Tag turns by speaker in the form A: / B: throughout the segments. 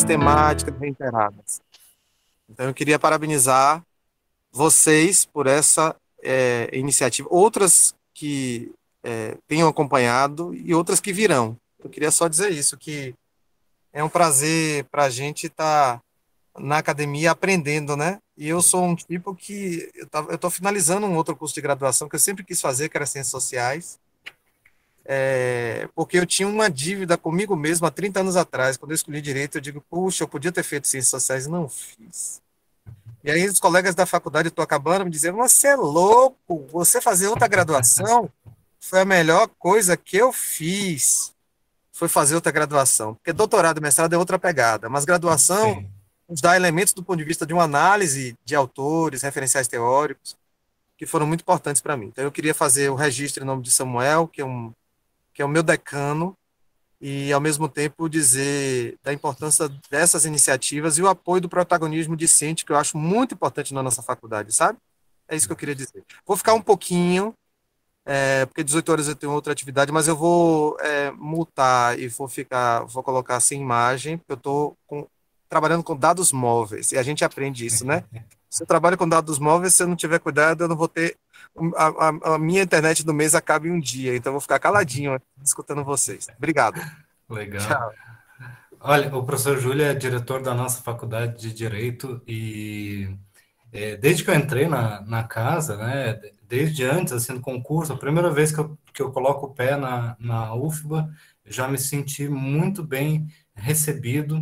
A: sistemáticas, reiteradas. Então, eu queria parabenizar vocês por essa iniciativa. Outras que tenham acompanhado e outras que virão. Eu queria só dizer isso, que é um prazer para a gente estar na academia aprendendo, né? E eu sou um tipo que eu estou finalizando um outro curso de graduação que eu sempre quis fazer, que era Ciências Sociais, porque eu tinha uma dívida comigo mesmo há 30 anos atrás. Quando eu escolhi Direito, eu digo, puxa, eu podia ter feito Ciências Sociais e não fiz. E aí os colegas da faculdade estão acabando me dizendo, você é louco, você fazer outra graduação foi a melhor coisa que eu fiz, foi fazer outra graduação. Porque doutorado e mestrado é outra pegada, mas graduação
B: Sim.
A: nos dá elementos do ponto de vista de uma análise de autores, referenciais teóricos, que foram muito importantes para mim. Então eu queria fazer o registro em nome de Samuel, que é o meu decano, e ao mesmo tempo dizer da importância dessas iniciativas e o apoio do protagonismo discente, que eu acho muito importante na nossa faculdade, sabe? É isso que eu queria dizer. Vou ficar um pouquinho, porque 18 horas eu tenho outra atividade, mas eu vou multar e vou colocar sem imagem, porque eu estou trabalhando com dados móveis, e a gente aprende isso, né? Se eu trabalho com dados móveis, se eu não tiver cuidado, eu não vou ter. A minha internet do mês acaba em um dia, então eu vou ficar caladinho aqui, escutando vocês. Obrigado.
B: Legal.
A: Tchau.
B: Olha, o professor Júlio é diretor da nossa faculdade de Direito e desde que eu entrei na casa, né, desde antes, assim, do concurso, a primeira vez que eu coloco o pé na UFBA, já me senti muito bem recebido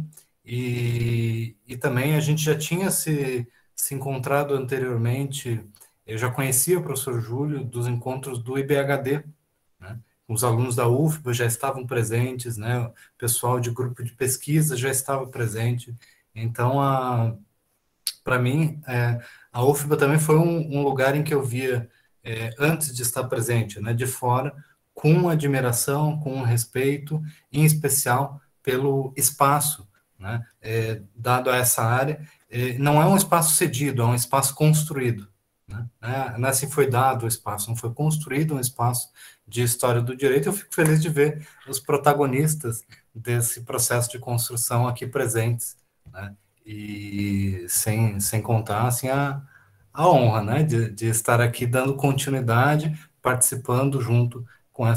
B: e também a gente já tinha se encontrado anteriormente, eu já conhecia o professor Júlio dos encontros do IBHD, né? Os alunos da UFBA já estavam presentes, né? O pessoal de grupo de pesquisa já estava presente. Então, para mim, a UFBA também foi um lugar em que eu via, antes de estar presente, né, de fora, com admiração, com respeito, em especial pelo espaço, né, dado a essa área. Não é um espaço cedido, é um espaço construído. Né? Não é assim foi dado o espaço, não foi construído um espaço de história do direito. Eu fico feliz de ver os protagonistas desse processo de construção aqui presentes, né? E sem contar assim, a honra, né, de estar aqui dando continuidade, participando junto com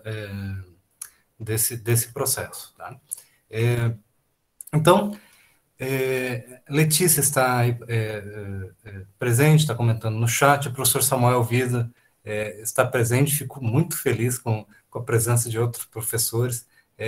B: desse processo. Tá? Então, Letícia está aí, presente, está comentando no chat, o professor Samuel Vida está presente, fico muito feliz com a presença de outros professores.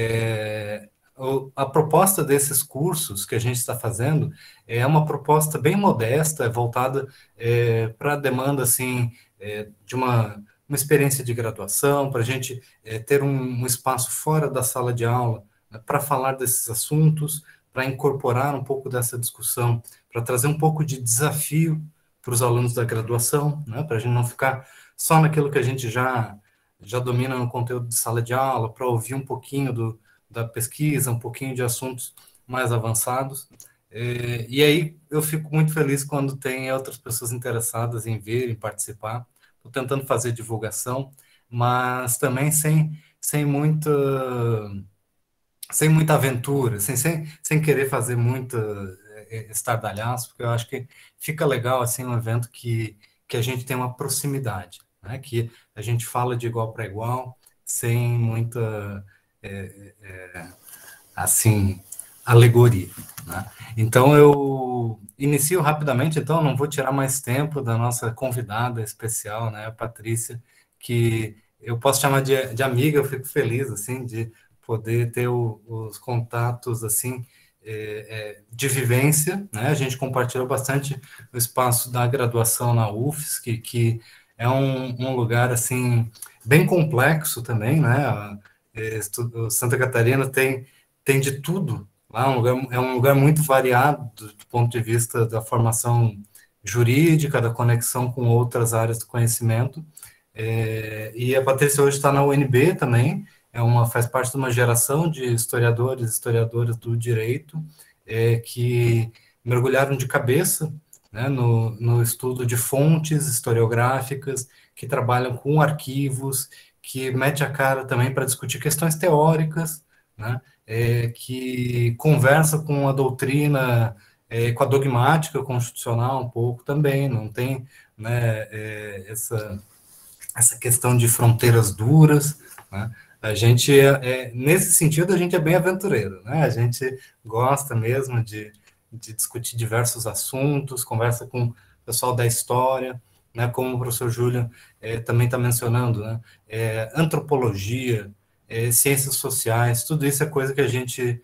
B: A proposta desses cursos que a gente está fazendo é uma proposta bem modesta, voltada para a demanda assim, de uma experiência de graduação, para a gente ter um espaço fora da sala de aula, né, para falar desses assuntos, para incorporar um pouco dessa discussão, para trazer um pouco de desafio para os alunos da graduação, né, para a gente não ficar só naquilo que a gente já domina no conteúdo de sala de aula, para ouvir um pouquinho da pesquisa, um pouquinho de assuntos mais avançados. E aí eu fico muito feliz quando tem outras pessoas interessadas em vir, em participar. Estou tentando fazer divulgação, mas também sem muita sem muita aventura, sem querer fazer muito estardalhaço, porque eu acho que fica legal assim um evento que a gente tem uma proximidade, né? Que a gente fala de igual para igual, sem muita assim alegoria, né? Então eu inicio rapidamente, então não vou tirar mais tempo da nossa convidada especial, né, a Patrícia, que eu posso chamar de amiga, eu fico feliz assim de poder ter os contatos assim de vivência, né? A gente compartilhou bastante o espaço da graduação na UFSC, que é um lugar assim bem complexo também, né? Santa Catarina tem de tudo lá, é um lugar muito variado do ponto de vista da formação jurídica, da conexão com outras áreas do conhecimento. E a Patrícia hoje está na UNB também, faz parte de uma geração de historiadores e historiadoras do direito que mergulharam de cabeça, né, no estudo de fontes historiográficas, que trabalham com arquivos, que mete a cara também para discutir questões teóricas, né, que conversa com a doutrina, com a dogmática constitucional um pouco também, não tem, né, essa questão de fronteiras duras, né? A gente, nesse sentido, a gente é bem aventureiro, né? A gente gosta mesmo de discutir diversos assuntos, conversa com o pessoal da história, né? Como o professor Júlio também está mencionando, né? Antropologia, ciências sociais, tudo isso é coisa que a gente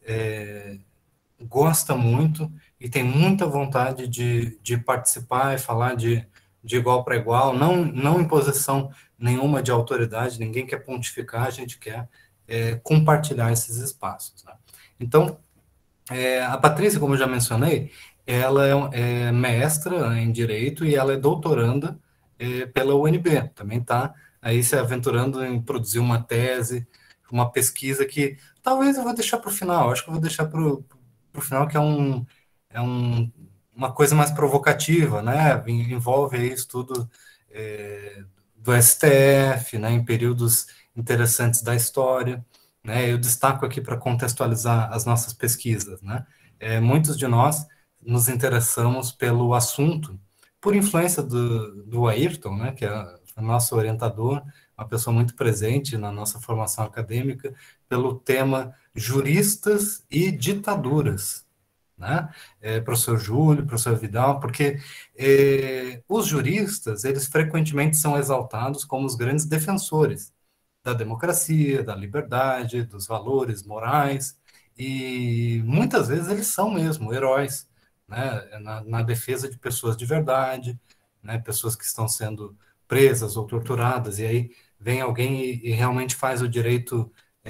B: gosta muito e tem muita vontade de participar e falar de igual para igual, não em posição nenhuma de autoridade, ninguém quer pontificar, a gente quer compartilhar esses espaços. Né? Então, a Patrícia, como eu já mencionei, ela é mestra em Direito e ela é doutoranda pela UNB, também está aí se aventurando em produzir uma tese, uma pesquisa que talvez eu vou deixar para o final, acho que eu vou deixar para o final, que é uma coisa mais provocativa, né? Envolve aí estudo do STF, né? Em períodos interessantes da história, né? Eu destaco aqui para contextualizar as nossas pesquisas, né? Muitos de nós nos interessamos pelo assunto por influência do Ayrton, né? Que é o nosso orientador, uma pessoa muito presente na nossa formação acadêmica, pelo tema juristas e ditaduras, né? Professor Júlio, professor Vidal, porque os juristas, eles frequentemente são exaltados como os grandes defensores da democracia, da liberdade, dos valores morais, e muitas vezes eles são mesmo heróis, né? Na defesa de pessoas de verdade, né? Pessoas que estão sendo presas ou torturadas, e aí vem alguém e realmente faz o direito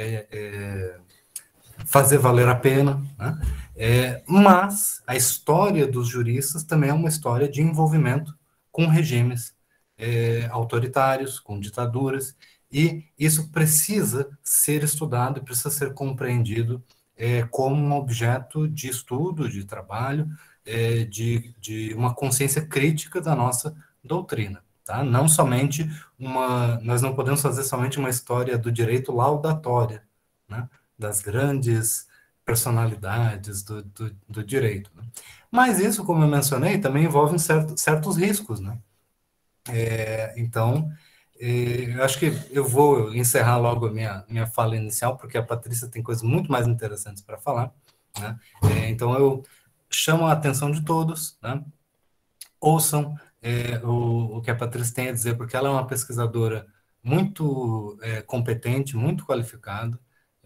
B: fazer valer a pena, né? Mas a história dos juristas também é uma história de envolvimento com regimes autoritários, com ditaduras, e isso precisa ser estudado, precisa ser compreendido como um objeto de estudo, de trabalho, de uma consciência crítica da nossa doutrina. Tá? Não somente nós não podemos fazer somente uma história do direito laudatória, né? Das grandes personalidades do direito. Né? Mas isso, como eu mencionei, também envolve certos riscos. Né? Então, eu acho que eu vou encerrar logo a minha fala inicial, porque a Patrícia tem coisas muito mais interessantes para falar. Né? Então, eu chamo a atenção de todos, né? Ouçam o que a Patrícia tem a dizer, porque ela é uma pesquisadora muito competente, muito qualificada,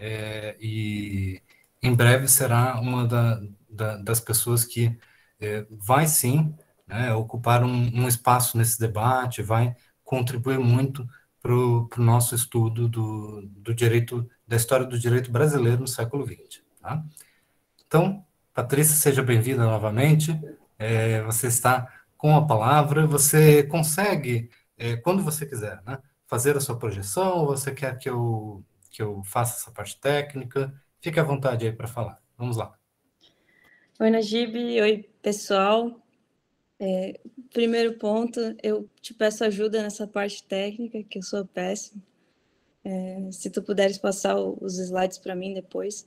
B: e em breve será uma das pessoas que vai sim, né, ocupar um espaço nesse debate, vai contribuir muito para o nosso estudo do direito, da história do direito brasileiro no século XX. Tá? Então, Patrícia, seja bem-vinda novamente. Você está com a palavra. Você consegue, quando você quiser, né, fazer a sua projeção, ou você quer que eu faça essa parte técnica? Fique à vontade aí para falar. Vamos lá.
C: Oi, Najib. Oi, pessoal. Primeiro ponto, eu te peço ajuda nessa parte técnica, que eu sou péssima. Se tu puderes passar os slides para mim depois.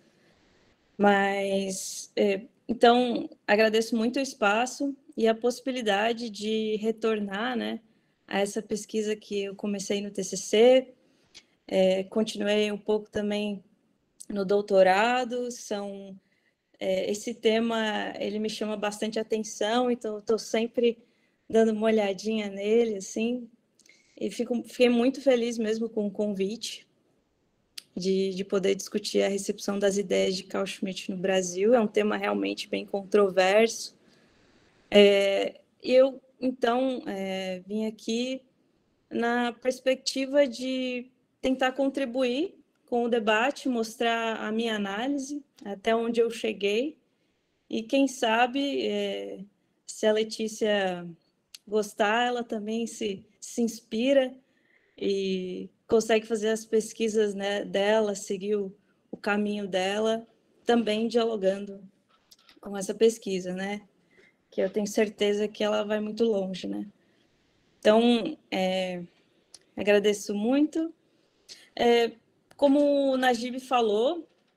C: Mas, então, agradeço muito o espaço e a possibilidade de retornar, né, a essa pesquisa que eu comecei no TCC, continuei um pouco também no doutorado. Esse tema, ele me chama bastante atenção, então estou sempre dando uma olhadinha nele, assim, e fiquei muito feliz mesmo com o convite de poder discutir a recepção das ideias de Carl Schmitt no Brasil. É um tema realmente bem controverso. Eu, então, vim aqui na perspectiva de tentar contribuir com o debate, mostrar a minha análise, até onde eu cheguei, e quem sabe, se a Letícia gostar, ela também se inspira e consegue fazer as pesquisas, né, dela, seguir o caminho dela, também dialogando com essa pesquisa, né? Que eu tenho certeza que ela vai muito longe, né? Então, agradeço muito. Como o Najib falou,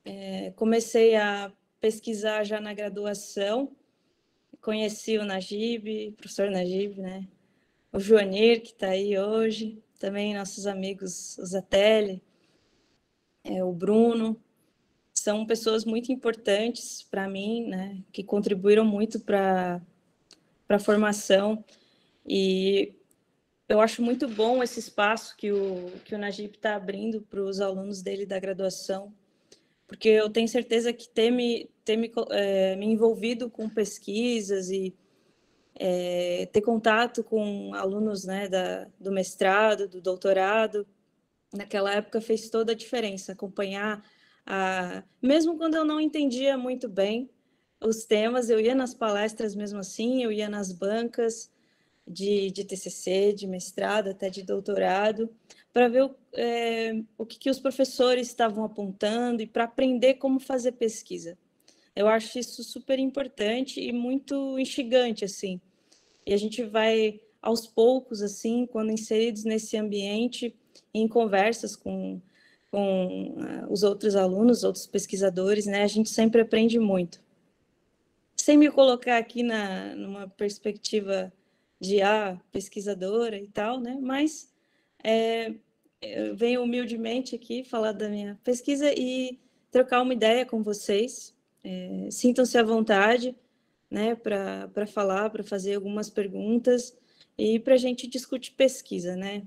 C: comecei a pesquisar já na graduação, conheci o Najib, professor Najib, né? O Joanir, que está aí hoje, também nossos amigos, o Zatelli, o Bruno, são pessoas muito importantes para mim, né? Que contribuíram muito para a formação, e eu acho muito bom esse espaço que o Najib está abrindo para os alunos dele da graduação, porque eu tenho certeza que ter me envolvido com pesquisas e ter contato com alunos, né, do mestrado, do doutorado, naquela época fez toda a diferença, acompanhar, mesmo quando eu não entendia muito bem os temas, eu ia nas palestras mesmo assim, eu ia nas bancas de TCC, de mestrado, até de doutorado, para ver o que os professores estavam apontando e para aprender como fazer pesquisa. Eu acho isso super importante e muito instigante, assim. E a gente vai, aos poucos, assim, quando inseridos nesse ambiente, em conversas com os outros alunos, outros pesquisadores, né? A gente sempre aprende muito. Sem me colocar aqui numa perspectiva de pesquisadora e tal, né? Mas eu venho humildemente aqui falar da minha pesquisa e trocar uma ideia com vocês. Sintam-se à vontade, né, para falar, para fazer algumas perguntas e para a gente discutir pesquisa, né?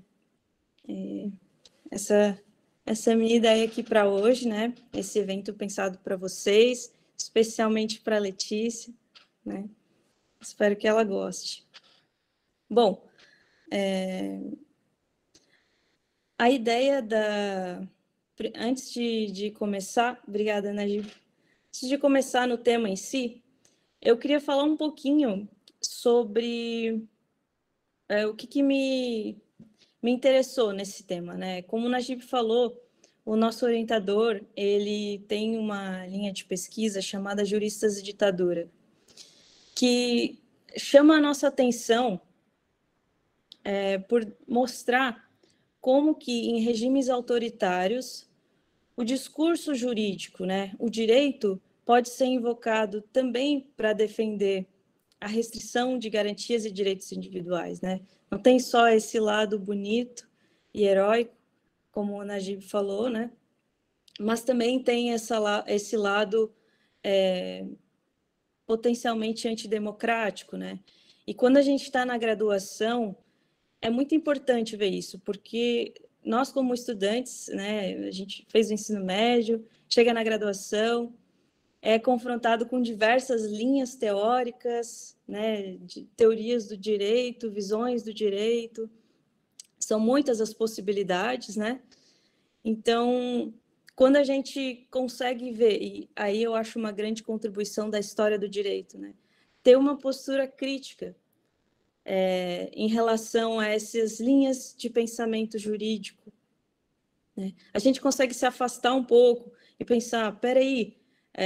C: Essa é a minha ideia aqui para hoje, né? Esse evento pensado para vocês, especialmente para a Letícia, né? Espero que ela goste. Bom, a ideia antes de começar, obrigada, Najib. Antes de começar no tema em si, eu queria falar um pouquinho sobre o que me interessou nesse tema, né? Como o Najib falou, o nosso orientador, ele tem uma linha de pesquisa chamada Juristas e Ditadura, que chama a nossa atenção por mostrar como que em regimes autoritários o discurso jurídico, né, o direito pode ser invocado também para defender a restrição de garantias e direitos individuais, né? Não tem só esse lado bonito e heróico, como o Najib falou, né? Mas também tem esse lado potencialmente antidemocrático, né? E quando a gente está na graduação, é muito importante ver isso, porque nós, como estudantes, né, a gente fez o ensino médio, chega na graduação, é confrontado com diversas linhas teóricas, né, de teorias do direito, visões do direito, são muitas as possibilidades, né? Então, quando a gente consegue ver, e aí eu acho uma grande contribuição da história do direito, né, ter uma postura crítica em relação a essas linhas de pensamento jurídico, né? A gente consegue se afastar um pouco e pensar, peraí,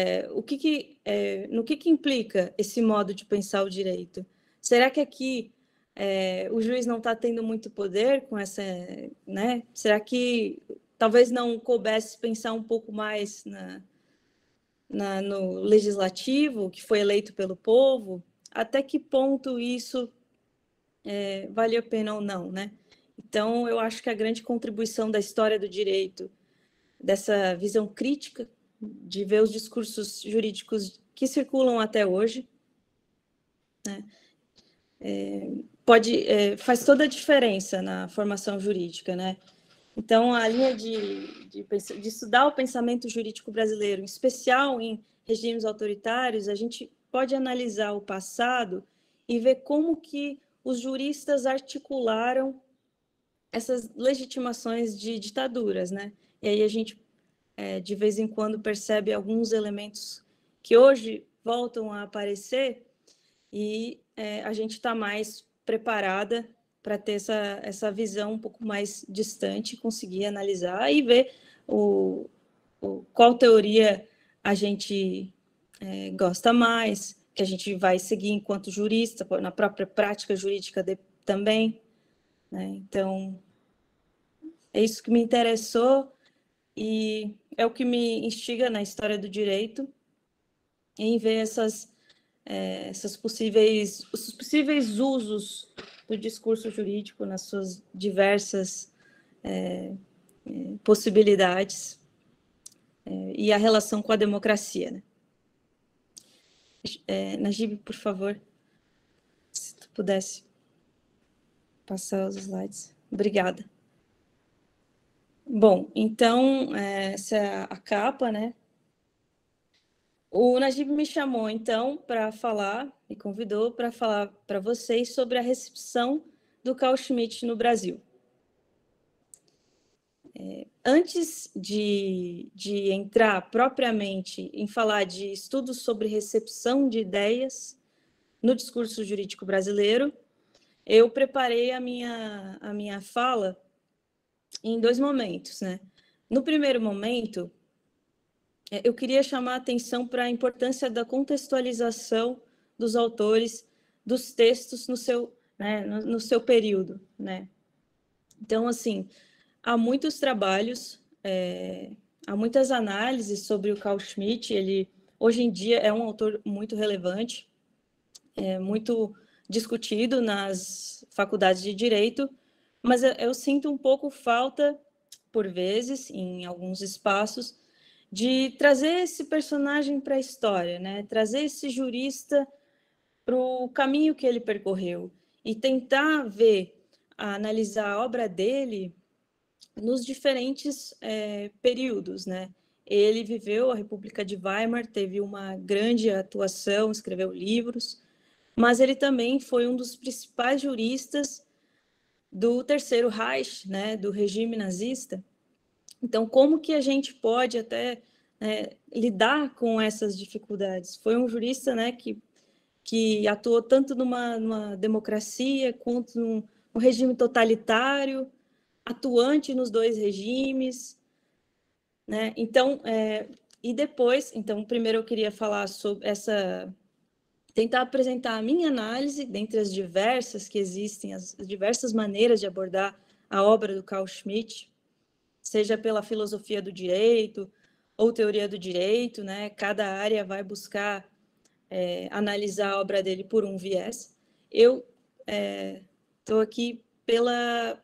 C: no que implica esse modo de pensar o direito? Será que aqui o juiz não está tendo muito poder com essa, né? Será que talvez não coubesse pensar um pouco mais no legislativo, que foi eleito pelo povo? Até que ponto isso vale a pena ou não, né? Então, eu acho que a grande contribuição da história do direito, dessa visão crítica, de ver os discursos jurídicos que circulam até hoje, né? Faz toda a diferença na formação jurídica, né? Então, a linha de estudar o pensamento jurídico brasileiro, em especial em regimes autoritários, a gente pode analisar o passado e ver como que os juristas articularam essas legitimações de ditaduras, né? E aí a gente, de vez em quando, percebe alguns elementos que hoje voltam a aparecer e a gente está mais preparada para ter essa visão um pouco mais distante, conseguir analisar e ver qual teoria a gente gosta mais, que a gente vai seguir enquanto jurista, na própria prática jurídica também, né? Então, é isso que me interessou e é o que me instiga na história do direito, em ver os possíveis usos do discurso jurídico nas suas diversas possibilidades e a relação com a democracia, né? Najib, por favor, se tu pudesse passar os slides. Obrigada. Bom, então, essa é a capa, né? O Najib me chamou, então, para falar, me convidou para falar para vocês sobre a recepção do Carl Schmitt no Brasil. Antes de entrar propriamente em falar de estudos sobre recepção de ideias no discurso jurídico brasileiro, eu preparei a minha fala em 2 momentos, né? No primeiro momento, eu queria chamar a atenção para a importância da contextualização dos autores, dos textos no seu período, né? Então, assim, há muitos trabalhos, há muitas análises sobre o Carl Schmitt. Ele, hoje em dia, é um autor muito relevante, muito discutido nas faculdades de Direito, mas eu sinto um pouco falta, por vezes, em alguns espaços, de trazer esse personagem para a história, né? Trazer esse jurista para o caminho que ele percorreu e tentar analisar a obra dele nos diferentes períodos, né? Ele viveu a República de Weimar, teve uma grande atuação, escreveu livros, mas ele também foi um dos principais juristas do Terceiro Reich, né? Do regime nazista. Então, como que a gente pode até lidar com essas dificuldades? Foi um jurista, né, que atuou tanto numa democracia quanto num regime totalitário, atuante nos 2 regimes, né? Então, e depois, então, primeiro eu queria falar sobre tentar apresentar a minha análise dentre as diversas que existem, as diversas maneiras de abordar a obra do Carl Schmitt, seja pela filosofia do direito ou teoria do direito, né? Cada área vai buscar analisar a obra dele por um viés. Eu estou aqui pela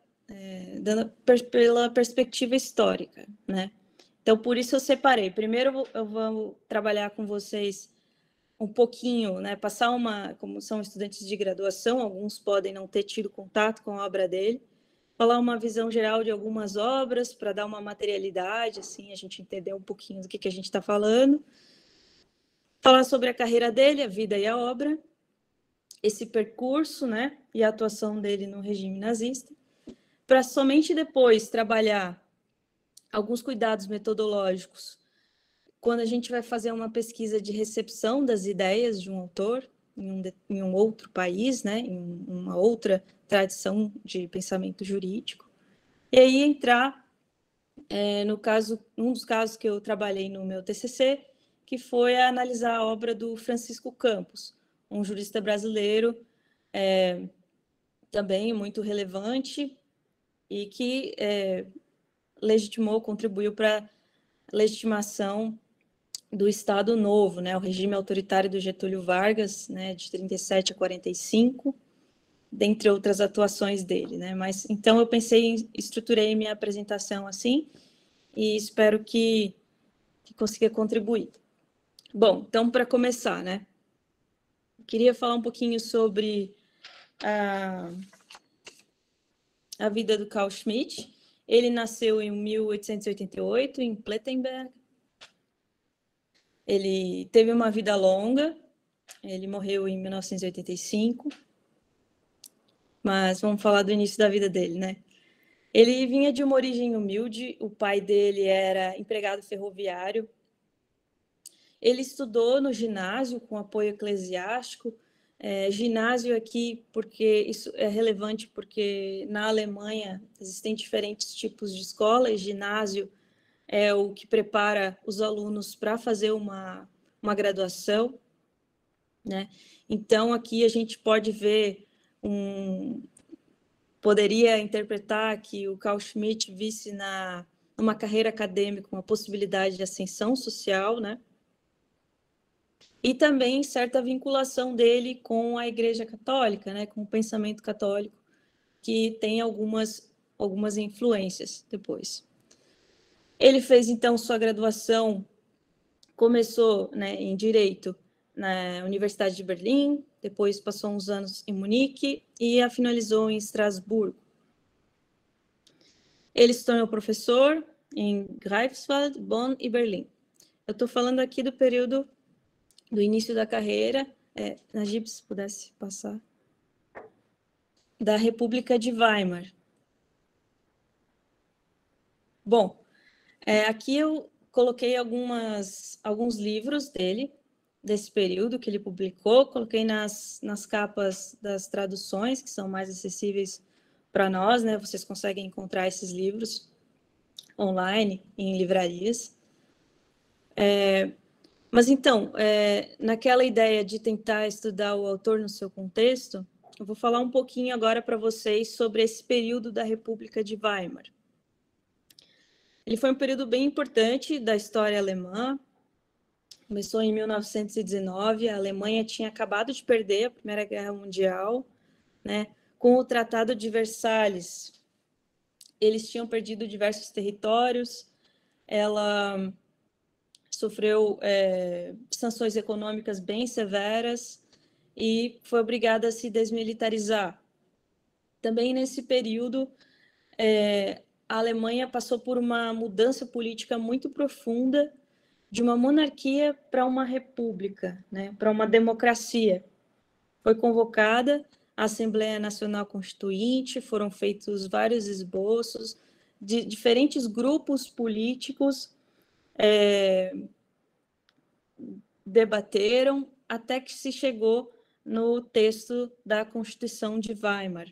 C: perspectiva histórica, né? Então, por isso eu separei. Primeiro, eu vou trabalhar com vocês um pouquinho, né? Como são estudantes de graduação, alguns podem não ter tido contato com a obra dele, falar uma visão geral de algumas obras para dar uma materialidade, assim, a gente entender um pouquinho do que a gente está falando, falar sobre a carreira dele, a vida e a obra, esse percurso, né, e a atuação dele no regime nazista, para somente depois trabalhar alguns cuidados metodológicos quando a gente vai fazer uma pesquisa de recepção das ideias de um autor em um outro país, né, em uma outra tradição de pensamento jurídico, e aí entrar num dos casos que eu trabalhei no meu TCC, que foi analisar a obra do Francisco Campos, um jurista brasileiro também muito relevante e que contribuiu para a legitimação do Estado Novo, né, o regime autoritário do Getúlio Vargas, né, de 37 a 45, dentre outras atuações dele, né? Mas então eu estruturei minha apresentação assim e espero que consiga contribuir. Bom, então para começar, né, queria falar um pouquinho sobre a vida do Carl Schmitt. Ele nasceu em 1888 em Plettenberg. Ele teve uma vida longa, ele morreu em 1985, mas vamos falar do início da vida dele, né? Ele vinha de uma origem humilde, o pai dele era empregado ferroviário. Ele estudou no ginásio com apoio eclesiástico. Ginásio aqui, porque isso é relevante, porque na Alemanha existem diferentes tipos de escola, e ginásio é o que prepara os alunos para fazer uma graduação, né? Então, aqui a gente pode ver poderia interpretar que o Carl Schmitt visse numa carreira acadêmica, uma possibilidade de ascensão social, né? E também certa vinculação dele com a Igreja Católica, né? Com o pensamento católico, que tem algumas influências depois. Ele fez, então, sua graduação, começou, né, em Direito na Universidade de Berlim, depois passou uns anos em Munique e a finalizou em Estrasburgo. Ele se tornou professor em Greifswald, Bonn e Berlim. Eu estou falando aqui do período do início da carreira, Najib, se pudesse passar, da República de Weimar. Bom, aqui eu coloquei alguns livros dele, desse período que ele publicou, coloquei nas capas das traduções, que são mais acessíveis para nós, né? Vocês conseguem encontrar esses livros online, em livrarias. Mas então, naquela ideia de tentar estudar o autor no seu contexto, eu vou falar um pouquinho agora para vocês sobre esse período da República de Weimar. Ele foi um período bem importante da história alemã. Começou em 1919, a Alemanha tinha acabado de perder a Primeira Guerra Mundial, né? Com o Tratado de Versalhes. Eles tinham perdido diversos territórios, ela sofreu sanções econômicas bem severas e foi obrigada a se desmilitarizar. Também nesse período, a Alemanha passou por uma mudança política muito profunda de uma monarquia para uma república, né, para uma democracia. Foi convocada a Assembleia Nacional Constituinte, foram feitos vários esboços de diferentes grupos políticos, debateram até que se chegou no texto da Constituição de Weimar.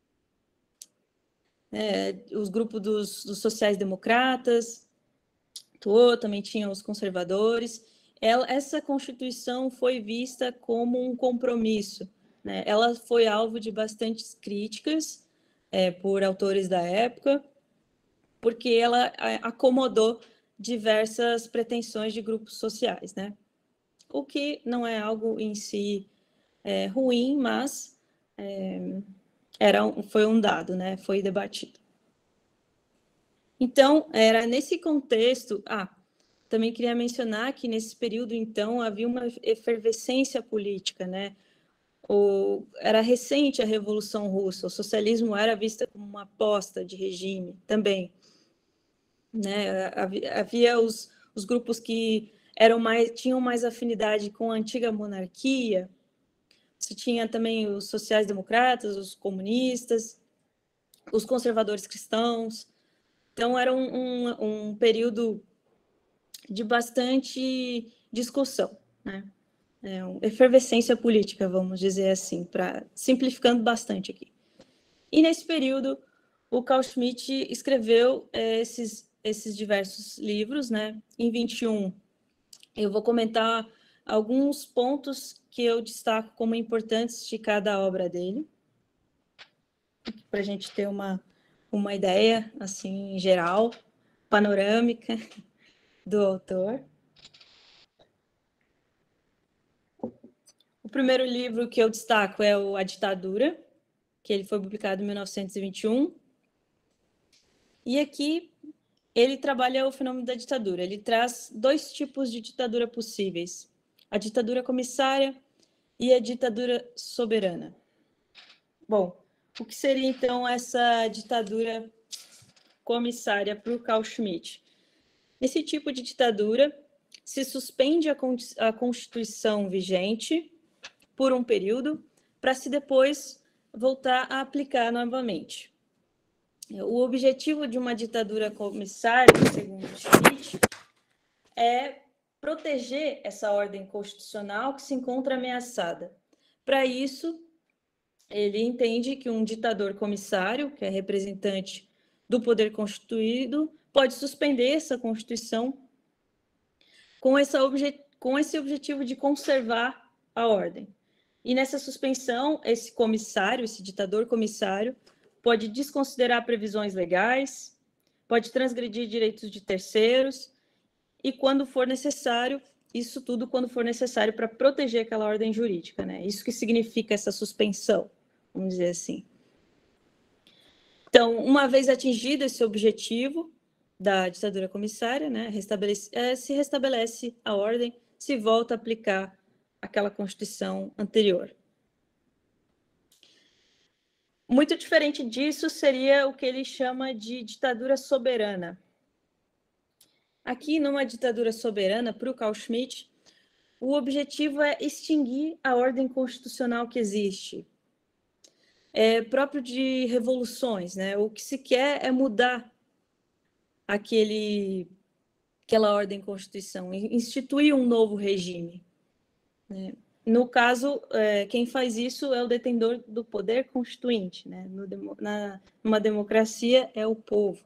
C: Os grupos dos sociais-democratas, também tinham os conservadores. Essa Constituição foi vista como um compromisso, né? Ela foi alvo de bastantes críticas por autores da época, porque ela acomodou diversas pretensões de grupos sociais, né? O que não é algo em si ruim, mas foi um dado, né? Foi debatido. Então, era nesse contexto... também queria mencionar que nesse período, então, havia uma efervescência política, né? Era recente a Revolução Russa, o socialismo era visto como uma aposta de regime também, né? Havia os grupos que tinham mais afinidade com a antiga monarquia. Você tinha também os sociais-democratas, os comunistas, os conservadores cristãos. Então, era um período de bastante discussão, né? Efervescência política, vamos dizer assim, simplificando bastante aqui. E nesse período, o Carl Schmitt escreveu esses diversos livros, né? Em 21, eu vou comentar alguns pontos que eu destaco como importantes de cada obra dele, para a gente ter uma ideia, assim, geral, panorâmica do autor. O primeiro livro que eu destaco é A Ditadura, que ele foi publicado em 1921. E aqui ele trabalha o fenômeno da ditadura. Ele traz dois tipos de ditadura possíveis: a ditadura comissária e a ditadura soberana. Bom, o que seria então essa ditadura comissária para o Carl Schmitt? Nesse tipo de ditadura, se suspende a Constituição vigente por um período, para se depois voltar a aplicar novamente. O objetivo de uma ditadura comissária, segundo Schmitt, é proteger essa ordem constitucional que se encontra ameaçada. Para isso, ele entende que um ditador comissário, que é representante do poder constituído, pode suspender essa Constituição com esse objetivo de conservar a ordem. E nessa suspensão, esse comissário, esse ditador comissário, pode desconsiderar previsões legais, pode transgredir direitos de terceiros e, quando for necessário, isso tudo quando for necessário para proteger aquela ordem jurídica, né? Isso que significa essa suspensão, vamos dizer assim. Então, uma vez atingido esse objetivo da ditadura comissária, né, se restabelece a ordem, se volta a aplicar aquela Constituição anterior. Muito diferente disso seria o que ele chama de ditadura soberana. Aqui, numa ditadura soberana, para o Carl Schmitt, o objetivo é extinguir a ordem constitucional que existe. É próprio de revoluções, né? O que se quer é mudar aquela ordem constituição, instituir um novo regime, né? No caso, quem faz isso é o detentor do poder constituinte, né? Numa democracia é o povo,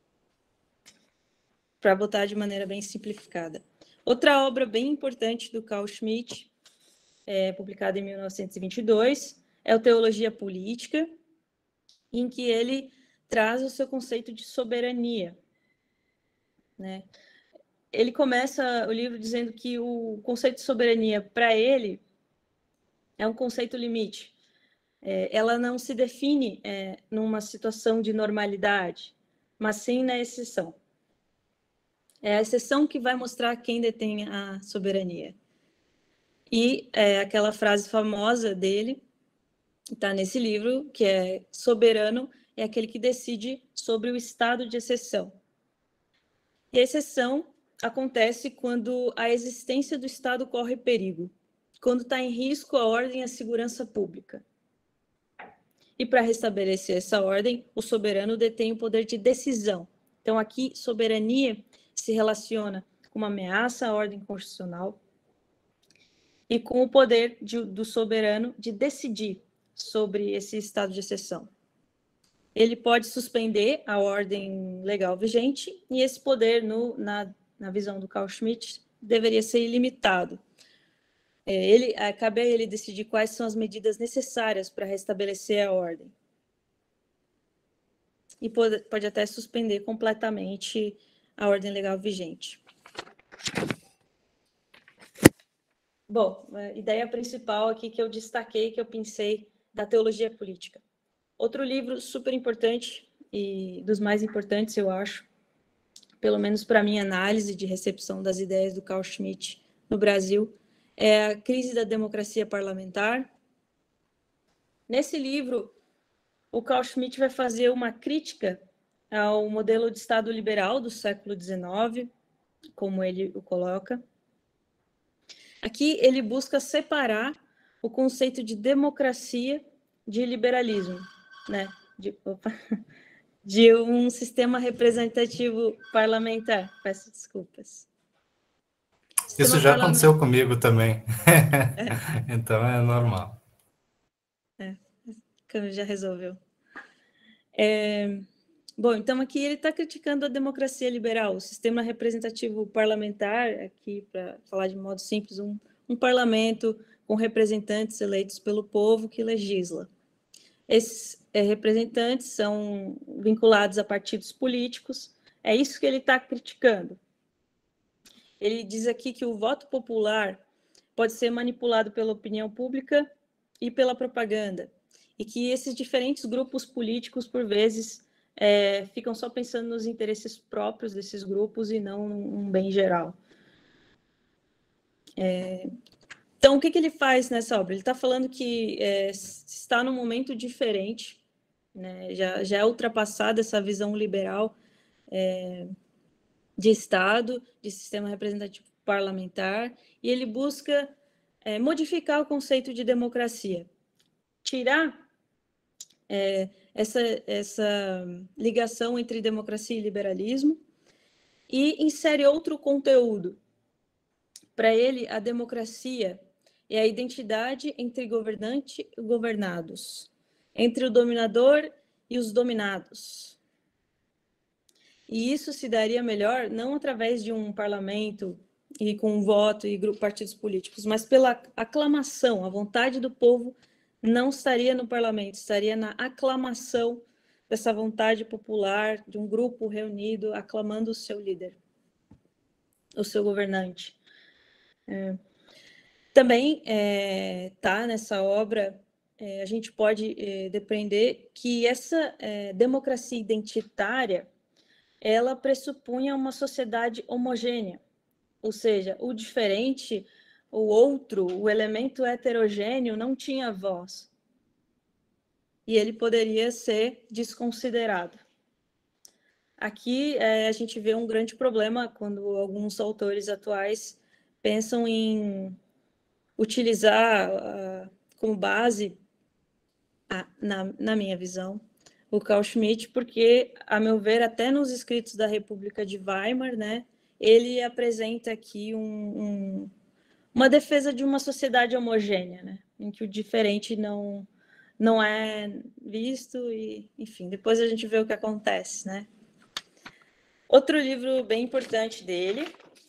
C: para botar de maneira bem simplificada. Outra obra bem importante do Carl Schmitt, publicada em 1922, é o Teologia Política, em que ele traz o seu conceito de soberania, né? Ele começa o livro dizendo que o conceito de soberania, para ele, é um conceito limite. Ela não se define numa situação de normalidade, mas sim na exceção. É a exceção que vai mostrar quem detém a soberania. E aquela frase famosa dele, está nesse livro, que é: soberano é aquele que decide sobre o estado de exceção. E a exceção acontece quando a existência do Estado corre perigo, quando está em risco a ordem e a segurança pública. E para restabelecer essa ordem, o soberano detém o poder de decisão. Então, aqui, soberania se relaciona com uma ameaça à ordem constitucional e com o poder do soberano de decidir sobre esse estado de exceção. Ele pode suspender a ordem legal vigente e esse poder, na visão do Carl Schmitt, deveria ser ilimitado. Cabe a ele decidir quais são as medidas necessárias para restabelecer a ordem. E pode até suspender completamente a ordem legal vigente. Bom, a ideia principal aqui que eu destaquei, que eu pensei, da teologia política. Outro livro super importante, e dos mais importantes, eu acho, pelo menos para a minha análise de recepção das ideias do Carl Schmitt no Brasil, é A Crise da Democracia Parlamentar. Nesse livro, o Carl Schmitt vai fazer uma crítica ao modelo de Estado liberal do século XIX, como ele o coloca. Aqui ele busca separar o conceito de democracia de liberalismo, né? De um sistema representativo parlamentar. Peço desculpas.
B: Isso já aconteceu comigo também. Então é normal.
C: Já resolveu. Bom, então aqui ele está criticando a democracia liberal, o sistema representativo parlamentar, aqui, para falar de modo simples, um parlamento com representantes eleitos pelo povo que legisla. Esses representantes são vinculados a partidos políticos, é isso que ele está criticando. Ele diz aqui que o voto popular pode ser manipulado pela opinião pública e pela propaganda, e que esses diferentes grupos políticos, por vezes, ficam só pensando nos interesses próprios desses grupos e não num bem geral. Então, o que ele faz nessa obra? Ele está falando que está num momento diferente, né? Já é ultrapassada essa visão liberal de Estado, de sistema representativo parlamentar, e ele busca modificar o conceito de democracia, tirar essa ligação entre democracia e liberalismo e insere outro conteúdo. Para ele, a democracia é a identidade entre governante e governados, entre o dominador e os dominados. E isso se daria melhor não através de um parlamento e com voto e partidos políticos, mas pela aclamação. A vontade do povo não estaria no parlamento, estaria na aclamação dessa vontade popular de um grupo reunido aclamando o seu líder, o seu governante. Também tá nessa obra, a gente pode depreender que essa democracia identitária, ela pressupunha uma sociedade homogênea, ou seja, o diferente, o outro, o elemento heterogêneo não tinha voz, e ele poderia ser desconsiderado. Aqui a gente vê um grande problema quando alguns autores atuais pensam em utilizar como base, na minha visão, o Carl Schmitt, porque, a meu ver, até nos escritos da República de Weimar, né, ele apresenta aqui uma defesa de uma sociedade homogênea, né, em que o diferente não é visto e, enfim, depois a gente vê o que acontece, né. Outro livro bem importante dele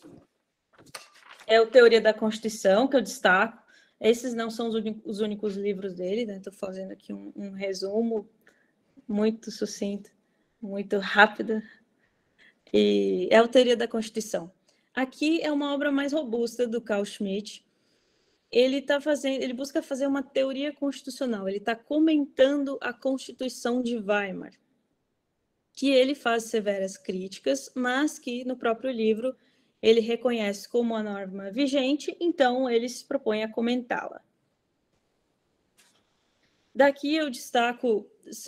C: é o Teoria da Constituição, que eu destaco. Esses não são os únicos livros dele, né? Estou fazendo aqui um resumo muito sucinto, muito rápido. E é o Teoria da Constituição. Aqui é uma obra mais robusta do Carl Schmitt. Ele busca fazer uma teoria constitucional. Ele está comentando a Constituição de Weimar, que ele faz severas críticas, mas que no próprio livro ele reconhece como a norma vigente, então ele se propõe a comentá-la. Daqui eu destaco,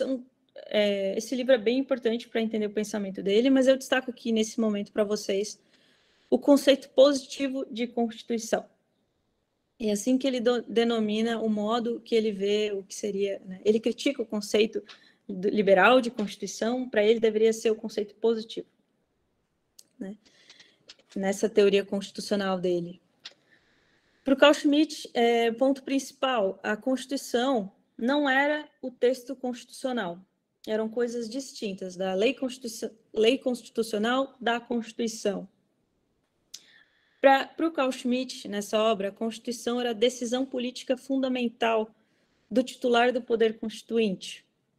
C: esse livro é bem importante para entender o pensamento dele, mas eu destaco aqui nesse momento para vocês o conceito positivo de Constituição. É assim que ele denomina o modo que ele vê o que seria, né? Ele critica o conceito liberal de Constituição, para ele deveria ser o conceito positivo, né? Nessa teoria constitucional dele. Para o Carl Schmitt, ponto principal, a Constituição não era o texto constitucional, eram coisas distintas, da lei constitucional da Constituição. Para o Carl Schmitt, nessa obra, a Constituição era a decisão política fundamental do titular do poder constituinte.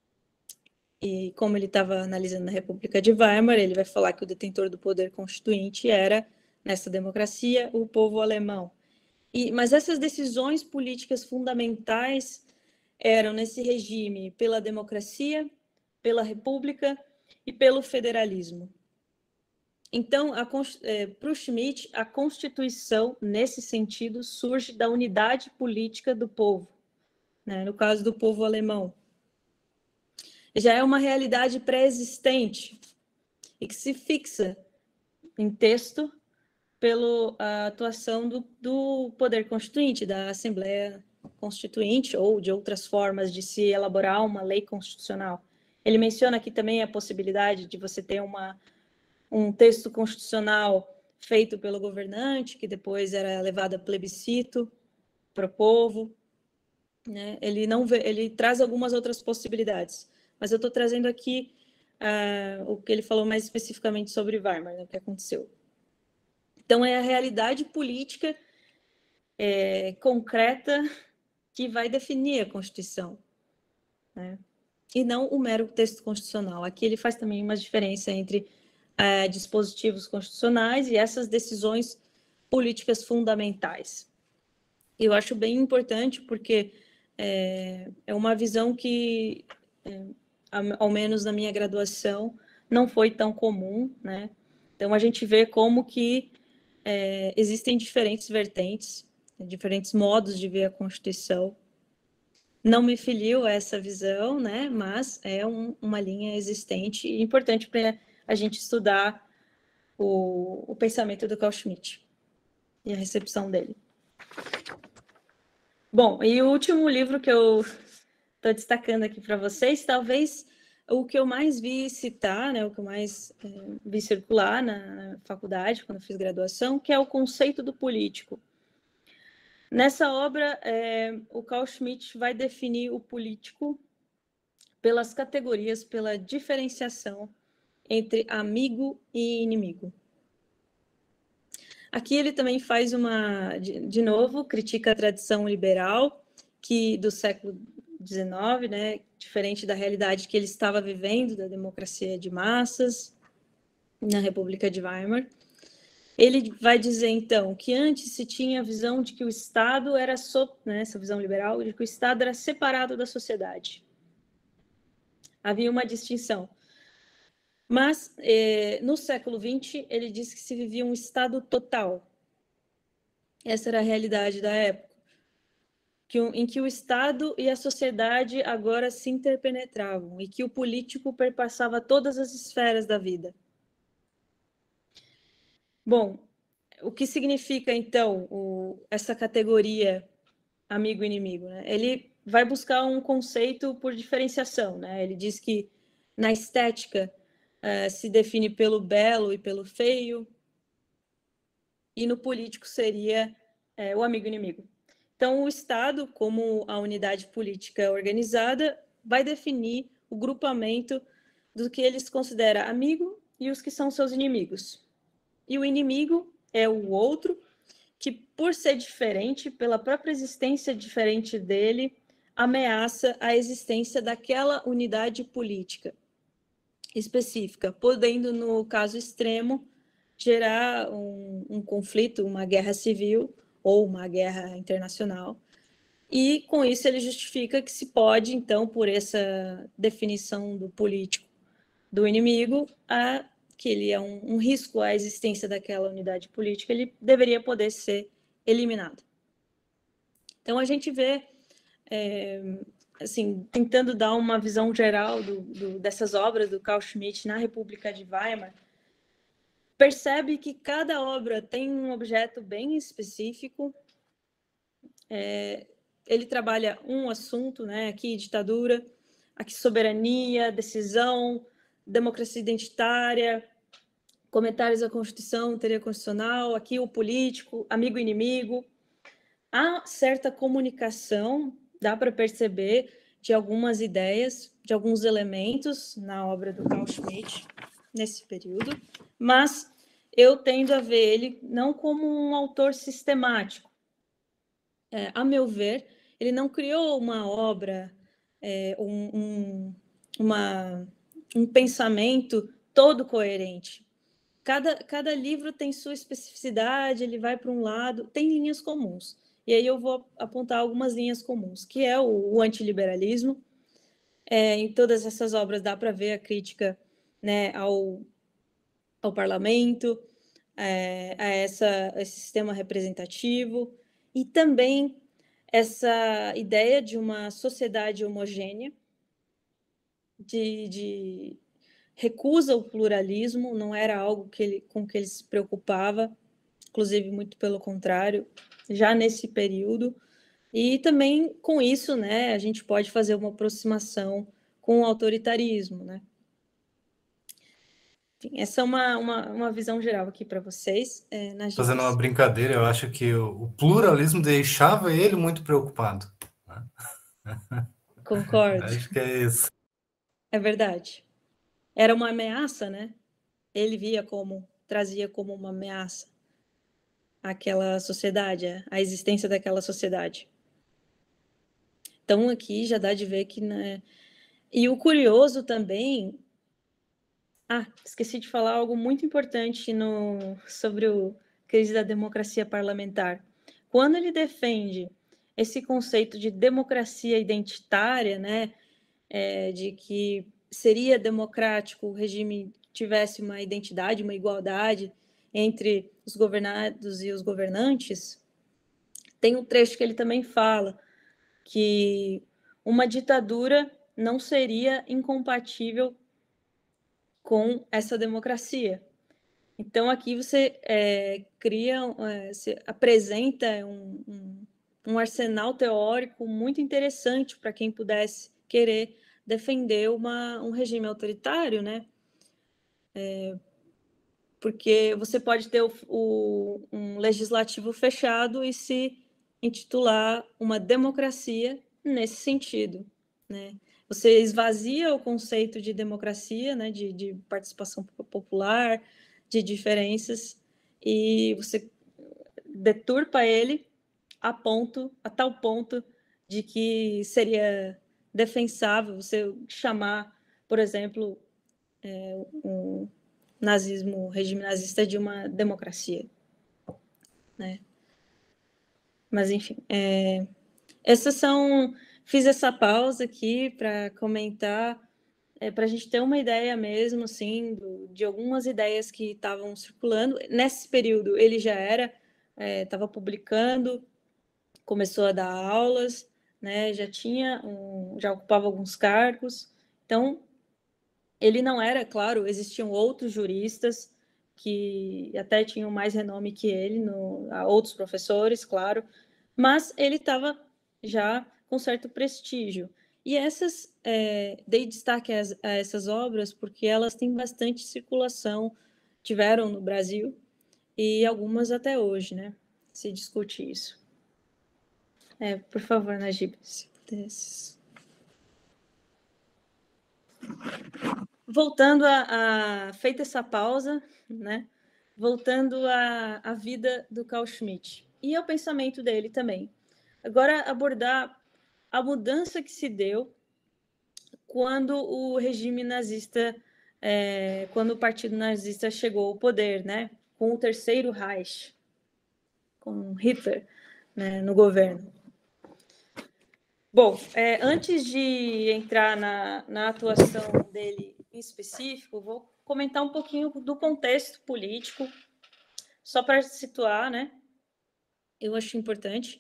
C: E como ele estava analisando na República de Weimar, ele vai falar que o detentor do poder constituinte era, nessa democracia, o povo alemão. Mas essas decisões políticas fundamentais eram, nesse regime, pela democracia, pela república e pelo federalismo. Então, para o Schmitt, a Constituição, nesse sentido, surge da unidade política do povo, né? No caso do povo alemão. Já é uma realidade pré-existente e que se fixa em texto pela atuação do poder constituinte, da Assembleia Constituinte, ou de outras formas de se elaborar uma lei constitucional. Ele menciona aqui também a possibilidade de você ter um texto constitucional feito pelo governante, que depois era levado a plebiscito para o povo, né? Ele traz algumas outras possibilidades, mas eu estou trazendo aqui o que ele falou mais especificamente sobre Weimar, né, o que aconteceu. Então, é a realidade política concreta que vai definir a Constituição, né? E não o mero texto constitucional. Aqui ele faz também uma diferença entre dispositivos constitucionais e essas decisões políticas fundamentais. Eu acho bem importante porque é uma visão que, ao menos na minha graduação, não foi tão comum, né? Então, a gente vê como que existem diferentes vertentes, diferentes modos de ver a Constituição. Não me filio a essa visão, né? Mas é uma linha existente e importante para a gente estudar o pensamento do Carl Schmitt e a recepção dele. Bom, e o último livro que eu estou destacando aqui para vocês, talvez o que eu mais vi citar, né, o que eu mais vi circular na faculdade, quando eu fiz graduação, que é o Conceito do Político. Nessa obra, o Carl Schmitt vai definir o político pelas categorias, pela diferenciação entre amigo e inimigo. Aqui ele também faz de novo, critica a tradição liberal do século XIX, né, diferente da realidade que ele estava vivendo, da democracia de massas na República de Weimar. Ele vai dizer, então, que antes se tinha a visão de que o Estado era, né, essa visão liberal, de que o Estado era separado da sociedade. Havia uma distinção. Mas, no século XX, ele diz que se vivia um Estado total. Essa era a realidade da época, em que o Estado e a sociedade agora se interpenetravam e que o político perpassava todas as esferas da vida. Bom, o que significa, então, essa categoria amigo-inimigo, né? Ele vai buscar um conceito por diferenciação, né? Ele diz que na estética se define pelo belo e pelo feio, e no político seria o amigo-inimigo. Então, o Estado, como a unidade política organizada, vai definir o grupamento do que eles considera amigo e os que são seus inimigos. E o inimigo é o outro, que, por ser diferente, pela própria existência diferente dele, ameaça a existência daquela unidade política específica, podendo, no caso extremo, gerar um conflito, uma guerra civil ou uma guerra internacional. E, com isso, ele justifica que se pode, então, por essa definição do político do inimigo, que ele é um risco à existência daquela unidade política, ele deveria poder ser eliminado. Então, a gente vê, assim, tentando dar uma visão geral dessas obras do Carl Schmitt na República de Weimar, percebe que cada obra tem um objeto bem específico. Ele trabalha um assunto, né? Aqui ditadura, aqui soberania, decisão, democracia identitária, comentários à Constituição, teoria constitucional, aqui o político, amigo e inimigo. Há certa comunicação, dá para perceber, de algumas ideias, de alguns elementos na obra do Carl Schmitt, nesse período, mas eu tendo a ver ele não como um autor sistemático. A meu ver, ele não criou uma obra, um pensamento todo coerente. Cada livro tem sua especificidade, ele vai para um lado, tem linhas comuns. E aí eu vou apontar algumas linhas comuns, que é o antiliberalismo. Em todas essas obras dá para ver a crítica, né, ao parlamento, a esse sistema representativo, e também essa ideia de uma sociedade homogênea, de recusa ao pluralismo, não era algo com que ele se preocupava, inclusive muito pelo contrário, já nesse período. E também com isso, né, a gente pode fazer uma aproximação com o autoritarismo, né? Enfim, essa é uma visão geral aqui para vocês.
B: Fazendo uma brincadeira, eu acho que o pluralismo deixava ele muito preocupado. Né?
C: Concordo.
B: Acho que é isso.
C: É verdade. Era uma ameaça, né? Ele trazia como uma ameaça àquela sociedade, a existência daquela sociedade. Então, aqui já dá de ver que... Né? E o curioso também... esqueci de falar algo muito importante sobre a crise da democracia parlamentar. Quando ele defende esse conceito de democracia identitária, né, de que seria democrático o regime tivesse uma identidade, uma igualdade entre os governados e os governantes, tem um trecho que ele também fala que uma ditadura não seria incompatível com essa democracia. Então, aqui você você apresenta um arsenal teórico muito interessante para quem pudesse querer defender um regime autoritário, né? Porque você pode ter um legislativo fechado e se intitular uma democracia nesse sentido, né? Você esvazia o conceito de democracia, né, de participação popular, de diferenças, e você deturpa ele a tal ponto de que seria defensável você chamar, por exemplo, o nazismo, o regime nazista de uma democracia, né? Mas, enfim, fiz essa pausa aqui para comentar, para a gente ter uma ideia mesmo, assim, de algumas ideias que estavam circulando. Nesse período, ele já estava publicando, começou a dar aulas, né? Já ocupava alguns cargos. Então, ele não era, claro, existiam outros juristas que até tinham mais renome que ele, outros professores, claro, mas ele estava já com certo prestígio. E dei destaque a essas obras porque elas têm bastante circulação, tiveram no Brasil, e algumas até hoje, né? Se discute isso. Por favor, Najib, se pudesse. Voltando feita essa pausa, né? Voltando à vida do Carl Schmitt e ao pensamento dele também. Agora, abordar a mudança que se deu quando o regime nazista, quando o partido nazista chegou ao poder, né? Com o Terceiro Reich, com Hitler, né, no governo. Bom, antes de entrar na atuação dele em específico, vou comentar um pouquinho do contexto político, só para situar, né? Eu acho importante.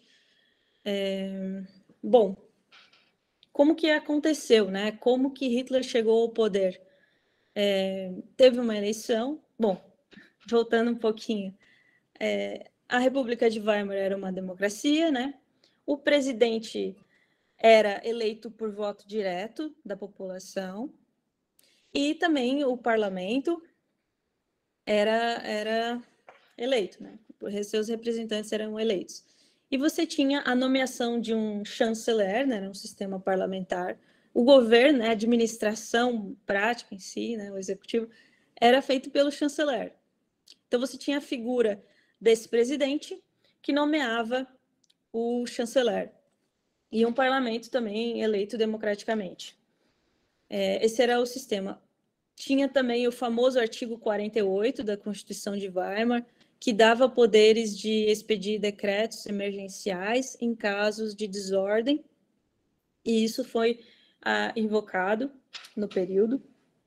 C: Bom, como que aconteceu, né? Como que Hitler chegou ao poder? Teve uma eleição. Bom, voltando um pouquinho, a República de Weimar era uma democracia, né? O presidente era eleito por voto direto da população e também o parlamento era eleito, né? Seus representantes eram eleitos. E você tinha a nomeação de um chanceler, né? Era um sistema parlamentar. O governo, né? A administração prática em si, né? O executivo, era feito pelo chanceler. Então, você tinha a figura desse presidente que nomeava o chanceler. E um parlamento também eleito democraticamente. Esse era o sistema. Tinha também o famoso artigo 48 da Constituição de Weimar, que dava poderes de expedir decretos emergenciais em casos de desordem, e isso foi invocado no período.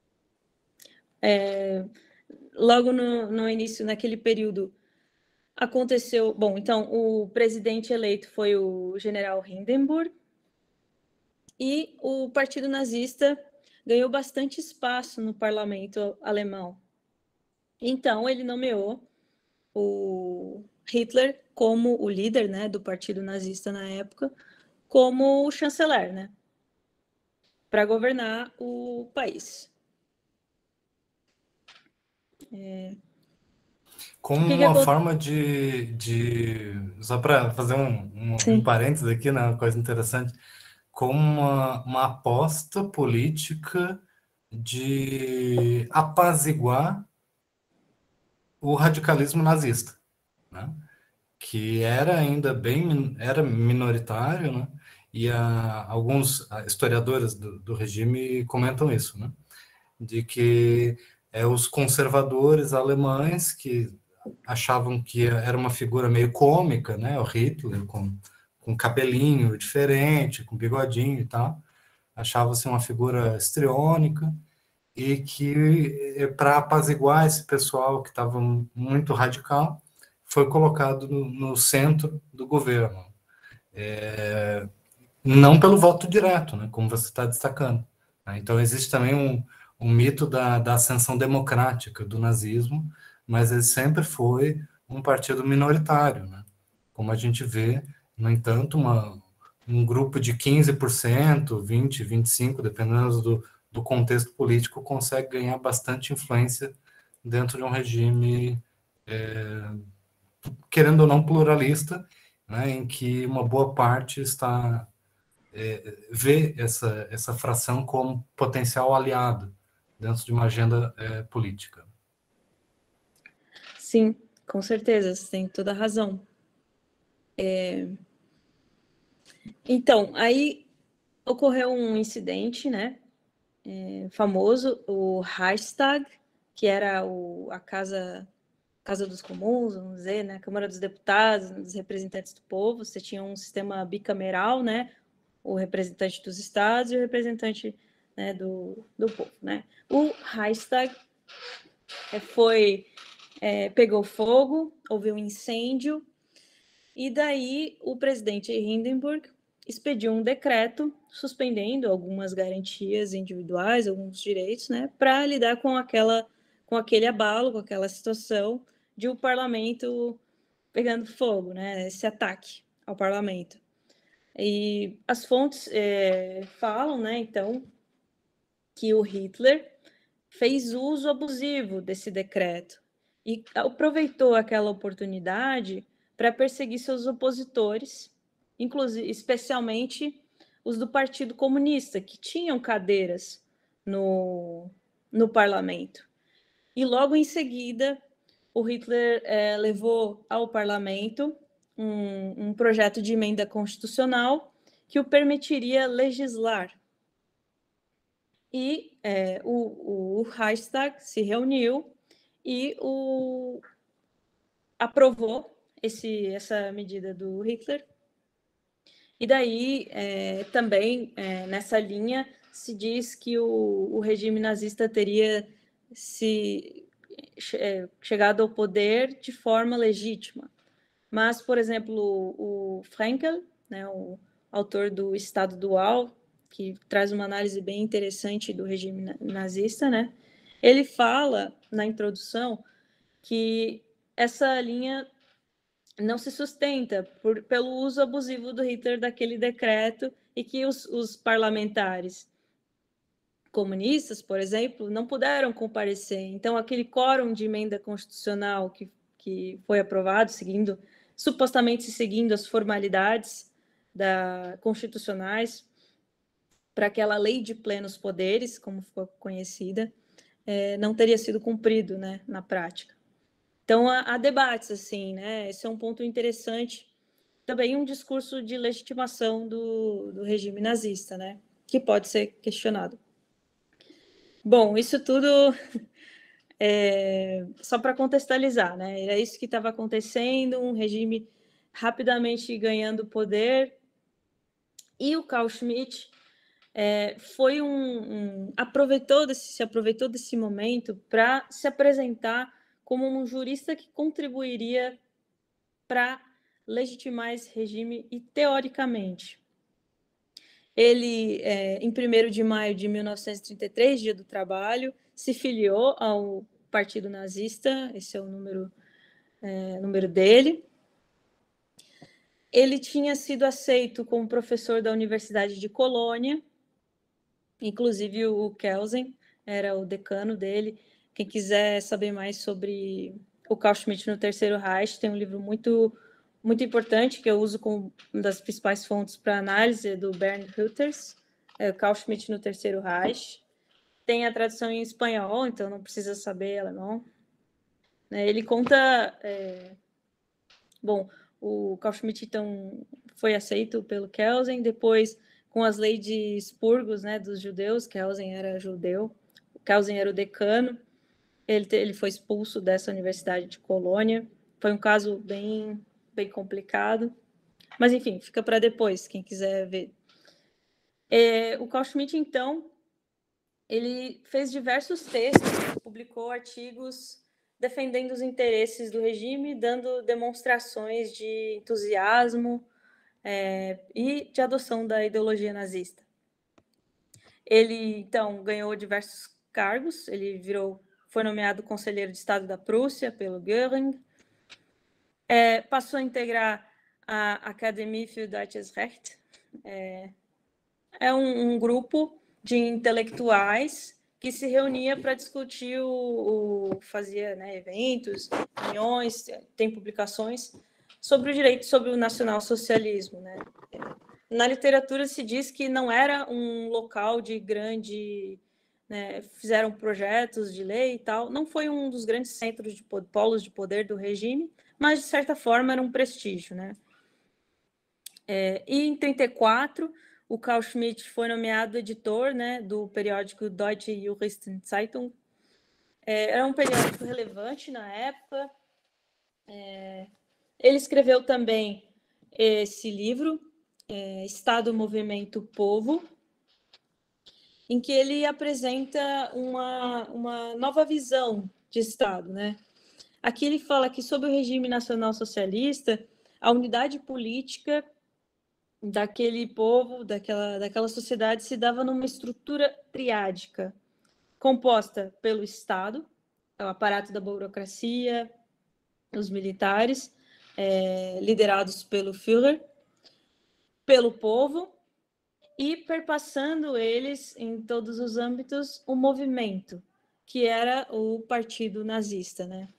C: Logo no início, naquele período, aconteceu... Bom, então, o presidente eleito foi o general Hindenburg, e o Partido Nazista ganhou bastante espaço no parlamento alemão. Então, ele nomeou o Hitler como o líder, né, do Partido Nazista na época, como o chanceler, né, para governar o país.
B: Como uma forma só para fazer um parênteses aqui, né, uma coisa interessante, como uma aposta política de apaziguar o radicalismo nazista, né? Que era ainda era minoritário, né? E alguns historiadores do regime comentam isso, né? De que os conservadores alemães que achavam que era uma figura meio cômica, né? O Hitler com cabelinho diferente, com bigodinho e tal, achava-se uma figura histriônica, e que, para apaziguar esse pessoal que estava muito radical, foi colocado no centro do governo. Não pelo voto direto, né, como você está destacando. Né? Então, existe também um mito da ascensão democrática do nazismo, mas ele sempre foi um partido minoritário, né? Como a gente vê, no entanto, um grupo de 15%, 20%, 25%, dependendo do contexto político, consegue ganhar bastante influência dentro de um regime, querendo ou não, pluralista, né, em que uma boa parte vê essa fração como potencial aliado dentro de uma agenda política.
C: Sim, com certeza, você tem toda a razão. Então, aí ocorreu um incidente, né, famoso, o Reichstag, que era a Casa dos Comuns, vamos dizer, né, a Câmara dos Deputados, dos representantes do povo. Você tinha um sistema bicameral, né, o representante dos estados e o representante, né, do povo, né. O Reichstag pegou fogo, houve um incêndio, e daí o presidente Hindenburg expediu um decreto suspendendo algumas garantias individuais, alguns direitos, né, para lidar com aquele abalo, com aquela situação de o parlamento pegando fogo, né, esse ataque ao parlamento. E as fontes falam, né, então, que o Hitler fez uso abusivo desse decreto e aproveitou aquela oportunidade para perseguir seus opositores, inclusive, especialmente os do Partido Comunista, que tinham cadeiras no parlamento. E logo em seguida, o Hitler levou ao parlamento um projeto de emenda constitucional que o permitiria legislar. E o Reichstag se reuniu e aprovou essa medida do Hitler. E daí, também, nessa linha, se diz que o regime nazista teria chegado ao poder de forma legítima. Mas, por exemplo, o Frankl, né, o autor do Estado Dual, que traz uma análise bem interessante do regime nazista, né? Ele fala na introdução que essa linha não se sustenta pelo uso abusivo do Hitler daquele decreto e que os parlamentares comunistas, por exemplo, não puderam comparecer. Então, aquele quórum de emenda constitucional que foi aprovado, supostamente seguindo as formalidades constitucionais, para aquela lei de plenos poderes, como foi conhecida, não teria sido cumprido, né, na prática. Então, há debates, assim, né? Esse é um ponto interessante. Também um discurso de legitimação do regime nazista, né? Que pode ser questionado. Bom, isso tudo só para contextualizar, né? Era isso que estava acontecendo, um regime rapidamente ganhando poder. E o Carl Schmitt se aproveitou desse momento para se apresentar como um jurista que contribuiria para legitimar esse regime e, teoricamente, ele, em 1º de maio de 1933, Dia do Trabalho, se filiou ao Partido Nazista, esse é o número dele. Ele tinha sido aceito como professor da Universidade de Colônia, inclusive o Kelsen era o decano dele. Quem quiser saber mais sobre o Carl Schmitt no Terceiro Reich, tem um livro muito, muito importante que eu uso como uma das principais fontes para análise, do Bernd Reuters, Carl Schmitt no Terceiro Reich. Tem a tradução em espanhol, então não precisa saber alemão. Ele conta... Bom, o Carl Schmitt, então, foi aceito pelo Kelsen, depois, com as leis de expurgos, né, dos judeus, Kelsen era judeu, o Kelsen era o decano, ele foi expulso dessa Universidade de Colônia. Foi um caso bem, bem complicado, mas, enfim, fica para depois, quem quiser ver. O Carl Schmitt, então, ele fez diversos textos, publicou artigos defendendo os interesses do regime, dando demonstrações de entusiasmo e de adoção da ideologia nazista. Ele, então, ganhou diversos cargos, ele foi nomeado conselheiro de Estado da Prússia pelo Göring, passou a integrar a Akademie für Deutsches Recht, um grupo de intelectuais que se reunia para discutir fazia, né, eventos, reuniões, tem publicações sobre o direito, sobre o nacionalsocialismo, né? Na literatura se diz que não era um local de grande, né, fizeram projetos de lei e tal, não foi um dos grandes centros de polos de poder do regime, mas de certa forma era um prestígio, né? E em 1934 o Carl Schmitt foi nomeado editor, né, do periódico Deutsche Juristenzeitung. Era um periódico relevante na época. Ele escreveu também esse livro, Estado, Movimento, Povo, em que ele apresenta uma nova visão de Estado, né? Aqui ele fala que, sob o regime nacional socialista, a unidade política daquele povo, daquela sociedade, se dava numa estrutura triádica, composta pelo Estado, o aparato da burocracia, os militares, liderados pelo Führer, pelo povo, e perpassando eles em todos os âmbitos o movimento, que era o partido nazista, né?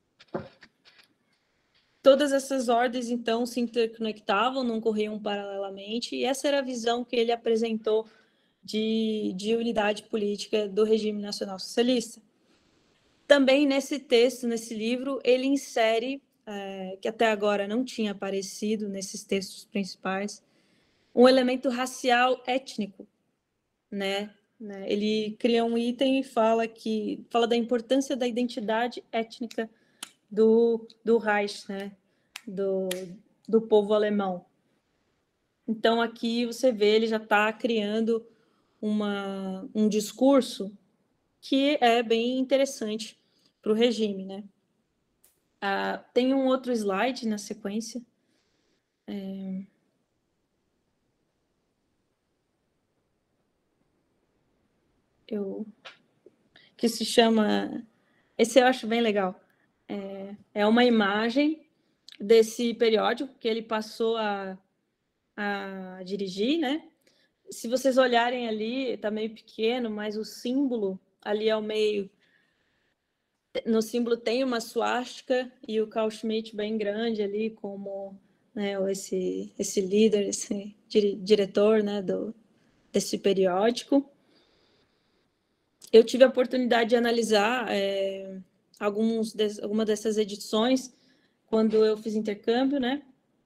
C: Todas essas ordens, então, se interconectavam, não corriam paralelamente, e essa era a visão que ele apresentou de unidade política do regime nacional socialista. Também nesse texto, nesse livro, ele insere, que até agora não tinha aparecido nesses textos principais, um elemento racial étnico, né? Ele cria um item e fala da importância da identidade étnica do Reich, né? do povo alemão. Então, aqui você vê, ele já está criando um discurso que é bem interessante para o regime, né? Tem um outro slide na sequência. Que se chama... Esse eu acho bem legal. É uma imagem desse periódico que ele passou a dirigir, né? Se vocês olharem ali, está meio pequeno, mas o símbolo ali ao meio, no símbolo tem uma suástica e o Carl Schmitt bem grande ali como, né, esse líder, esse diretor, né, desse periódico. Eu tive a oportunidade de analisar alguma dessas edições quando eu fiz intercâmbio, né?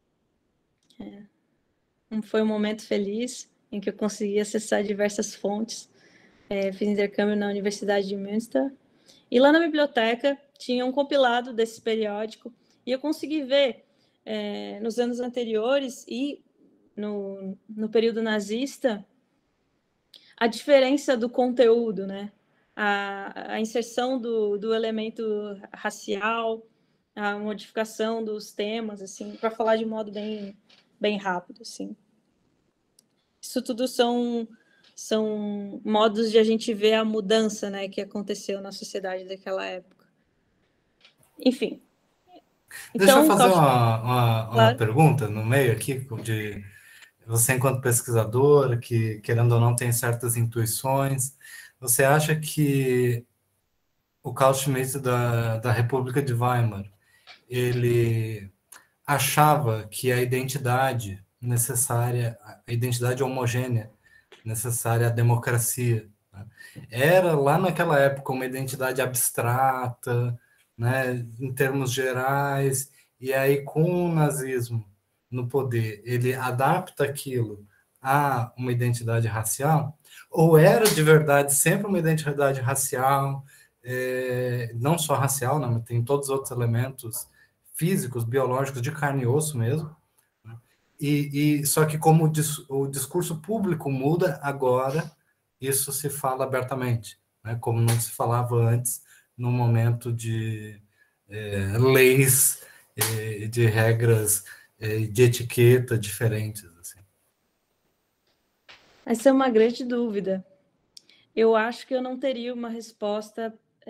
C: Foi um momento feliz em que eu consegui acessar diversas fontes. Fiz intercâmbio na Universidade de Münster. E lá na biblioteca tinha um compilado desse periódico e eu consegui ver nos anos anteriores e no período nazista a diferença do conteúdo, né? A inserção do elemento racial, a modificação dos temas, assim, para falar de modo bem rápido, assim. Isso tudo são modos de a gente ver a mudança, né, que aconteceu na sociedade daquela época. Enfim.
B: Deixa eu
C: Então,
B: fazer uma
C: claro.
B: pergunta no meio aqui, de você enquanto pesquisadora, que querendo ou não tem certas intuições, você acha que o Carl Schmitt da República de Weimar, ele achava que a identidade necessária, a identidade homogênea necessária à democracia, né, era lá naquela época uma identidade abstrata, né, em termos gerais, e aí com o nazismo no poder, ele adapta aquilo a uma identidade racial, ou era de verdade sempre uma identidade racial, não só racial, né, mas tem todos os outros elementos físicos, biológicos, de carne e osso mesmo, né? Só que como o discurso público muda agora, isso se fala abertamente, né? Como não se falava antes, no momento de leis, de regras, de etiqueta diferentes. Assim.
C: Essa é uma grande dúvida. Eu acho que eu não teria uma resposta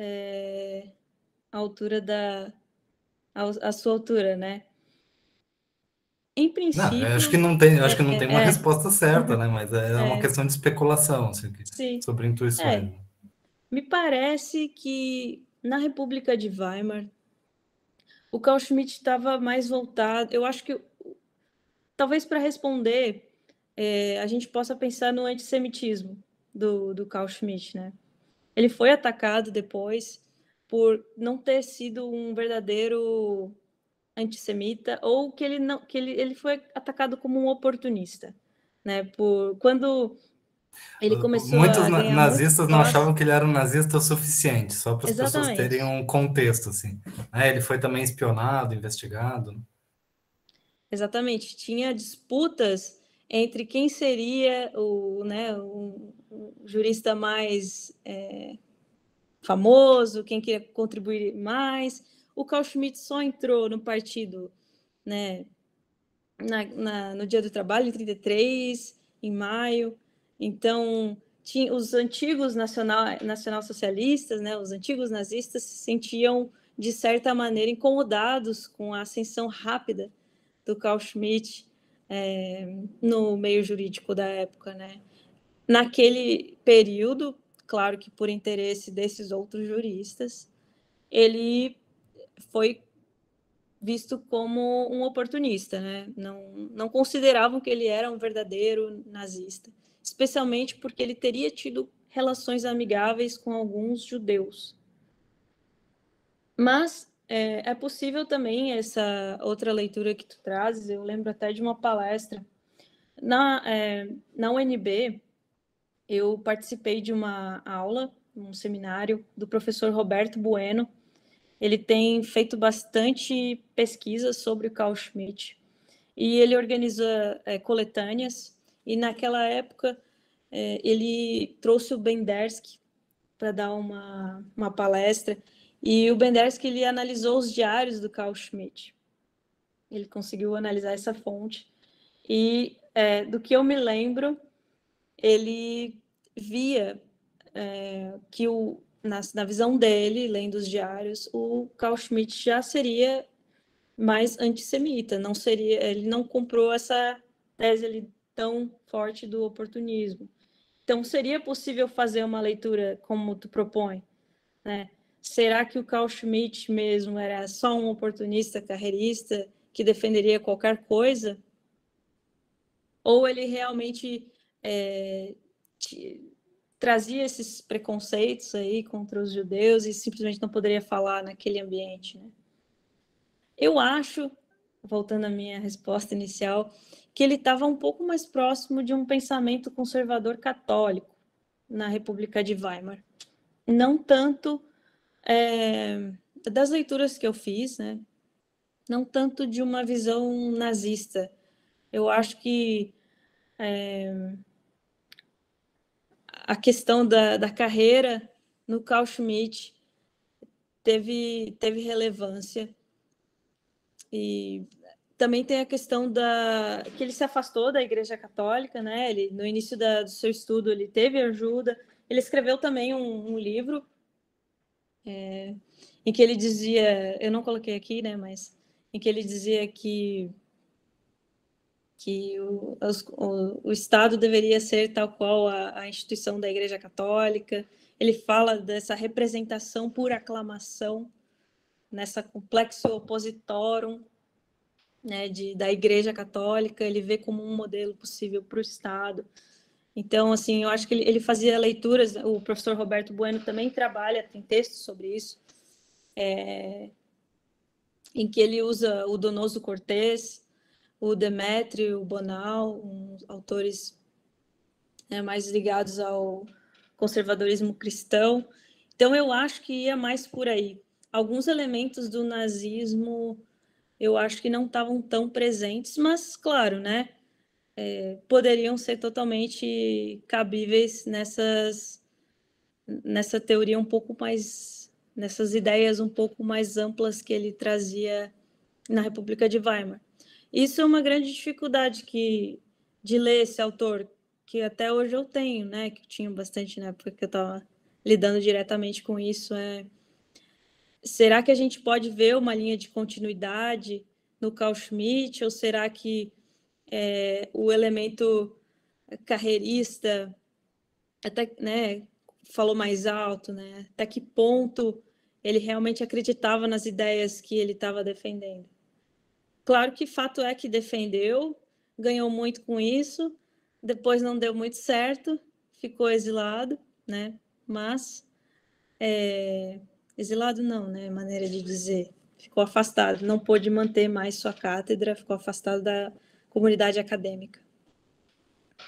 C: à altura à sua altura, né? Em princípio...
B: Não, eu acho que não tem, acho que não tem uma resposta certa, né? Mas é uma questão de especulação, assim,
C: Sim.
B: sobre intuições.
C: Me parece que na República de Weimar o Carl Schmitt estava mais voltado... Eu acho que, talvez para responder, a gente possa pensar no antissemitismo do Carl Schmitt, né? Ele foi atacado depois por não ter sido um verdadeiro antissemita, ou que ele foi atacado como um oportunista, né? Quando ele começou
B: Muitos
C: a ganhar muito
B: nazistas não
C: espaço.
B: achavam que ele era um nazista o suficiente, só para as pessoas terem
C: Exatamente.
B: um contexto, assim. Ele foi também espionado, investigado.
C: Exatamente. Tinha disputas entre quem seria o jurista mais famoso, quem queria contribuir mais. O Carl Schmitt só entrou no partido, né, no Dia do Trabalho, em 33, em maio. Então, tinha os antigos nacional-socialistas, né, os antigos nazistas, se sentiam, de certa maneira, incomodados com a ascensão rápida do Carl Schmitt no meio jurídico da época, né? Naquele período, claro que por interesse desses outros juristas, ele foi visto como um oportunista, né? Não consideravam que ele era um verdadeiro nazista, especialmente porque ele teria tido relações amigáveis com alguns judeus. Mas é possível também essa outra leitura que tu trazes. Eu lembro até de uma palestra na UNB. Eu participei de uma aula, um seminário do professor Roberto Bueno. Ele tem feito bastante pesquisa sobre o Carl Schmitt e ele organiza coletâneas. E naquela época ele trouxe o Bendersky para dar uma palestra, e o Bendersky ele analisou os diários do Carl Schmitt. Ele conseguiu analisar essa fonte e do que eu me lembro, ele via que na visão dele, lendo os diários, o Carl Schmitt já seria mais antissemita, ele não comprou essa tese ali tão forte do oportunismo. Então, seria possível fazer uma leitura como tu propõe, né? Será que o Carl Schmitt mesmo era só um oportunista carreirista que defenderia qualquer coisa? Ou ele realmente trazia esses preconceitos aí contra os judeus e simplesmente não poderia falar naquele ambiente, né? Eu acho, voltando à minha resposta inicial, que ele estava um pouco mais próximo de um pensamento conservador católico na República de Weimar. Não tanto das leituras que eu fiz, né? Não tanto de uma visão nazista. Eu acho que a questão da carreira no Carl Schmitt teve relevância. E também tem a questão que ele se afastou da Igreja Católica, né? Ele, no início do seu estudo, ele teve ajuda. Ele escreveu também um livro em que ele dizia, eu não coloquei aqui, né? Mas em que ele dizia que o Estado deveria ser tal qual a instituição da Igreja Católica. Ele fala dessa representação por aclamação, nessa complexo oppositorum, né, da Igreja Católica. Ele vê como um modelo possível para o Estado. Então, assim, eu acho que ele fazia leituras. O professor Roberto Bueno também trabalha, tem textos sobre isso, em que ele usa o Donoso Cortés, o Demétrio, o Bonal, autores mais ligados ao conservadorismo cristão. Então, eu acho que ia mais por aí. Alguns elementos do nazismo eu acho que não estavam tão presentes, mas, claro, né, poderiam ser totalmente cabíveis nessa teoria um pouco mais, nessas ideias um pouco mais amplas que ele trazia na República de Weimar. Isso é uma grande dificuldade de ler esse autor, que até hoje eu tenho, né, que eu tinha bastante na época que eu estava lidando diretamente com isso. Será que a gente pode ver uma linha de continuidade no Carl Schmitt, ou será que o elemento carreirista até, né, falou mais alto, né? Até que ponto ele realmente acreditava nas ideias que ele estava defendendo? Claro que fato é que defendeu, ganhou muito com isso, depois não deu muito certo, ficou exilado, né? Mas exilado não, né? Maneira de dizer, ficou afastado, não pôde manter mais sua cátedra, ficou afastado da comunidade acadêmica.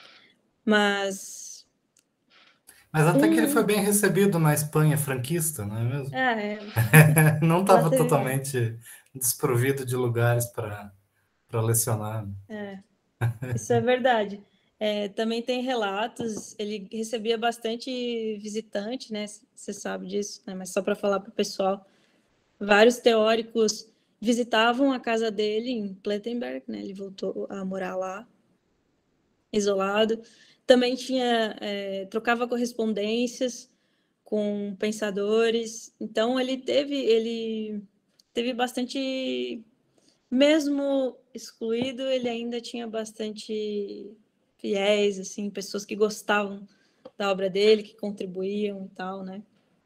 C: Mas
B: até que ele foi bem recebido na Espanha franquista, não é mesmo? Não
C: Lá
B: estava
C: teve-
B: totalmente desprovido de lugares para lecionar.
C: Isso é verdade. Também tem relatos, ele recebia bastante visitante, né? Você sabe disso, né? Mas só para falar para o pessoal, vários teóricos visitavam a casa dele em Plettenberg, né? Ele voltou a morar lá, isolado. Também trocava correspondências com pensadores. Então ele teve bastante, mesmo excluído, ele ainda tinha bastante fiéis, assim, pessoas que gostavam da obra dele, que contribuíam e tal, né?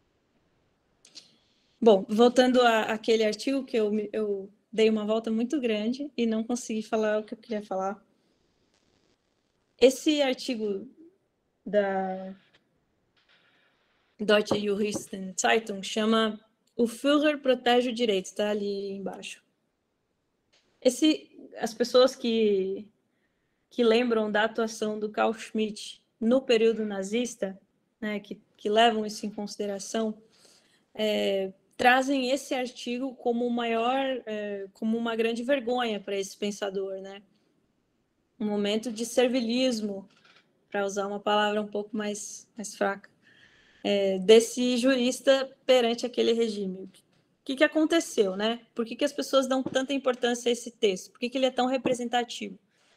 C: Bom, voltando àquele artigo que eu dei uma volta muito grande e não consegui falar o que eu queria falar. Esse artigo da Deutsche Juristenzeitung chama O Führer protege o direito, está ali embaixo. As pessoas que lembram da atuação do Carl Schmitt no período nazista, né, que levam isso em consideração, trazem esse artigo como como uma grande vergonha para esse pensador, né? Um momento de servilismo, para usar uma palavra um pouco mais fraca, desse jurista perante aquele regime. O que aconteceu, né? Por que as pessoas dão tanta importância a esse texto? Por que ele é tão representativo?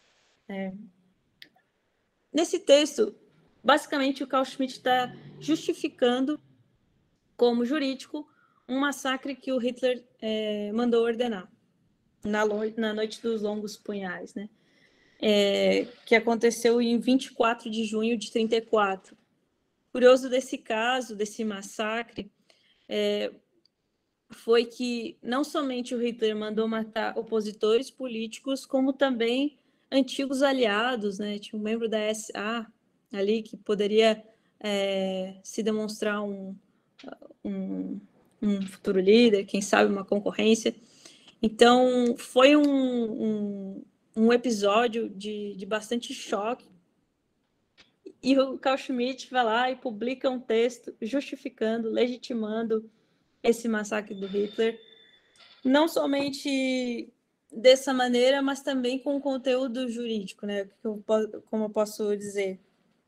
C: Nesse texto, basicamente, o Carl Schmitt está justificando, como jurídico, um massacre que o Hitler mandou ordenar na Noite dos Longos Punhais, né? Que aconteceu em 24 de junho de 1934. Curioso desse caso, desse massacre, foi que não somente o Hitler mandou matar opositores políticos, como também antigos aliados, né? Tinha um membro da SA ali que poderia se demonstrar um futuro líder, quem sabe uma concorrência. Então, foi um episódio de bastante choque. E o Carl Schmitt vai lá e publica um texto justificando, legitimando esse massacre do Hitler, não somente dessa maneira, mas também com conteúdo jurídico, né? Como eu posso dizer?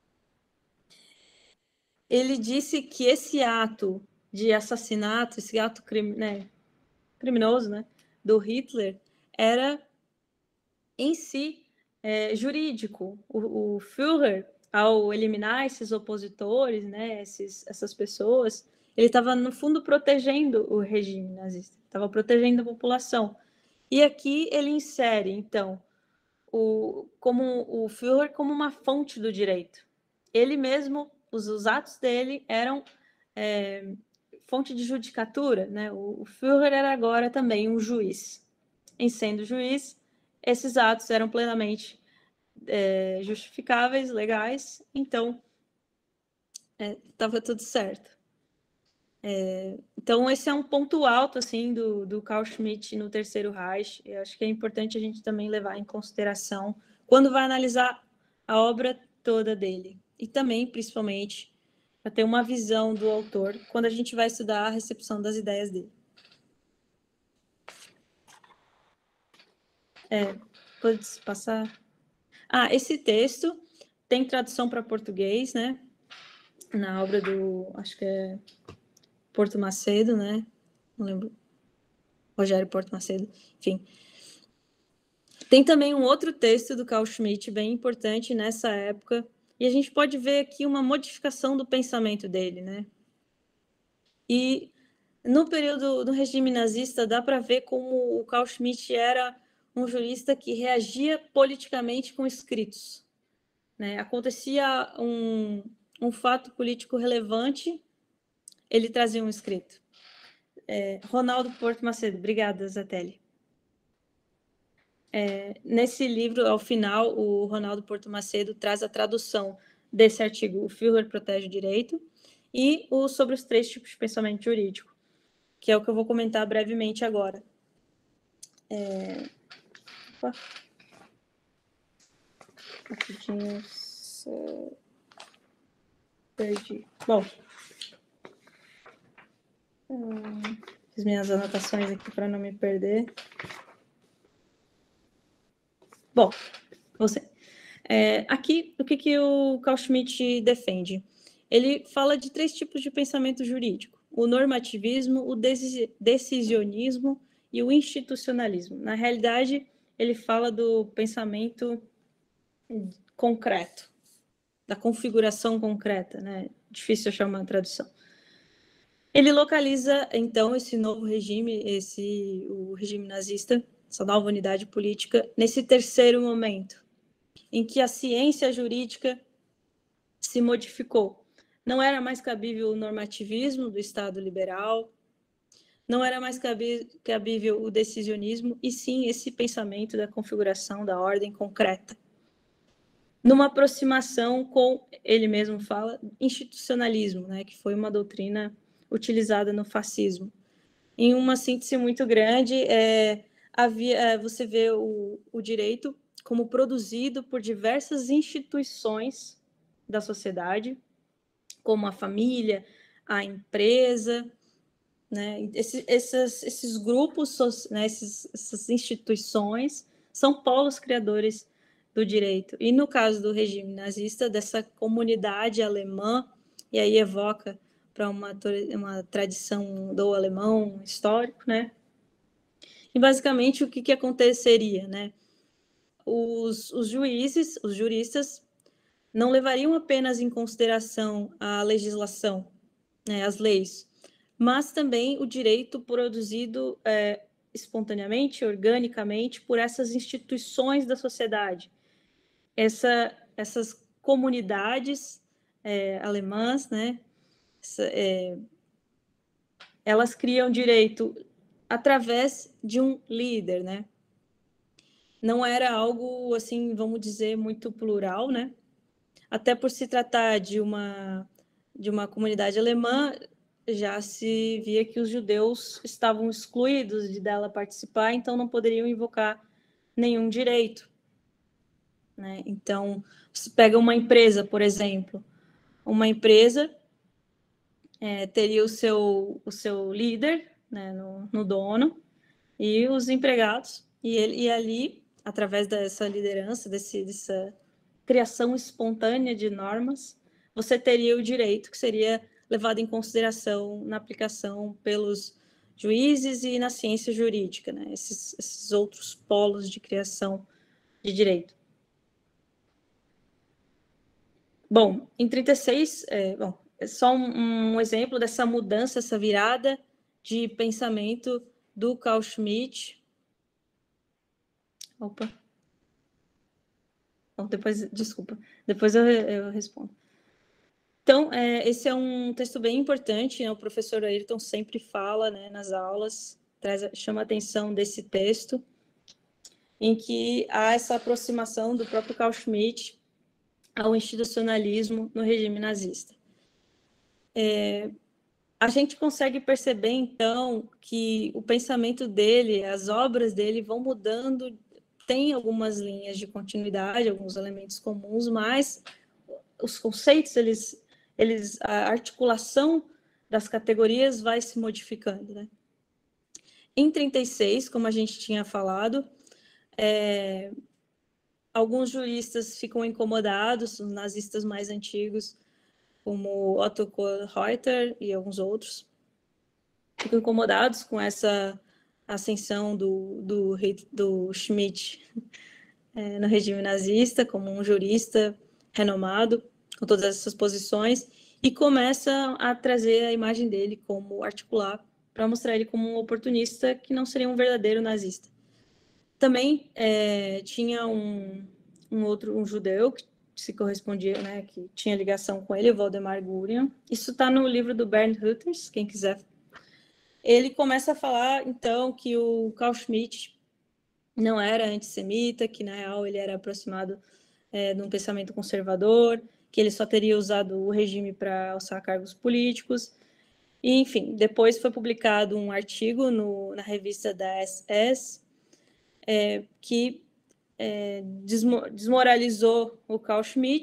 C: Ele disse que esse ato de assassinato, esse ato criminoso, né, do Hitler, era em si jurídico. O Führer, ao eliminar esses opositores, né, essas pessoas, ele estava, no fundo, protegendo o regime nazista, estava protegendo a população. E aqui ele insere, então, o Führer como uma fonte do direito. Ele mesmo, os atos dele eram fonte de judicatura, né? O Führer era agora também um juiz. Em sendo juiz, esses atos eram plenamente justificáveis, legais, então estava tudo certo. Então, esse é um ponto alto assim do Carl Schmitt no Terceiro Reich. Eu acho que é importante a gente também levar em consideração quando vai analisar a obra toda dele. E também, principalmente, para ter uma visão do autor quando a gente vai estudar a recepção das ideias dele. Pode passar? Esse texto tem tradução para português, né? Na obra do, acho que é Porto Macedo, né? Não lembro. Rogério Porto Macedo, enfim. Tem também um outro texto do Carl Schmitt bem importante nessa época, e a gente pode ver aqui uma modificação do pensamento dele, né? E no período do regime nazista, dá para ver como o Carl Schmitt era um jurista que reagia politicamente com escritos, né? Acontecia um fato político relevante, ele trazia um escrito. Ronaldo Porto Macedo, obrigada, Zatelli. Nesse livro, ao final, o Ronaldo Porto Macedo traz a tradução desse artigo, O Führer protege o direito, e sobre os 3 tipos de pensamento jurídico, que é o que eu vou comentar brevemente agora. Rapidinho, Perdi. Bom, fiz minhas anotações aqui para não me perder. Bom, você. Aqui, o que o Carl Schmitt defende? Ele fala de 3 tipos de pensamento jurídico: o normativismo, o decisionismo e o institucionalismo. Na realidade, ele fala do pensamento concreto, da configuração concreta, né? Difícil achar uma tradução. Ele localiza, então, esse novo regime, o regime nazista, essa nova unidade política, nesse terceiro momento, em que a ciência jurídica se modificou. Não era mais cabível o normativismo do Estado liberal, não era mais cabível o decisionismo, e sim esse pensamento da configuração da ordem concreta. Numa aproximação com, ele mesmo fala, institucionalismo, né, que foi uma doutrina utilizada no fascismo. Em uma síntese muito grande, você vê o direito como produzido por diversas instituições da sociedade, como a família, a empresa, né? Esses grupos, né, essas instituições são polos criadores do direito. E no caso do regime nazista, dessa comunidade alemã, e aí evoca para uma tradição do alemão histórico, né? E basicamente o que aconteceria, né? Os juízes, os juristas, não levariam apenas em consideração a legislação, né, as leis, mas também o direito produzido espontaneamente, organicamente, por essas instituições da sociedade. Essas comunidades alemãs, né, elas criam direito através de um líder, né? Não era algo, assim, vamos dizer, muito plural, né? Até por se tratar de uma comunidade alemã, já se via que os judeus estavam excluídos de dela participar, então não poderiam invocar nenhum direito, né? Então, se pega uma empresa, por exemplo, uma empresa teria o seu líder, né, no dono, e os empregados, e ali, através dessa liderança, dessa criação espontânea de normas, você teria o direito que seria levado em consideração na aplicação pelos juízes e na ciência jurídica, né? Esses outros polos de criação de direito. Bom, em 36, é só um exemplo dessa mudança, essa virada de pensamento do Carl Schmitt. Opa. Bom, depois eu respondo. Então, esse é um texto bem importante, né? O professor Ayrton sempre fala, né, nas aulas, chama a atenção desse texto, em que há essa aproximação do próprio Carl Schmitt ao institucionalismo no regime nazista. A gente consegue perceber, então, que o pensamento dele, as obras dele vão mudando, tem algumas linhas de continuidade, alguns elementos comuns, mas os conceitos, a articulação das categorias vai se modificando, né? Em 36, como a gente tinha falado, alguns juristas ficam incomodados, os nazistas mais antigos, como Otto Kohlreuter e alguns outros, ficam incomodados com essa ascensão do Schmitt no regime nazista, como um jurista renomado, com todas essas posições, e começa a trazer a imagem dele como articular, para mostrar ele como um oportunista que não seria um verdadeiro nazista. Também tinha um judeu que se correspondia, né, que tinha ligação com ele, o Waldemar Gurian. Isso está no livro do Bernd Hutters, quem quiser. Ele começa a falar, então, que o Carl Schmitt não era antissemita, que, na real, ele era aproximado de um pensamento conservador, que ele só teria usado o regime para alçar cargos políticos. E, enfim, depois foi publicado um artigo na revista da SS, que desmoralizou o Carl Schmitt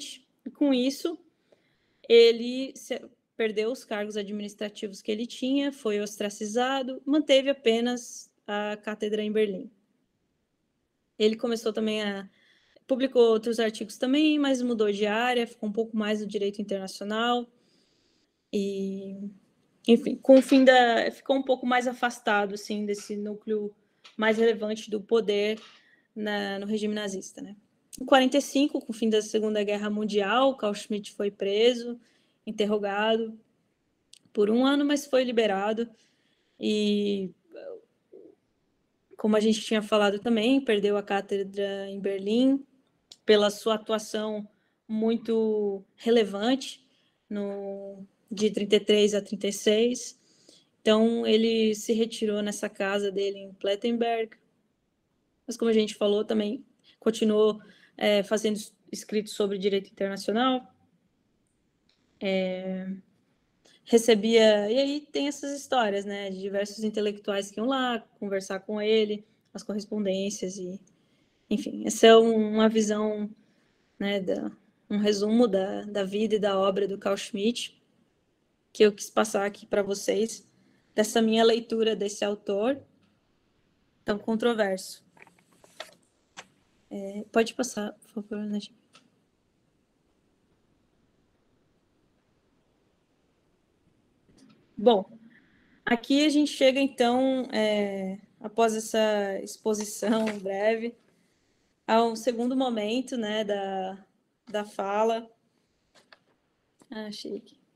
C: E com isso, ele perdeu os cargos administrativos que ele tinha, foi ostracizado, manteve apenas a cátedra em Berlim. Ele começou também publicou outros artigos também, mas mudou de área, ficou um pouco mais no direito internacional e, enfim, com o fim ficou um pouco mais afastado, assim, desse núcleo mais relevante do poder no regime nazista, né? Em 1945, com o fim da Segunda Guerra Mundial, Carl Schmitt foi preso, interrogado por 1 ano, mas foi liberado e, como a gente tinha falado também, perdeu a cátedra em Berlim pela sua atuação muito relevante de 33 a 36. Então, ele se retirou nessa casa dele em Plettenberg, mas, como a gente falou, também continuou fazendo escritos sobre direito internacional, recebia... E aí tem essas histórias, né, de diversos intelectuais que iam lá conversar com ele, as correspondências, e, enfim, essa é uma visão, né, um resumo da vida e da obra do Carl Schmitt, que eu quis passar aqui para vocês, dessa minha leitura desse autor tão controverso. Pode passar, por favor, Najib. Bom, aqui a gente chega, então, após essa exposição breve, ao segundo momento, né, da fala. Achei aqui.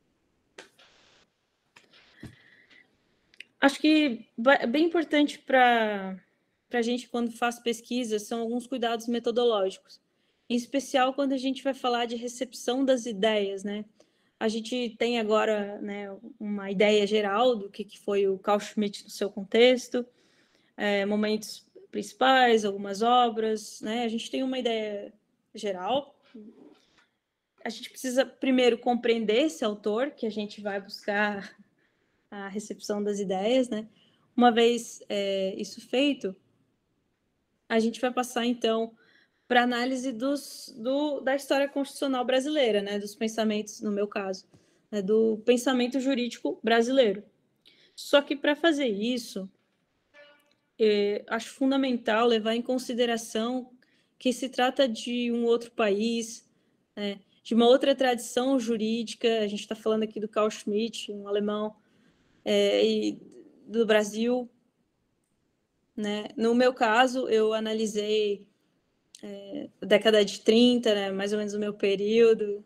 C: Acho que é bem importante para a gente, quando faz pesquisa, são alguns cuidados metodológicos, em especial quando a gente vai falar de recepção das ideias, né? A gente tem agora, né, uma ideia geral do que foi o Carl Schmitt no seu contexto, momentos principais, algumas obras, né? A gente tem uma ideia geral. A gente precisa primeiro compreender esse autor, que a gente vai buscar a recepção das ideias, né? Uma vez isso feito, a gente vai passar, então, para a análise da história constitucional brasileira, né? Dos pensamentos, no meu caso, né? Do pensamento jurídico brasileiro. Só que, para fazer isso, acho fundamental levar em consideração que se trata de um outro país, né? De uma outra tradição jurídica. A gente está falando aqui do Carl Schmitt, um alemão, e do Brasil, né? No meu caso, eu analisei a década de 30, né? Mais ou menos o meu período,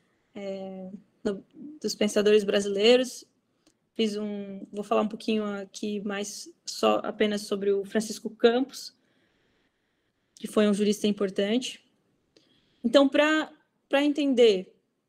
C: dos pensadores brasileiros. Vou falar um pouquinho aqui mais apenas sobre o Francisco Campos, que foi um jurista importante. Então, para entender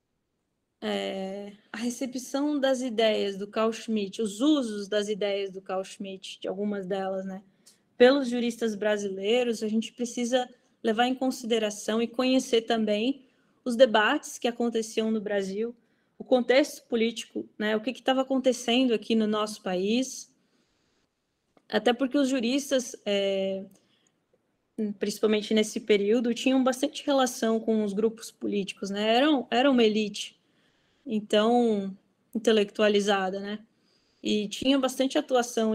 C: a recepção das ideias do Carl Schmitt, os usos das ideias do Carl Schmitt, de algumas delas, né, pelos juristas brasileiros, a gente precisa levar em consideração e conhecer também os debates que aconteciam no Brasil, o contexto político, né, o que estava acontecendo aqui no nosso país, até porque os juristas, principalmente nesse período, tinham bastante relação com os grupos políticos, né, eram uma elite, então, intelectualizada, né, e tinha bastante atuação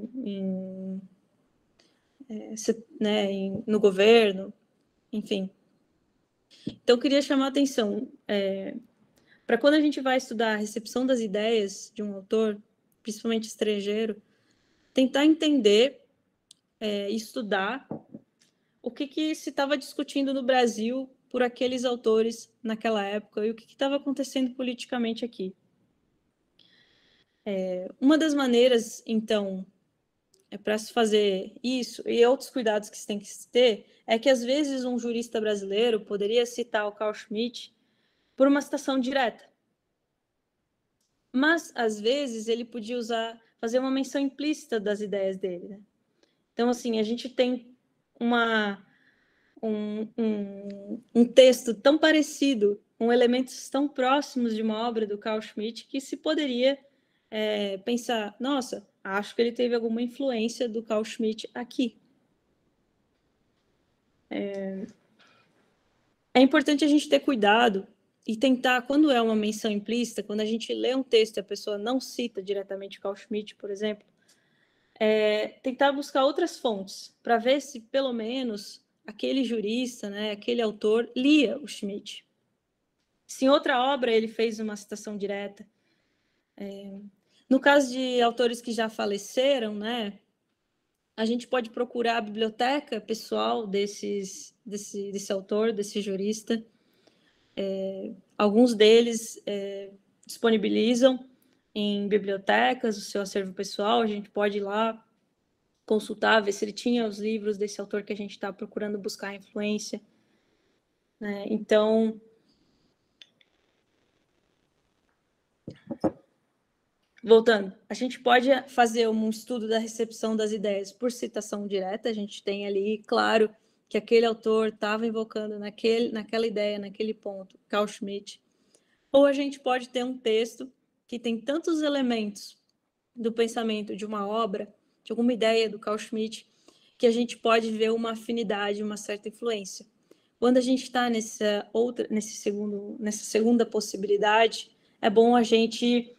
C: no governo, enfim. Então, eu queria chamar a atenção para quando a gente vai estudar a recepção das ideias de um autor, principalmente estrangeiro, tentar entender e estudar o que se estava discutindo no Brasil por aqueles autores naquela época e o que estava acontecendo politicamente aqui. Uma das maneiras, então, para se fazer isso, e outros cuidados que se tem que ter, é que às vezes um jurista brasileiro poderia citar o Carl Schmitt por uma citação direta. Mas, às vezes, ele podia fazer uma menção implícita das ideias dele, né? Então, assim, a gente tem um texto tão parecido, com elementos tão próximos de uma obra do Carl Schmitt, que se poderia pensar, nossa, acho que ele teve alguma influência do Carl Schmitt aqui. É É importante a gente ter cuidado e tentar, quando é uma menção implícita, quando a gente lê um texto e a pessoa não cita diretamente Carl Schmitt, por exemplo, tentar buscar outras fontes para ver se, pelo menos, aquele jurista, né, aquele autor, lia o Schmitt. Se em outra obra ele fez uma citação direta. No caso de autores que já faleceram, né, a gente pode procurar a biblioteca pessoal desse autor, desse jurista. Alguns deles disponibilizam em bibliotecas o seu acervo pessoal, a gente pode ir lá consultar, ver se ele tinha os livros desse autor que a gente está procurando buscar influência. Né? Então, voltando, a gente pode fazer um estudo da recepção das ideias por citação direta, a gente tem ali, claro, que aquele autor estava invocando naquela ideia, naquele ponto, Carl Schmitt, ou a gente pode ter um texto que tem tantos elementos do pensamento de uma obra, de alguma ideia do Carl Schmitt, que a gente pode ver uma afinidade, uma certa influência. Quando a gente está nessa segunda possibilidade, é bom a gente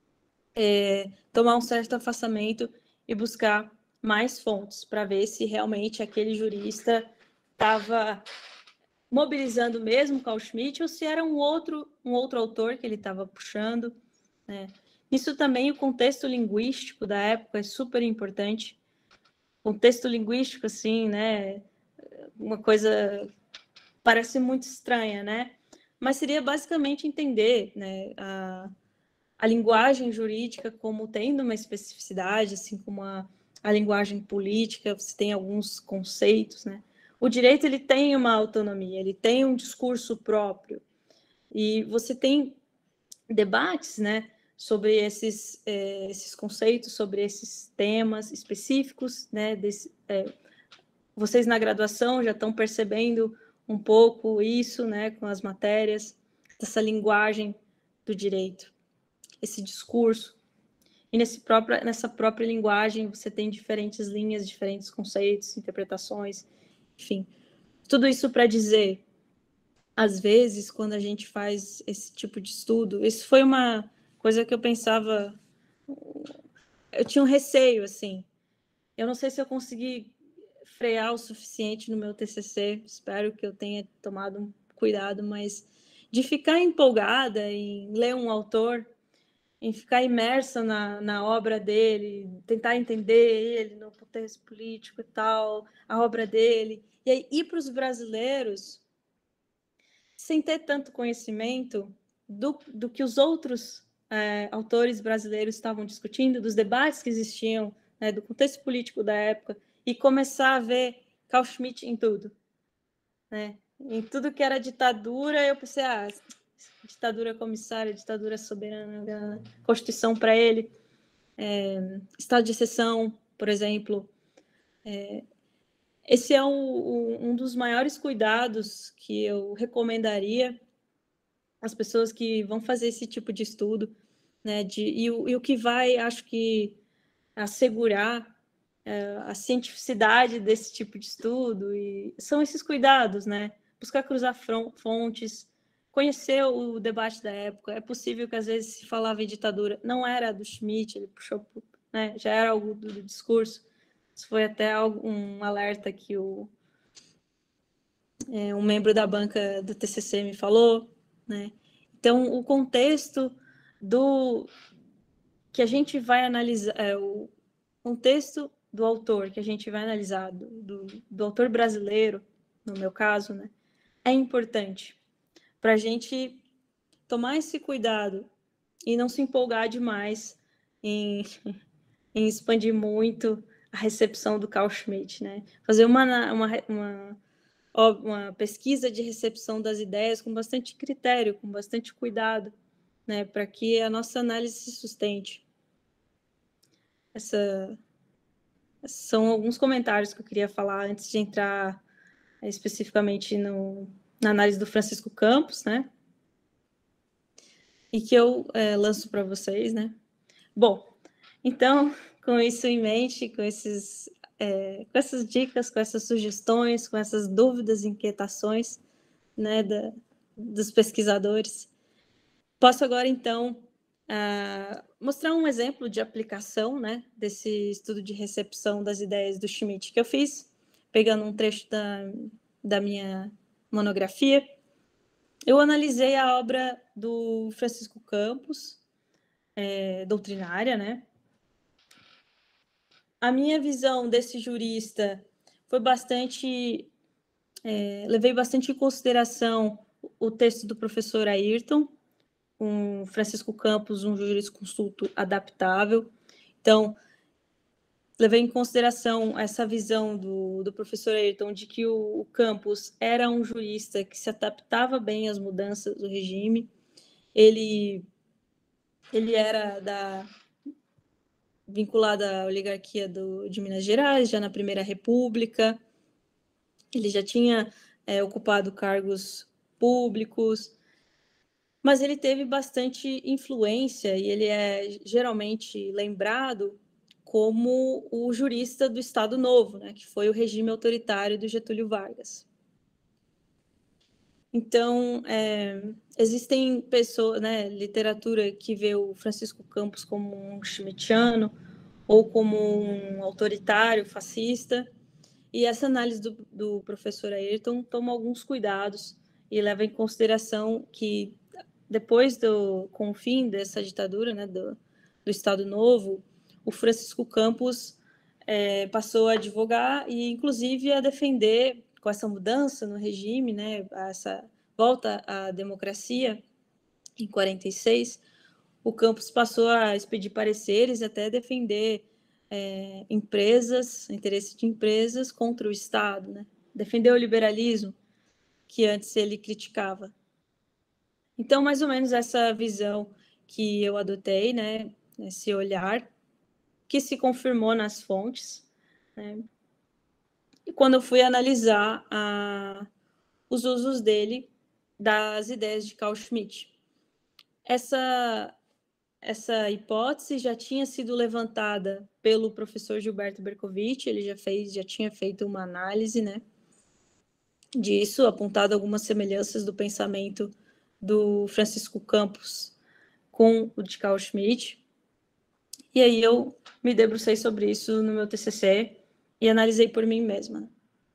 C: tomar um certo afastamento e buscar mais fontes para ver se realmente aquele jurista estava mobilizando mesmo Carl Schmitt ou se era um outro autor que ele estava puxando. Né? Isso também, o contexto linguístico da época é super importante. Contexto linguístico, assim, né? Uma coisa parece muito estranha, né? Mas seria basicamente entender, né, a linguagem jurídica como tendo uma especificidade, assim como a linguagem política, você tem alguns conceitos, né? O direito, ele tem uma autonomia, ele tem um discurso próprio, e você tem debates, né, sobre esses conceitos, sobre esses temas específicos, né, vocês na graduação já estão percebendo um pouco isso, né, com as matérias, dessa linguagem do direito, esse discurso. E nessa própria linguagem você tem diferentes linhas, diferentes conceitos, interpretações, enfim. Tudo isso para dizer, às vezes, quando a gente faz esse tipo de estudo, isso foi uma coisa que eu pensava, eu tinha um receio, assim. Eu não sei se eu consegui frear o suficiente no meu TCC, espero que eu tenha tomado um cuidado, mas de ficar empolgada em ler um autor, em ficar imersa na obra dele, tentar entender ele no contexto político e tal, a obra dele, e aí ir para os brasileiros sem ter tanto conhecimento do que os outros autores brasileiros estavam discutindo, dos debates que existiam, né, do contexto político da época, e começar a ver Carl Schmitt em tudo. Né? Em tudo que era ditadura, eu pensei, ditadura comissária, ditadura soberana, Constituição para ele, estado de exceção, por exemplo. Esse é um dos maiores cuidados que eu recomendaria às pessoas que vão fazer esse tipo de estudo, né? E o que vai, acho que, assegurar a cientificidade desse tipo de estudo e são esses cuidados, né? Buscar cruzar fontes, conhecer o debate da época. É possível que às vezes se falava em ditadura, não era do Schmitt, ele puxou, né? Já era algo do discurso. Isso foi até um alerta que um membro da banca do TCC me falou, né? Então, o contexto que a gente vai analisar, o contexto do autor que a gente vai analisar, do autor brasileiro, no meu caso, né, é importante para a gente tomar esse cuidado e não se empolgar demais em expandir muito a recepção do Carl Schmitt, né? Fazer uma pesquisa de recepção das ideias com bastante critério, com bastante cuidado, né, para que a nossa análise se sustente. São alguns comentários que eu queria falar antes de entrar especificamente na análise do Francisco Campos, né? E que eu lanço para vocês, né? Bom, então, com isso em mente, com essas dicas, com essas sugestões, com essas dúvidas e inquietações, né, dos pesquisadores. Posso agora, então, mostrar um exemplo de aplicação, né, desse estudo de recepção das ideias do Schmitt que eu fiz, pegando um trecho da minha monografia. Eu analisei a obra do Francisco Campos, doutrinária, né? A minha visão desse jurista foi bastante... levei bastante em consideração o texto do professor Ayrton, um Francisco Campos, um jurisconsulto adaptável. Então, levei em consideração essa visão do professor Ayrton de que o Campos era um jurista que se adaptava bem às mudanças do regime. Ele era vinculado à oligarquia de Minas Gerais, já na Primeira República. Ele já tinha ocupado cargos públicos, mas ele teve bastante influência e ele é geralmente lembrado como o jurista do Estado Novo, né, que foi o regime autoritário do Getúlio Vargas. Então, existem pessoas, né, literatura que vê o Francisco Campos como um schmittiano ou como um autoritário, fascista, e essa análise do professor Ayrton toma alguns cuidados e leva em consideração que depois com o fim dessa ditadura, né, do Estado Novo, o Francisco Campos passou a advogar e, inclusive, a defender, com essa mudança no regime, né, essa volta à democracia, em 46, o Campos passou a expedir pareceres e até defender interesse de empresas contra o Estado, né? Defender o liberalismo, que antes ele criticava. Então, mais ou menos essa visão que eu adotei, né, esse olhar, que se confirmou nas fontes, né? E quando eu fui analisar os usos dele das ideias de Carl Schmitt. Essa hipótese já tinha sido levantada pelo professor Gilberto Bercovitch, ele já tinha feito uma análise, né, disso, apontado algumas semelhanças do pensamento do Francisco Campos com o de Carl Schmitt. E aí eu me debrucei sobre isso no meu TCC e analisei por mim mesma.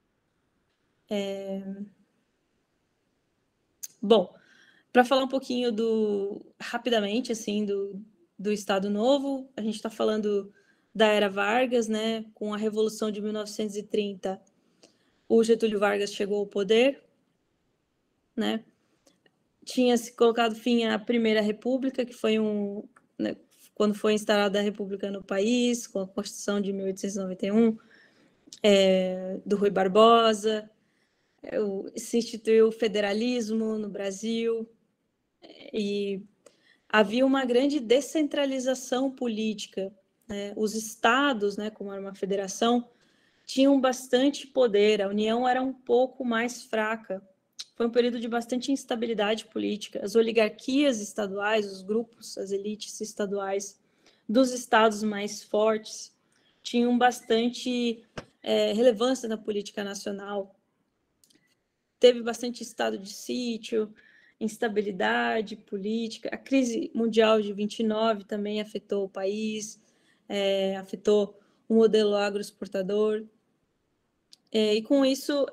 C: Bom, para falar um pouquinho rapidamente, assim, do Estado Novo, a gente está falando da Era Vargas, né? Com a Revolução de 1930, o Getúlio Vargas chegou ao poder, né? Tinha se colocado fim à Primeira República, que foi né, quando foi instalada a República no país, com a Constituição de 1891, do Rui Barbosa, se instituiu o federalismo no Brasil, e havia uma grande descentralização política, né? Os estados, né, como era uma federação, tinham bastante poder, a União era um pouco mais fraca. Foi um período de bastante instabilidade política. As oligarquias estaduais, os grupos, as elites estaduais dos estados mais fortes tinham bastante relevância na política nacional. Teve bastante estado de sítio, instabilidade política. A crise mundial de 29 também afetou o país, afetou o modelo agroexportador. E com isso,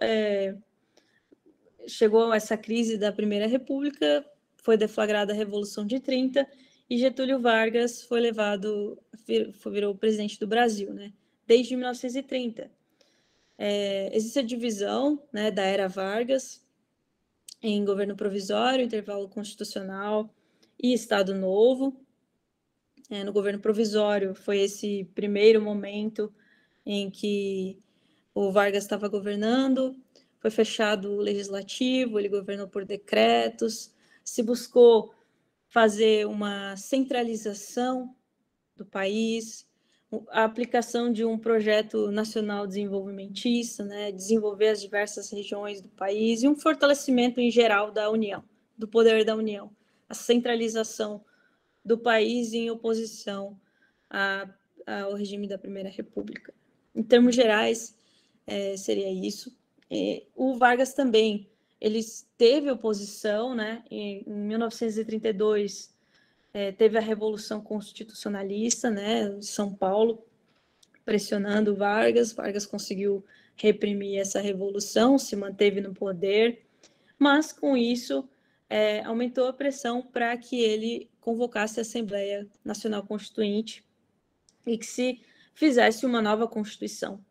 C: chegou essa crise da Primeira República, foi deflagrada a Revolução de 30 e Getúlio Vargas virou presidente do Brasil, né? Desde 1930. Existe a divisão, né, da Era Vargas em governo provisório, intervalo constitucional e Estado Novo. No governo provisório foi esse primeiro momento em que o Vargas estava governando, foi fechado o legislativo, ele governou por decretos, se buscou fazer uma centralização do país, a aplicação de um projeto nacional desenvolvimentista, né, desenvolver as diversas regiões do país e um fortalecimento em geral da União, do poder da União, a centralização do país em oposição ao regime da Primeira República. Em termos gerais, seria isso. O Vargas também ele teve oposição, né? Em 1932 teve a Revolução Constitucionalista, né? De São Paulo, pressionando Vargas. Vargas conseguiu reprimir essa revolução, se manteve no poder, mas com isso aumentou a pressão para que ele convocasse a Assembleia Nacional Constituinte e que se fizesse uma nova Constituição.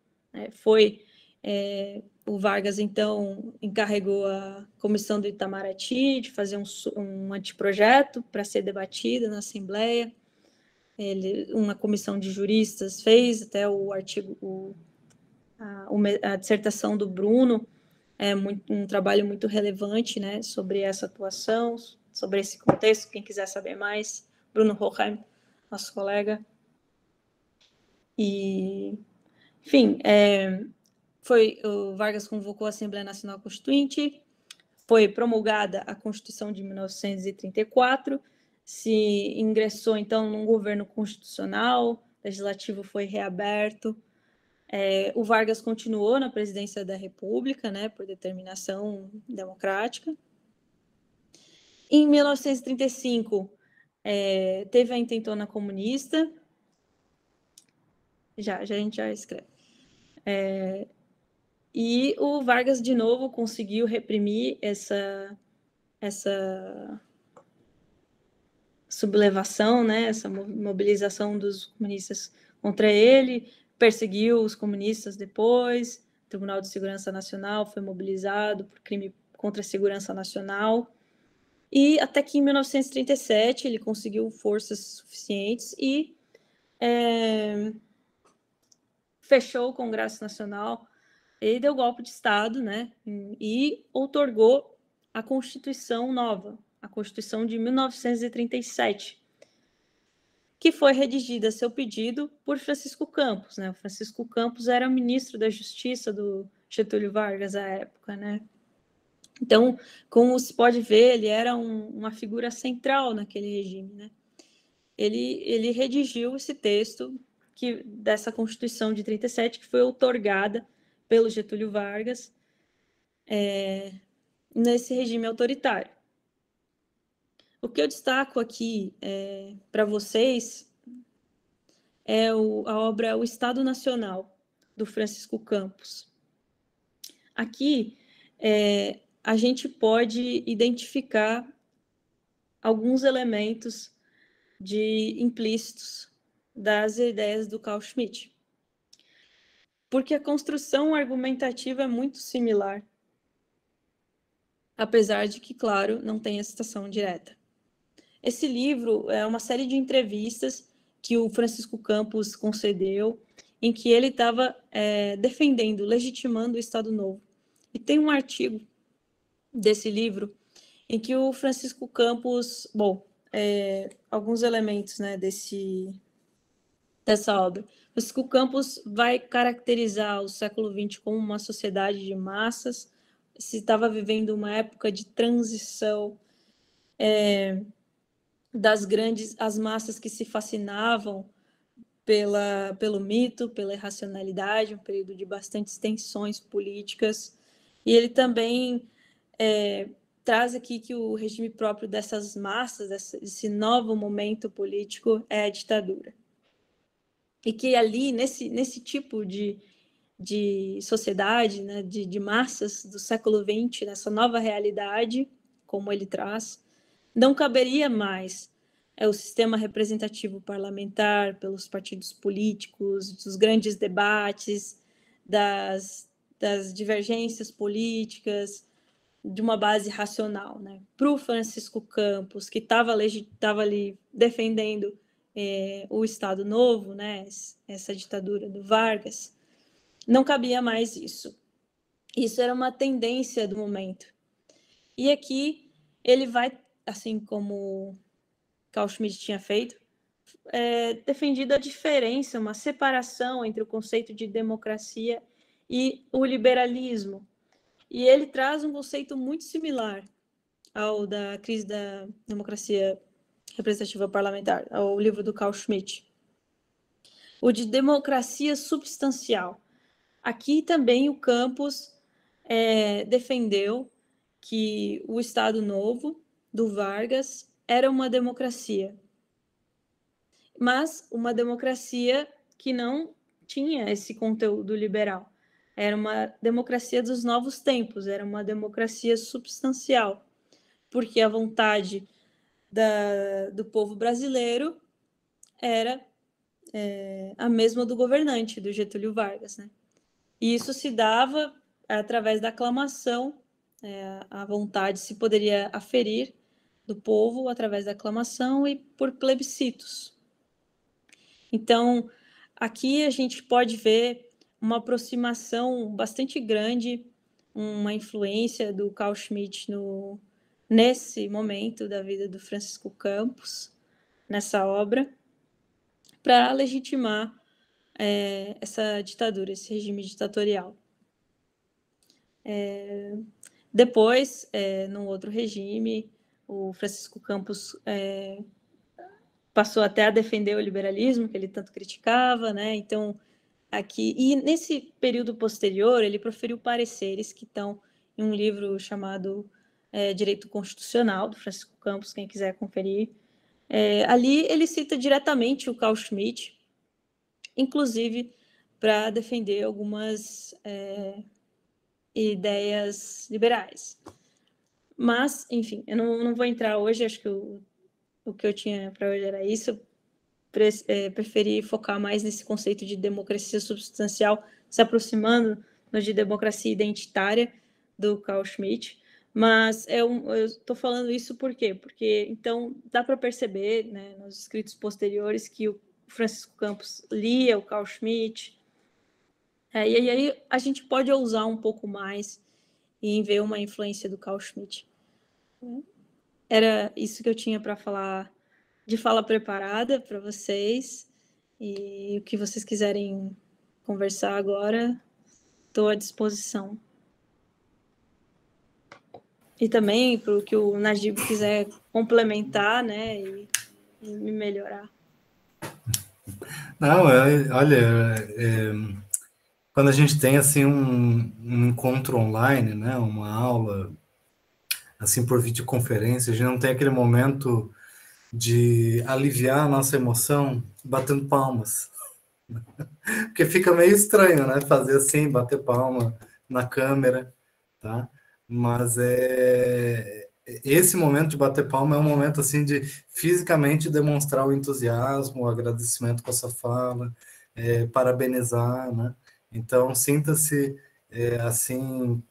C: O Vargas, então, encarregou a comissão do Itamaraty de fazer um anteprojeto para ser debatido na Assembleia. Uma comissão de juristas fez até o artigo, a dissertação do Bruno, um trabalho muito relevante, né, sobre essa atuação, sobre esse contexto. Quem quiser saber mais, Bruno Hochheim, nosso colega. E, enfim, o Vargas convocou a Assembleia Nacional Constituinte, foi promulgada a Constituição de 1934, se ingressou, então, num governo constitucional, o legislativo foi reaberto, o Vargas continuou na presidência da República, né, por determinação democrática. Em 1935, teve a intentona comunista, a gente já escreve. E o Vargas, de novo, conseguiu reprimir essa sublevação, né, essa mobilização dos comunistas contra ele, perseguiu os comunistas depois, o Tribunal de Segurança Nacional foi mobilizado por crime contra a segurança nacional, e até que em 1937 ele conseguiu forças suficientes e fechou o Congresso Nacional. Ele deu golpe de Estado, né, e outorgou a Constituição nova, a Constituição de 1937, que foi redigida a seu pedido por Francisco Campos, né? O Francisco Campos era o ministro da Justiça do Getúlio Vargas à época, né? Então, como se pode ver, ele era uma figura central naquele regime, né? Ele redigiu esse texto dessa Constituição de 37, que foi outorgada pelo Getúlio Vargas nesse regime autoritário. O que eu destaco aqui para vocês é a obra O Estado Nacional, do Francisco Campos. Aqui a gente pode identificar alguns elementos implícitos das ideias do Carl Schmitt, porque a construção argumentativa é muito similar, apesar de que, claro, não tem a citação direta. Esse livro é uma série de entrevistas que o Francisco Campos concedeu, em que ele estava defendendo, legitimando o Estado Novo. E tem um artigo desse livro em que o Francisco Campos, alguns elementos, né, dessa obra. Francisco Campos vai caracterizar o século XX como uma sociedade de massas, se estava vivendo uma época de transição as massas que se fascinavam pelo mito, pela irracionalidade, um período de bastantes tensões políticas. E ele também traz aqui que o regime próprio dessas massas, desse novo momento político, é a ditadura. E que ali, nesse tipo de sociedade, né, de massas do século XX, nessa nova realidade, como ele traz, não caberia mais o sistema representativo parlamentar, pelos partidos políticos, dos grandes debates, das divergências políticas, de uma base racional, né? Para o Francisco Campos, que estava ali defendendo o Estado Novo, né, essa ditadura do Vargas, não cabia mais isso. Isso era uma tendência do momento. E aqui ele vai, assim como Carl Schmitt tinha feito, defendido a diferença, uma separação entre o conceito de democracia e o liberalismo. E ele traz um conceito muito similar ao da crise da democracia representativa parlamentar, ao livro do Carl Schmitt. O de democracia substancial. Aqui também o Campos defendeu que o Estado Novo, do Vargas, era uma democracia, mas uma democracia que não tinha esse conteúdo liberal. Era uma democracia dos novos tempos, era uma democracia substancial, porque a vontade do povo brasileiro era a mesma do governante, do Getúlio Vargas, né? E isso se dava através da aclamação, a vontade se poderia aferir do povo através da aclamação e por plebiscitos. Então, aqui a gente pode ver uma aproximação bastante grande, uma influência do Carl Schmitt nesse momento da vida do Francisco Campos, nessa obra, para legitimar essa ditadura, esse regime ditatorial. Depois, num outro regime, o Francisco Campos passou até a defender o liberalismo, que ele tanto criticava, né? Então, aqui... E nesse período posterior, ele proferiu pareceres que estão em um livro chamado Direito Constitucional, do Francisco Campos, quem quiser conferir. Ali ele cita diretamente o Carl Schmitt, inclusive para defender algumas ideias liberais. Mas, enfim, eu não vou entrar hoje, acho que o que eu tinha para hoje era isso. Preferi focar mais nesse conceito de democracia substancial, se aproximando de democracia identitária do Carl Schmitt. Mas eu estou falando isso por quê? Porque, então, dá para perceber, né, nos escritos posteriores que o Francisco Campos lia o Carl Schmitt, e aí a gente pode ousar um pouco mais em ver uma influência do Carl Schmitt. Era isso que eu tinha para falar, de fala preparada para vocês, e o que vocês quiserem conversar agora, estou à disposição. E também para o que o Najib quiser complementar, né, e me melhorar.
B: Não, olha, quando a gente tem assim um encontro online, né, uma aula assim por videoconferência, a gente não tem aquele momento de aliviar a nossa emoção batendo palmas. Porque fica meio estranho, né, fazer assim, bater palma na câmera, tá? Mas esse momento de bater palma é um momento assim de fisicamente demonstrar o entusiasmo, o agradecimento com essa fala, parabenizar, né? Então sinta-se assim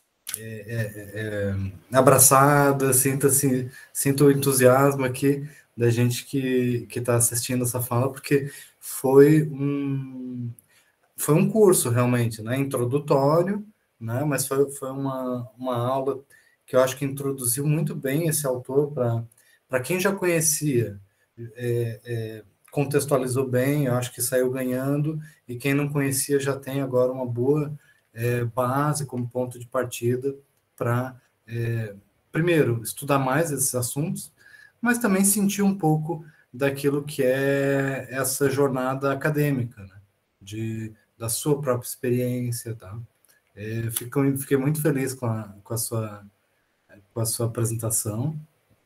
B: abraçada, sinta o entusiasmo aqui da gente que está assistindo essa fala, porque foi um curso realmente, né, introdutório, né, mas foi uma aula que eu acho que introduziu muito bem esse autor para quem já conhecia, contextualizou bem, eu acho que saiu ganhando, e quem não conhecia já tem agora uma boa base como ponto de partida para, primeiro, estudar mais esses assuntos, mas também sentir um pouco daquilo que é essa jornada acadêmica, né? Da sua própria experiência, tá? Fiquei muito feliz com a sua apresentação.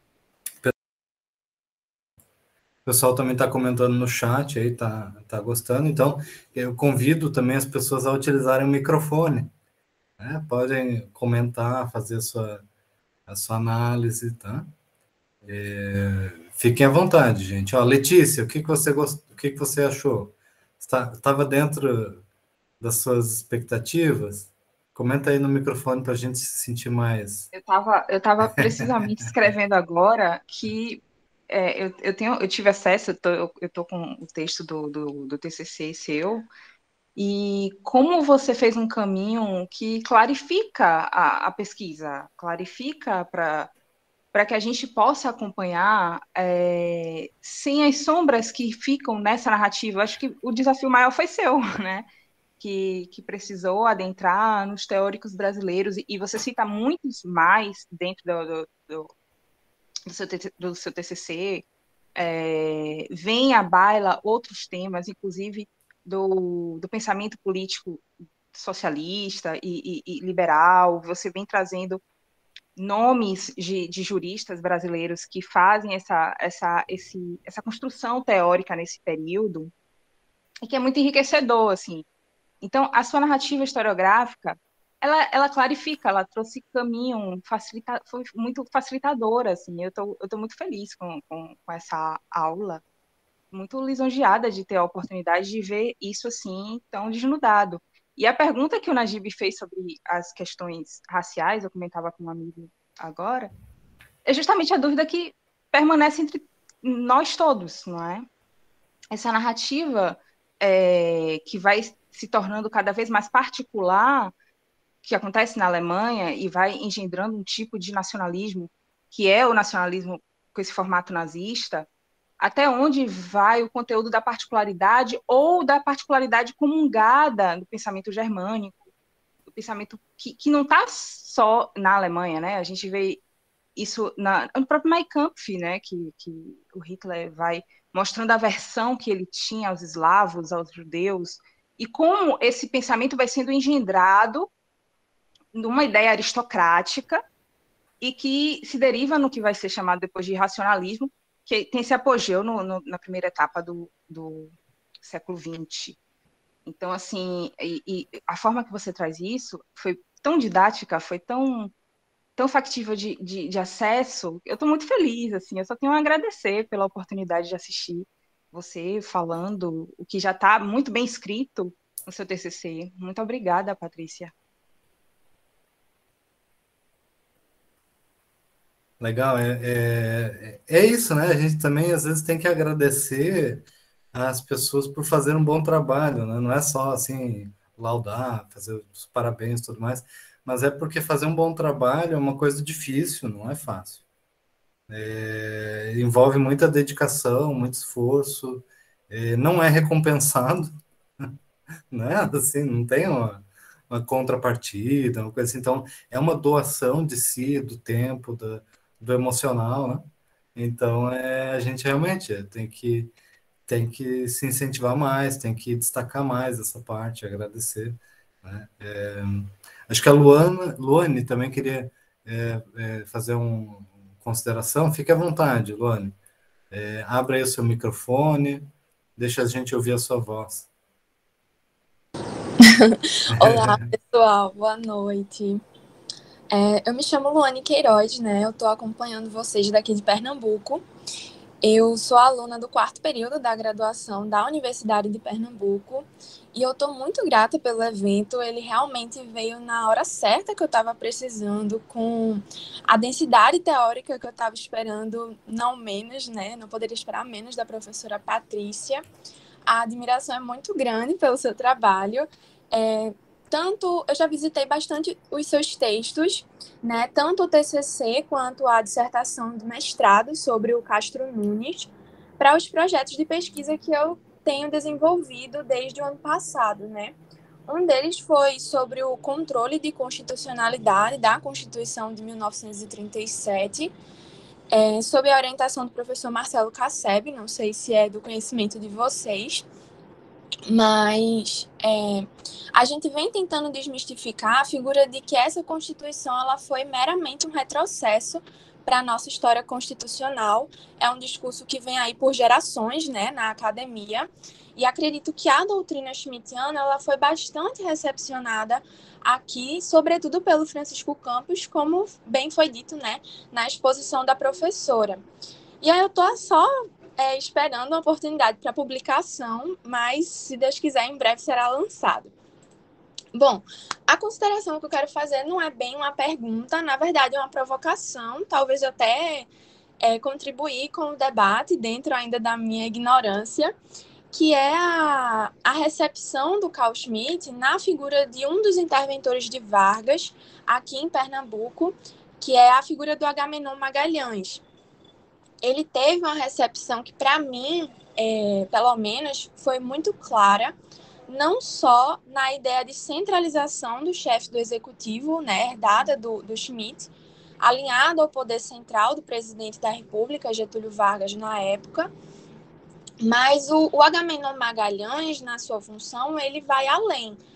B: O pessoal também está comentando no chat aí, tá gostando. Então, eu convido também as pessoas a utilizarem o microfone, né? Podem comentar, fazer a sua análise, tá? Fiquem à vontade, gente. Ó, Letícia, o que que você achou? Estava dentro das suas expectativas? Comenta aí no microfone para a gente se sentir mais.
D: Eu tava precisamente escrevendo agora que eu tive acesso, eu tô com o texto do TCC seu, e como você fez um caminho que clarifica a pesquisa, clarifica para que a gente possa acompanhar sem as sombras que ficam nessa narrativa. Acho que o desafio maior foi seu, né? Que precisou adentrar nos teóricos brasileiros, e você cita muitos mais dentro do seu TCC, vem à baila outros temas, inclusive do pensamento político socialista e liberal. Você vem trazendo nomes de juristas brasileiros que fazem essa construção teórica nesse período, e que é muito enriquecedor, assim. Então, a sua narrativa historiográfica, ela clarifica, ela trouxe caminho, foi muito facilitadora, assim. Eu tô muito feliz com essa aula, muito lisonjeada de ter a oportunidade de ver isso, assim, tão desnudado. E a pergunta que o Najib fez sobre as questões raciais, eu comentava com um amigo agora, é justamente a dúvida que permanece entre nós todos, não é? Essa narrativa que vai se tornando cada vez mais particular, que acontece na Alemanha e vai engendrando um tipo de nacionalismo, que é o nacionalismo com esse formato nazista, até onde vai o conteúdo da particularidade ou da particularidade comungada do pensamento germânico, do pensamento que não está só na Alemanha, né? A gente vê isso no próprio Mein Kampf, né? Que o Hitler vai mostrando a aversão que ele tinha aos eslavos, aos judeus, e como esse pensamento vai sendo engendrado numa ideia aristocrática e que se deriva no que vai ser chamado depois de racionalismo, que tem esse apogeu na primeira etapa do século XX. Então, assim, e a forma que você traz isso foi tão didática, foi tão factível de acesso. Eu estou muito feliz, assim, eu só tenho a agradecer pela oportunidade de assistir você falando o que já está muito bem escrito no seu TCC. Muito obrigada, Patrícia.
B: Legal, é isso, né? A gente também às vezes tem que agradecer as pessoas por fazer um bom trabalho, né? Não é só assim laudar, fazer os parabéns e tudo mais, mas é porque fazer um bom trabalho é uma coisa difícil, não é fácil. Envolve muita dedicação, muito esforço, não é recompensado, né? Assim, não tem uma contrapartida, uma coisa assim. Então, é uma doação de si, do tempo, do emocional, né? Então, a gente realmente tem que se incentivar mais, tem que destacar mais essa parte, agradecer, né? Acho que a Luane também queria fazer uma consideração. Fique à vontade, Luane. Abra aí o seu microfone, deixa a gente ouvir a sua voz.
E: Olá, pessoal, boa noite. Eu me chamo Luane Queiroz, né? Eu estou acompanhando vocês daqui de Pernambuco. Eu sou aluna do 4º período da graduação da Universidade de Pernambuco e eu estou muito grata pelo evento. Ele realmente veio na hora certa que eu estava precisando, com a densidade teórica que eu estava esperando, não menos, né? Não poderia esperar menos da professora Patrícia. A admiração é muito grande pelo seu trabalho. Tanto eu já visitei bastante os seus textos, né? Tanto o TCC quanto a dissertação de mestrado sobre o Castro Nunes, para os projetos de pesquisa que eu tenho desenvolvido desde o ano passado, né? Um deles foi sobre o controle de constitucionalidade da Constituição de 1937, sob a orientação do professor Marcelo Casseb, não sei se é do conhecimento de vocês, mas a gente vem tentando desmistificar a figura de que essa Constituição ela foi meramente um retrocesso para a nossa história constitucional. É um discurso que vem aí por gerações, né, na academia, e acredito que a doutrina schmittiana ela foi bastante recepcionada aqui, sobretudo pelo Francisco Campos, como bem foi dito, né, na exposição da professora. E aí eu estou só esperando uma oportunidade para publicação, mas, se Deus quiser, em breve será lançado. Bom, a consideração que eu quero fazer não é bem uma pergunta, na verdade é uma provocação, talvez eu até contribuir com o debate dentro ainda da minha ignorância, que é a recepção do Carl Schmitt na figura de um dos interventores de Vargas, aqui em Pernambuco, que é a figura do Agamenon Magalhães. Ele teve uma recepção que, para mim, pelo menos, foi muito clara, não só na ideia de centralização do chefe do executivo, né, herdada do Schmitt, alinhado ao poder central do presidente da República, Getúlio Vargas, na época, mas o Agamenon Magalhães, na sua função, ele vai além.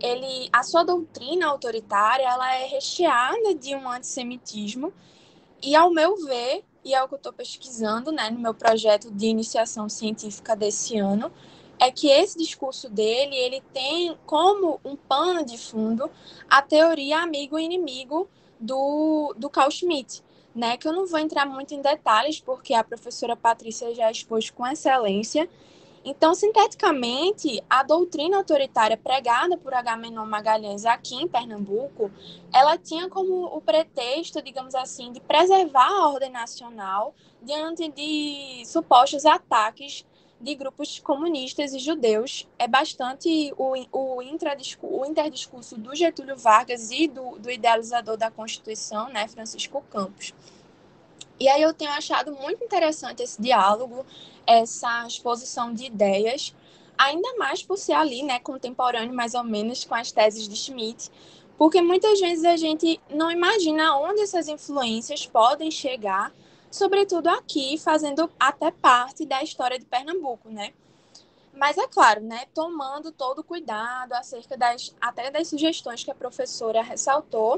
E: a sua doutrina autoritária, ela é recheada de um antissemitismo, e ao meu ver, e é o que eu estou pesquisando, né, no meu projeto de iniciação científica desse ano, é que esse discurso dele, ele tem como um pano de fundo a teoria amigo e inimigo do Carl Schmitt, né, que eu não vou entrar muito em detalhes, porque a professora Patrícia já expôs com excelência. Então, sinteticamente, a doutrina autoritária pregada por Agamenon Magalhães aqui em Pernambuco, ela tinha como o pretexto, digamos assim, de preservar a ordem nacional diante de supostos ataques de grupos comunistas e judeus. É bastante o interdiscurso do Getúlio Vargas e do idealizador da Constituição, né, Francisco Campos. E aí eu tenho achado muito interessante esse diálogo, essa exposição de ideias, ainda mais por ser ali, né, contemporâneo mais ou menos com as teses de Schmitt, porque muitas vezes a gente não imagina onde essas influências podem chegar, sobretudo aqui, fazendo até parte da história de Pernambuco, né? Mas é claro, né, tomando todo o cuidado acerca até das sugestões que a professora ressaltou,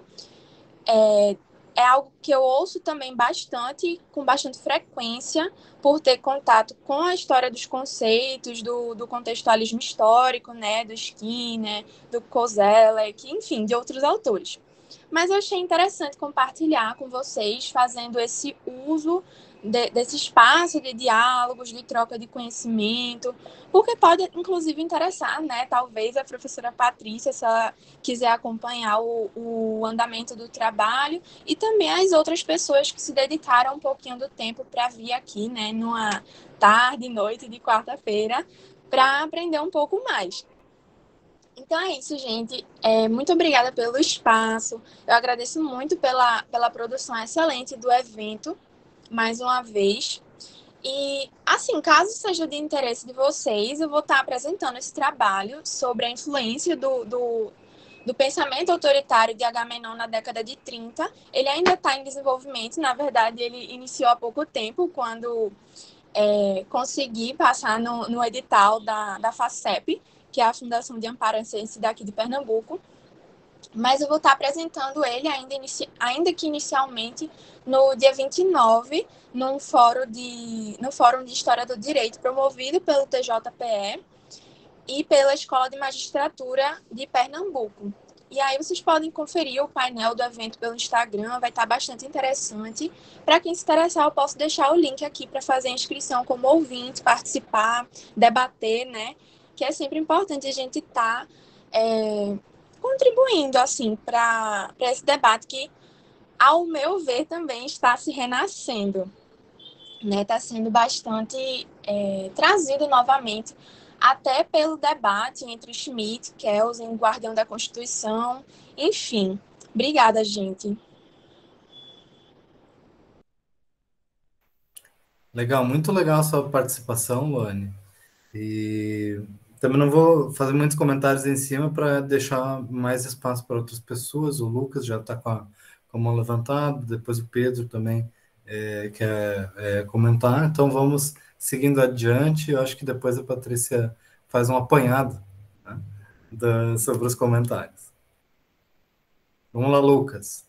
E: é algo que eu ouço também bastante, com bastante frequência, por ter contato com a história dos conceitos, do contextualismo histórico, né, do Skinner, do Koselleck, enfim, de outros autores. Mas eu achei interessante compartilhar com vocês, fazendo esse uso desse espaço de diálogos, de troca de conhecimento, porque pode, inclusive, interessar, né, talvez a professora Patrícia, se ela quiser acompanhar o andamento do trabalho, e também as outras pessoas que se dedicaram um pouquinho do tempo para vir aqui, né, numa tarde, noite de quarta-feira, para aprender um pouco mais. Então é isso, gente. Muito obrigada pelo espaço. Eu agradeço muito pela produção excelente do evento, mais uma vez. E, assim, caso seja de interesse de vocês, eu vou estar apresentando esse trabalho sobre a influência do pensamento autoritário de Agamenon na década de 30. Ele ainda está em desenvolvimento, na verdade, ele iniciou há pouco tempo, quando consegui passar no edital da FACEP, que é a Fundação de Amparo à Ciência daqui de Pernambuco. Mas eu vou estar apresentando ele ainda que inicialmente no dia 29, no Fórum de História do Direito, promovido pelo TJPE e pela Escola de Magistratura de Pernambuco. E aí vocês podem conferir o painel do evento pelo Instagram, vai estar bastante interessante. Para quem se interessar, eu posso deixar o link aqui para fazer a inscrição como ouvinte, participar, debater, né? Que é sempre importante a gente estar contribuindo, assim, para esse debate que, ao meu ver, também está se renascendo, né? Está sendo bastante trazido novamente, até pelo debate entre Schmitt, Kelsen, Guardião da Constituição, enfim. Obrigada, gente.
B: Legal, muito legal a sua participação, Luane. E também não vou fazer muitos comentários em cima para deixar mais espaço para outras pessoas. O Lucas já está com a mão levantada, depois o Pedro também quer comentar. Então vamos seguindo adiante. Eu acho que depois a Patrícia faz um apanhado, né, sobre os comentários. Vamos lá, Lucas.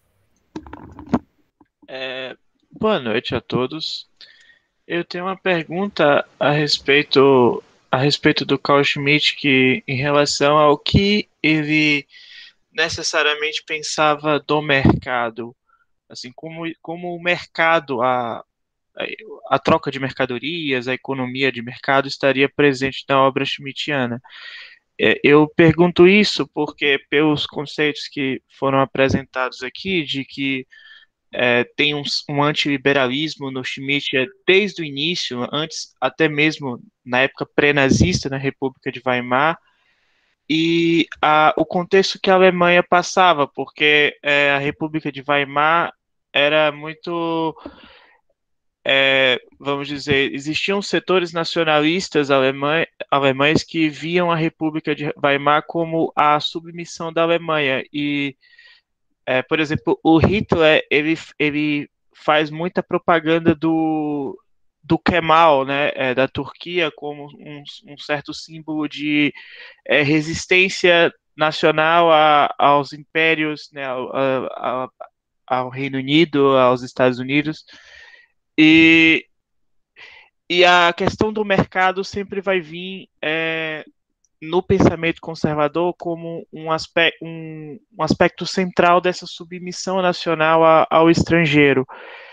F: Boa noite a todos. Eu tenho uma pergunta a respeito do Carl Schmitt, que em relação ao que ele necessariamente pensava do mercado, assim, como o mercado, a troca de mercadorias, a economia de mercado estaria presente na obra schmittiana. Eu pergunto isso porque, pelos conceitos que foram apresentados aqui, de que tem um antiliberalismo no Schmitt desde o início, antes até mesmo na época pré-nazista, na República de Weimar, e o contexto que a Alemanha passava, porque a República de Weimar era muito, vamos dizer, existiam setores nacionalistas alemães que viam a República de Weimar como a submissão da Alemanha, e por exemplo, o Hitler, ele faz muita propaganda do Kemal, né, da Turquia, como um certo símbolo de resistência nacional aos impérios, né, ao Reino Unido, aos Estados Unidos, e a questão do mercado sempre vai vir no pensamento conservador como um aspecto central dessa submissão nacional ao estrangeiro.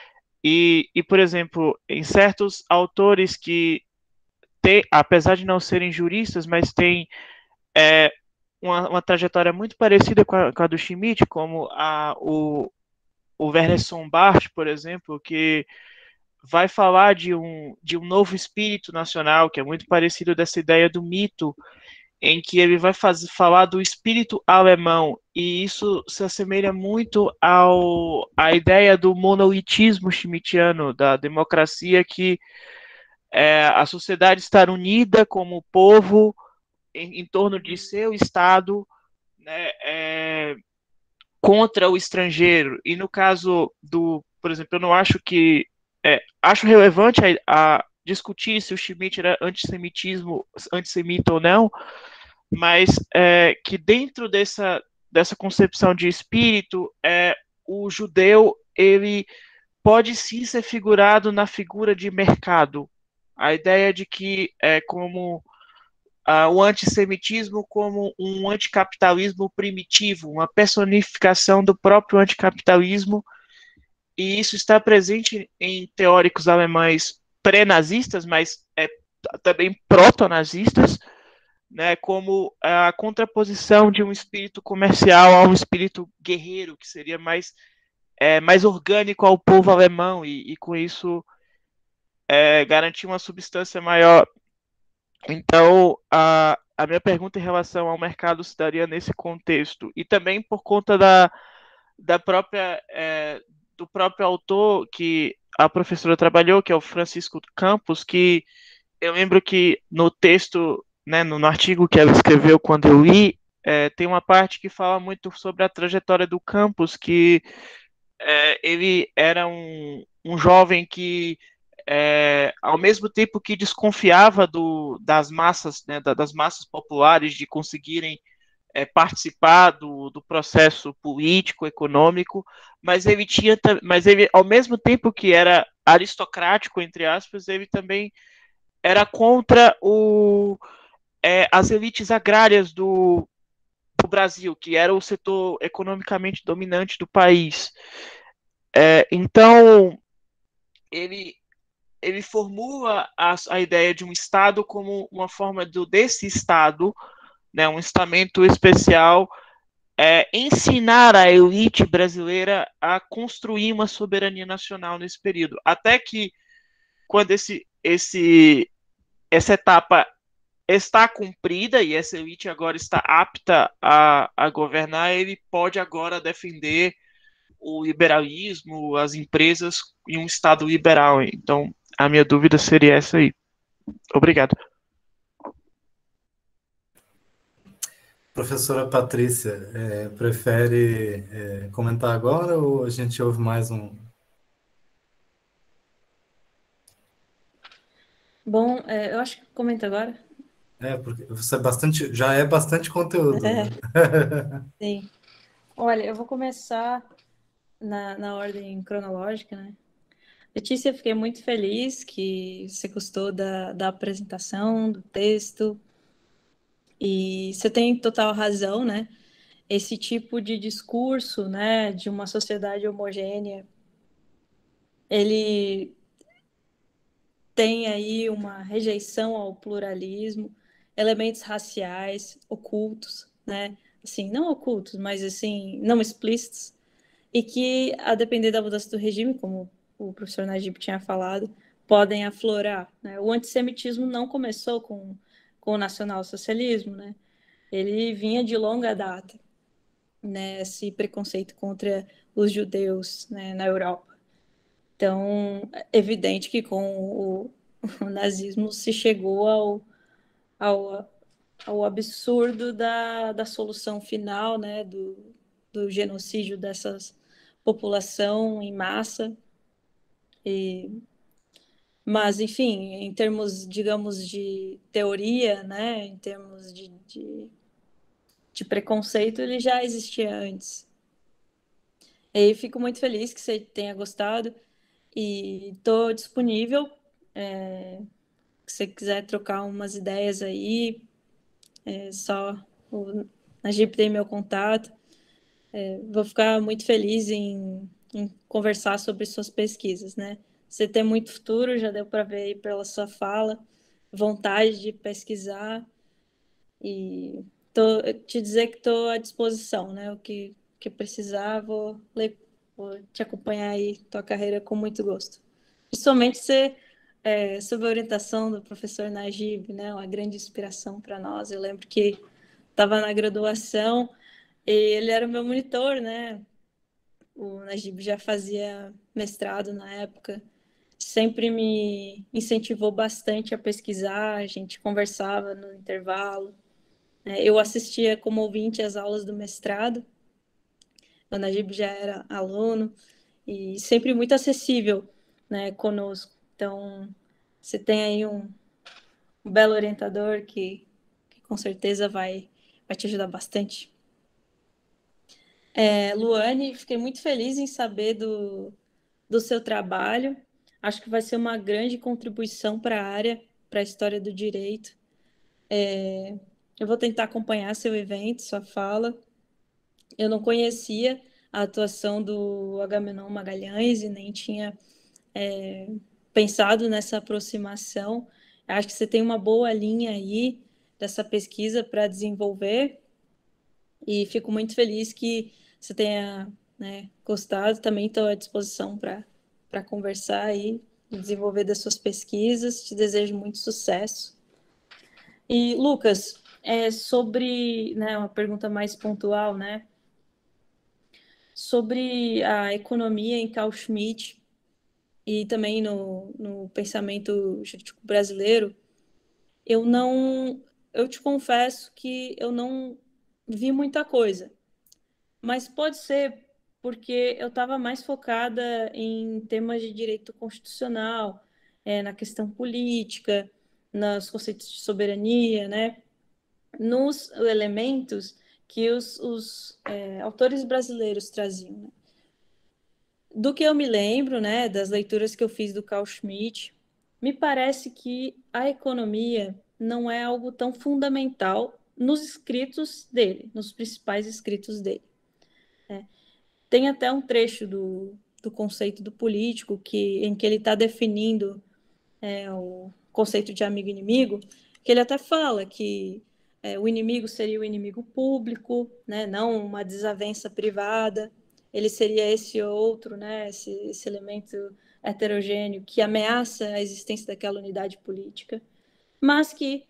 F: Por exemplo, em certos autores que apesar de não serem juristas, mas têm uma trajetória muito parecida com a do Schmitt, como o Werner Sombart, por exemplo, que vai falar de um novo espírito nacional, que é muito parecido dessa ideia do mito, em que ele vai falar do espírito alemão, e isso se assemelha muito à ideia do monolitismo schmittiano, da democracia, que a sociedade estar unida como povo em torno de seu Estado, né, contra o estrangeiro. E no caso por exemplo, eu não acho que acho relevante a discutir se o Schmitt era antissemita ou não, mas que dentro dessa concepção de espírito, o judeu ele pode sim ser figurado na figura de mercado. A ideia de que como o antissemitismo como um anticapitalismo primitivo, uma personificação do próprio anticapitalismo, e isso está presente em teóricos alemães pré-nazistas, mas também proto-nazistas, né, como a contraposição de um espírito comercial a um espírito guerreiro, que seria mais orgânico ao povo alemão, e com isso garantir uma substância maior. Então, a minha pergunta em relação ao mercado se daria nesse contexto, e também por conta do próprio autor que a professora trabalhou, que é o Francisco Campos, que eu lembro que no texto, né, no artigo que ela escreveu quando eu li, tem uma parte que fala muito sobre a trajetória do Campos, que ele era um jovem que, ao mesmo tempo que desconfiava das massas, né, das massas populares de conseguirem participar do processo político, econômico, mas ele ao mesmo tempo que era aristocrático, entre aspas, ele também era contra as elites agrárias do Brasil, que era o setor economicamente dominante do país. Então, ele formula a ideia de um Estado como uma forma desse Estado, né, um estamento especial, ensinar a elite brasileira a construir uma soberania nacional nesse período. Até que, quando essa etapa está cumprida e essa elite agora está apta a governar, ele pode agora defender o liberalismo, as empresas em um Estado liberal. Então, a minha dúvida seria essa aí. Obrigado.
B: Professora Patrícia, prefere comentar agora ou a gente ouve mais um?
C: Bom, eu acho que comenta agora.
B: Porque você já é bastante conteúdo. Né?
C: Sim. Olha, eu vou começar na ordem cronológica, né? Letícia, eu fiquei muito feliz que você gostou da apresentação, do texto, e você tem total razão, né? Esse tipo de discurso, né, de uma sociedade homogênea, ele tem aí uma rejeição ao pluralismo, elementos raciais ocultos, né? Assim, não ocultos, mas assim, não explícitos, e que, a depender da mudança do regime, como o professor Najib tinha falado, podem aflorar, né? O antissemitismo não começou com o nacionalsocialismo, né? Ele vinha de longa data, né? Esse preconceito contra os judeus, né, na Europa. Então, é evidente que com o nazismo se chegou ao absurdo da solução final, né, do genocídio dessas população em massa. Mas, enfim, em termos, digamos, de teoria, né, em termos de preconceito, ele já existia antes. E fico muito feliz que você tenha gostado e estou disponível, se você quiser trocar umas ideias aí, só o Najib tem meu contato. Vou ficar muito feliz em conversar sobre suas pesquisas, né? Você tem muito futuro, já deu para ver aí pela sua fala, vontade de pesquisar e te dizer que estou à disposição, né? O que precisar, vou te acompanhar aí, tua carreira com muito gosto. Principalmente sob a orientação do professor Najib, né? Uma grande inspiração para nós. Eu lembro que estava na graduação e ele era o meu monitor, né? O Najib já fazia mestrado na época, sempre me incentivou bastante a pesquisar, a gente conversava no intervalo. Eu assistia como ouvinte às aulas do mestrado, o Najib já era aluno, e sempre muito acessível, né, conosco. Então, você tem aí um belo orientador que com certeza vai te ajudar bastante. Luane, fiquei muito feliz em saber do seu trabalho. Acho que vai ser uma grande contribuição para a área, para a história do direito. Eu vou tentar acompanhar seu evento, sua fala. Eu não conhecia a atuação do Agamenon Magalhães e nem tinha pensado nessa aproximação. Acho que você tem uma boa linha aí dessa pesquisa para desenvolver e fico muito feliz que você tenha, né, gostado. Também estou à disposição para conversar aí e desenvolver das suas pesquisas. Te desejo muito sucesso. E, Lucas, sobre, né, uma pergunta mais pontual, né, sobre a economia em Carl Schmitt e também no pensamento jurídico brasileiro, eu te confesso que eu não vi muita coisa, mas pode ser porque eu estava mais focada em temas de direito constitucional, na questão política, nos conceitos de soberania, né? Nos elementos que os autores brasileiros traziam. Né? Do que eu me lembro, né, das leituras que eu fiz do Carl Schmitt, me parece que a economia não é algo tão fundamental nos escritos dele, nos principais escritos dele. Tem até um trecho do conceito do político em que ele está definindo o conceito de amigo e inimigo, que ele até fala que o inimigo seria o inimigo público, né, não uma desavença privada, ele seria esse outro, né, esse elemento heterogêneo que ameaça a existência daquela unidade política, mas que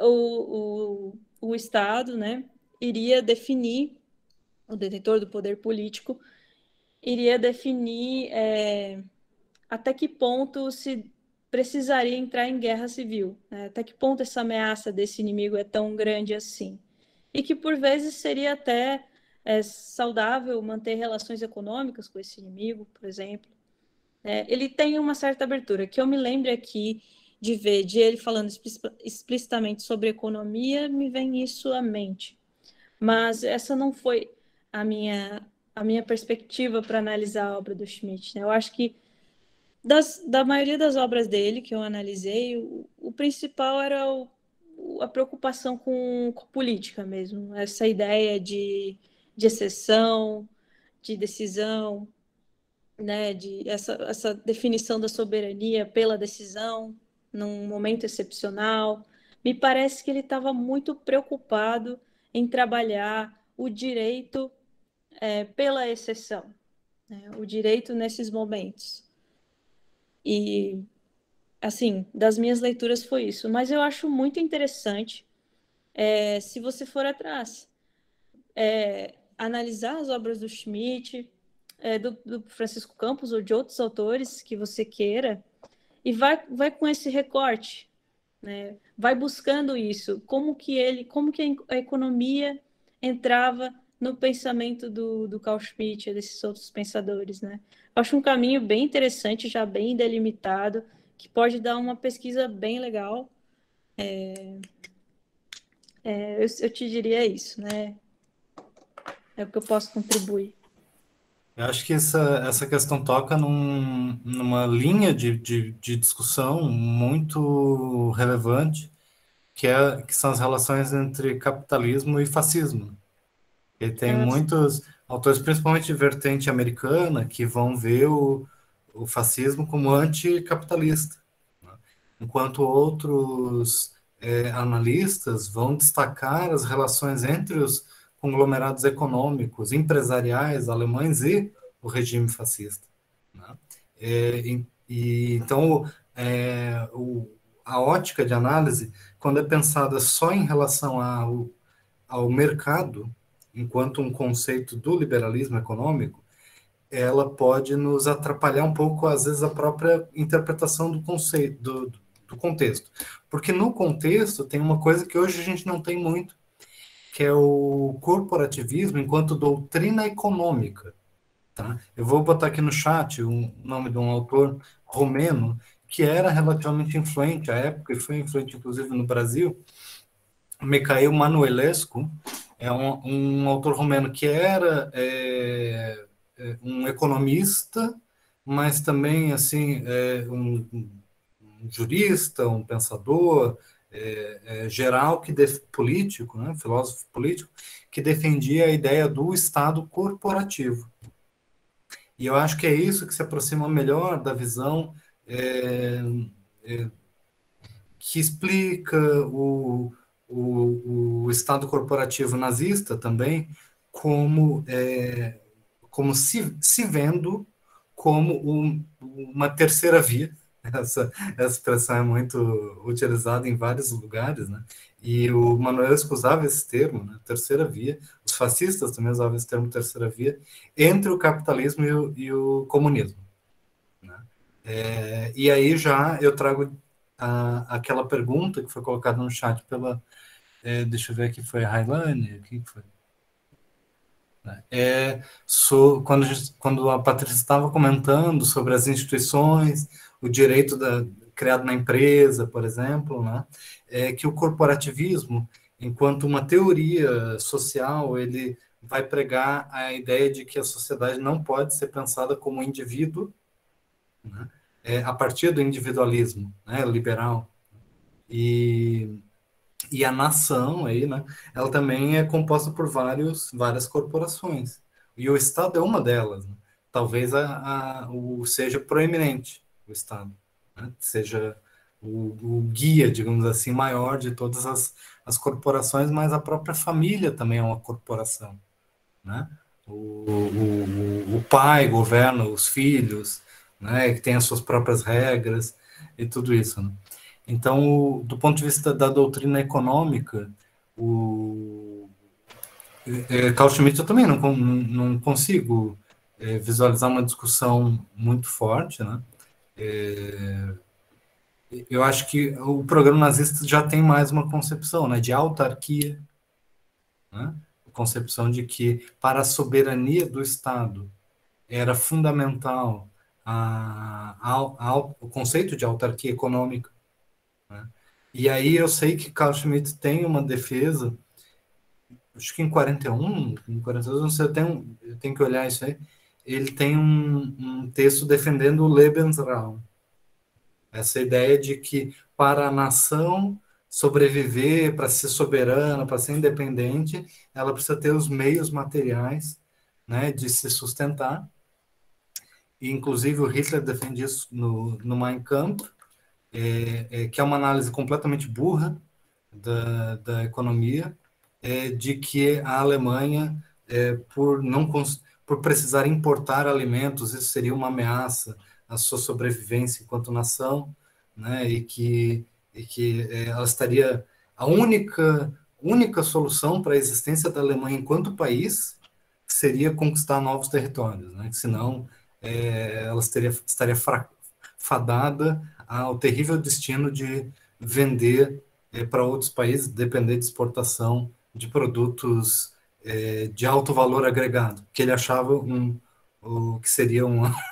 C: o Estado, né, iria definir, o detentor do poder político, iria definir até que ponto se precisaria entrar em guerra civil, né? Até que ponto essa ameaça desse inimigo é tão grande assim. E que, por vezes, seria até saudável manter relações econômicas com esse inimigo, por exemplo. Ele tem uma certa abertura, que eu me lembro aqui de ver, de ele falando explicitamente sobre economia, me vem isso à mente. Mas essa não foi a minha perspectiva para analisar a obra do Schmitt. Né? Eu acho que da maioria das obras dele que eu analisei, o principal era a preocupação com política mesmo, essa ideia de exceção, de decisão, né, essa definição da soberania pela decisão, num momento excepcional. Me parece que ele estava muito preocupado em trabalhar o direito pela exceção, né, o direito nesses momentos. E, assim, das minhas leituras foi isso. Mas eu acho muito interessante, se você for atrás, analisar as obras do Schmitt, do Francisco Campos ou de outros autores que você queira, e vai com esse recorte, né? Vai buscando isso, como que a economia entrava no pensamento do Carl Schmitt e desses outros pensadores, né? Eu acho um caminho bem interessante, já bem delimitado, que pode dar uma pesquisa bem legal. Eu te diria isso, né? é o que eu posso contribuir.
B: Eu acho que essa questão toca numa linha de discussão muito relevante, que são as relações entre capitalismo e fascismo. E tem muitos autores, principalmente de vertente americana, que vão ver o fascismo como anticapitalista, né? Enquanto outros analistas vão destacar as relações entre os conglomerados econômicos, empresariais alemães e o regime fascista, né? Então, a ótica de análise, quando é pensada só em relação ao mercado, enquanto um conceito do liberalismo econômico, ela pode nos atrapalhar um pouco, às vezes, a própria interpretação do conceito, do contexto. Porque no contexto tem uma coisa que hoje a gente não tem muito, que é o corporativismo enquanto doutrina econômica. Tá? Eu vou botar aqui no chat o nome de um autor romeno que era relativamente influente à época, e foi influente, inclusive, no Brasil, Mikhail Manuelescu. É um autor romeno que era um economista, mas também assim um jurista, um pensador geral, político, né, filósofo político, que defendia a ideia do Estado corporativo. E eu acho que é isso que se aproxima melhor da visão que explica o Estado corporativo nazista também como se vendo como uma terceira via. Essa expressão é muito utilizada em vários lugares, né? E o Manuelescu usava esse termo, né? Terceira via. Os fascistas também usavam esse termo, terceira via, entre o capitalismo e o comunismo, né? E aí já eu trago aquela pergunta que foi colocada no chat pela... deixa eu ver aqui, foi a Railane? Quem foi? Quando a Patrícia estava comentando sobre as instituições, o direito criado na empresa, por exemplo, né, que o corporativismo, enquanto uma teoria social, ele vai pregar a ideia de que a sociedade não pode ser pensada como indivíduo, né, a partir do individualismo, né, liberal. E a nação aí, né, ela também é composta por várias corporações. E o Estado é uma delas, né? Talvez seja proeminente o Estado, né? Seja o guia, digamos assim, maior de todas as corporações, mas a própria família também é uma corporação, né? O pai governa os filhos, né, que tem as suas próprias regras e tudo isso, né? Então, do ponto de vista da doutrina econômica, Carl Schmitt eu também não consigo visualizar uma discussão muito forte, né? Eu acho que o programa nazista já tem mais uma concepção, né, de autarquia, né? A concepção de que para a soberania do Estado era fundamental o conceito de autarquia econômica, né? E aí eu sei que Carl Schmitt tem uma defesa, acho que em 41, em 42, não sei, eu tenho que olhar isso aí, ele tem um texto defendendo o Lebensraum, essa ideia de que para a nação sobreviver, para ser soberana, para ser independente, ela precisa ter os meios materiais, né, de se sustentar. E, inclusive, o Hitler defende isso no Mein Kampf, que é uma análise completamente burra da economia, de que a Alemanha, por precisar importar alimentos, isso seria uma ameaça à sua sobrevivência enquanto nação, né, e que ela estaria... A única solução para a existência da Alemanha enquanto país seria conquistar novos territórios, né, que senão ela estaria fadada ao terrível destino de vender para outros países, depender de exportação de produtos de alto valor agregado, que ele achava que seria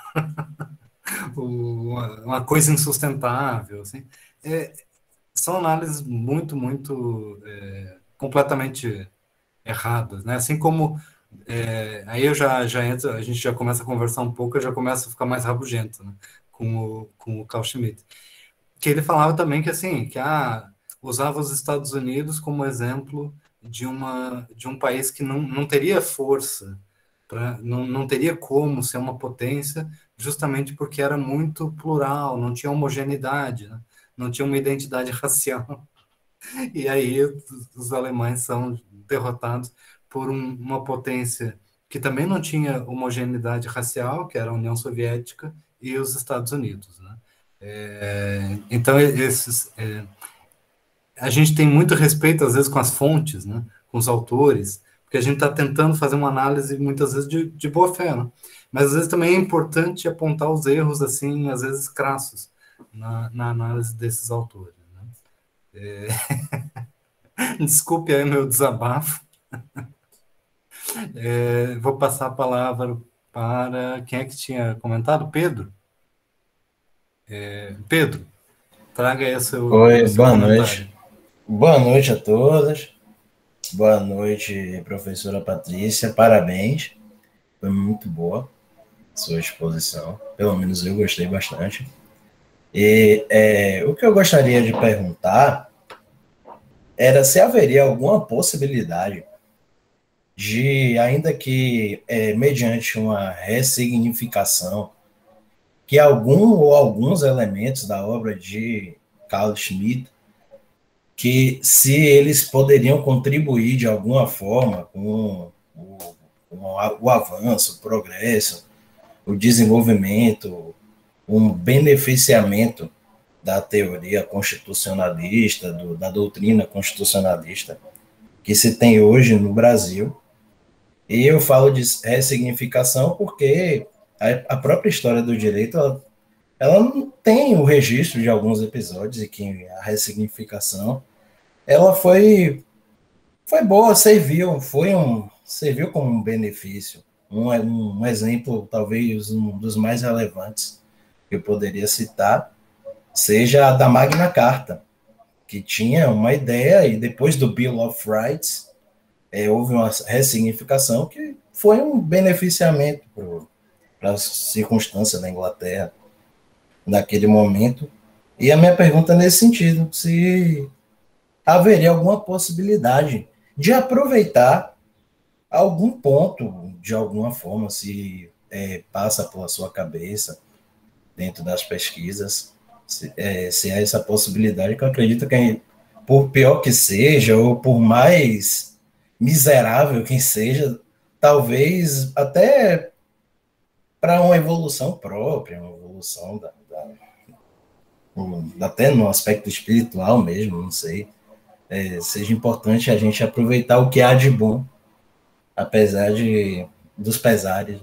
B: uma coisa insustentável. Assim. São análises muito completamente erradas, né? Assim como Aí eu já entro, a gente já começa a conversar um pouco, eu já começo a ficar mais rabugento, né, com o Carl Schmitt. Que ele falava também que, assim, usava os Estados Unidos como exemplo de um país que não teria força, não teria como ser uma potência, justamente porque era muito plural, não tinha homogeneidade, né? Não tinha uma identidade racial. E aí os alemães são derrotados por uma potência que também não tinha homogeneidade racial, que era a União Soviética e os Estados Unidos, né? Então, a gente tem muito respeito, às vezes, com as fontes, né? Com os autores, porque a gente está tentando fazer uma análise, muitas vezes, de boa fé, né? Mas, às vezes, também é importante apontar os erros, assim, às vezes, crassos, na análise desses autores, né? Desculpe aí meu desabafo. Vou passar a palavra para quem é que tinha comentado? Pedro? Pedro, traga aí
G: Oi,
B: o seu
G: boa
B: comentário.
G: noite. Boa noite a todas. Boa noite, professora Patrícia. Parabéns. Foi muito boa a sua exposição. Pelo menos eu gostei bastante. E o que eu gostaria de perguntar era se haveria alguma possibilidade de, ainda que mediante uma ressignificação, que algum ou alguns elementos da obra de Carl Schmitt, que se eles poderiam contribuir de alguma forma com o avanço, o progresso, o desenvolvimento, um beneficiamento da teoria constitucionalista, da doutrina constitucionalista que se tem hoje no Brasil. E eu falo de ressignificação porque a própria história do direito, ela não tem o registro de alguns episódios e que a ressignificação ela foi boa, serviu como um benefício. Um exemplo, talvez um dos mais relevantes que eu poderia citar, seja a da Magna Carta, que tinha uma ideia e depois do Bill of Rights, houve uma ressignificação que foi um beneficiamento para a circunstância da Inglaterra naquele momento. E a minha pergunta é nesse sentido, se haveria alguma possibilidade de aproveitar algum ponto, de alguma forma, se passa pela sua cabeça, dentro das pesquisas, se há essa possibilidade, que eu acredito que, por pior que seja, ou por mais miserável que seja, talvez até para uma evolução própria, uma evolução até no aspecto espiritual mesmo, não sei, seja importante a gente aproveitar o que há de bom, apesar dos pesares.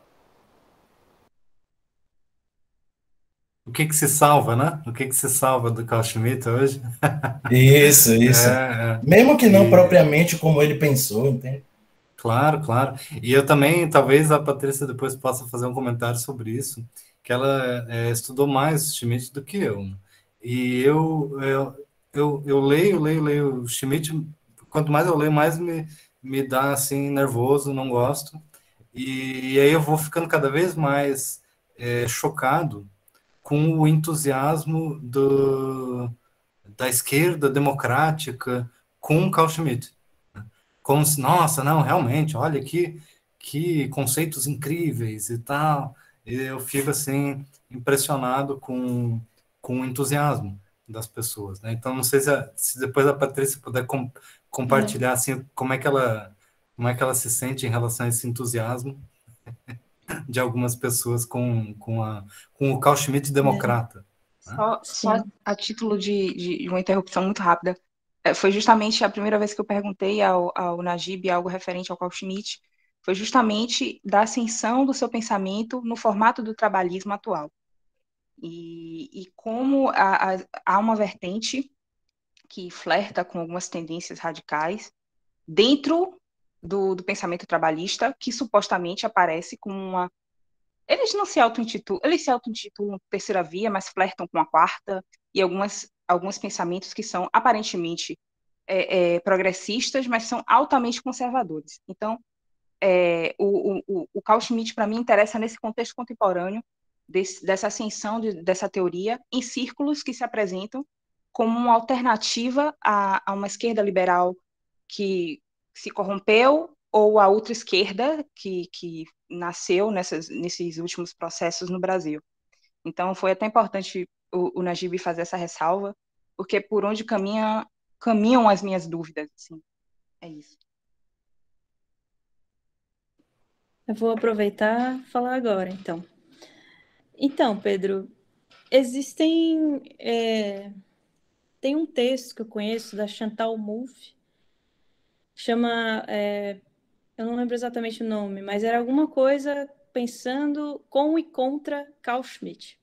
B: O que se salva, né? O que se salva do Carl Schmitt hoje?
G: Isso. Mesmo que não propriamente como ele pensou, entende?
B: Claro, claro. E eu também, talvez a Patrícia depois possa fazer um comentário sobre isso, que ela estudou mais Schmitt do que eu. E eu leio o Schmitt, quanto mais eu leio, mais me dá, assim, nervoso, não gosto. E aí eu vou ficando cada vez mais chocado com o entusiasmo da esquerda democrática com Carl Schmitt. Como se, nossa, não, realmente, olha que conceitos incríveis e tal. E eu fico, assim, impressionado com o entusiasmo das pessoas, né? Então, não sei se depois a Patrícia puder compartilhar, assim, como é que ela se sente em relação a esse entusiasmo de algumas pessoas com o Carl Schmitt democrata.
D: Só a título de uma interrupção muito rápida, foi justamente a primeira vez que eu perguntei ao Najib algo referente ao Carl Schmitt, foi justamente da ascensão do seu pensamento no formato do trabalhismo atual. E como há uma vertente que flerta com algumas tendências radicais dentro do pensamento trabalhista, que supostamente aparece como uma... Eles se auto-intitulam terceira via, mas flertam com a quarta, e alguns pensamentos que são aparentemente progressistas, mas são altamente conservadores. Então, o Carl Schmitt, para mim, interessa nesse contexto contemporâneo, dessa ascensão dessa teoria, em círculos que se apresentam como uma alternativa a uma esquerda liberal que se corrompeu, ou a outra esquerda que nasceu nesses últimos processos no Brasil. Então, foi até importante o Najib fazer essa ressalva, porque por onde caminham as minhas dúvidas, assim. É isso.
C: Eu vou aproveitar e falar agora, então. Então, Pedro, existem... tem um texto que eu conheço da Chantal Mouffe, chama... eu não lembro exatamente o nome, mas era alguma coisa pensando com e contra Carl Schmitt.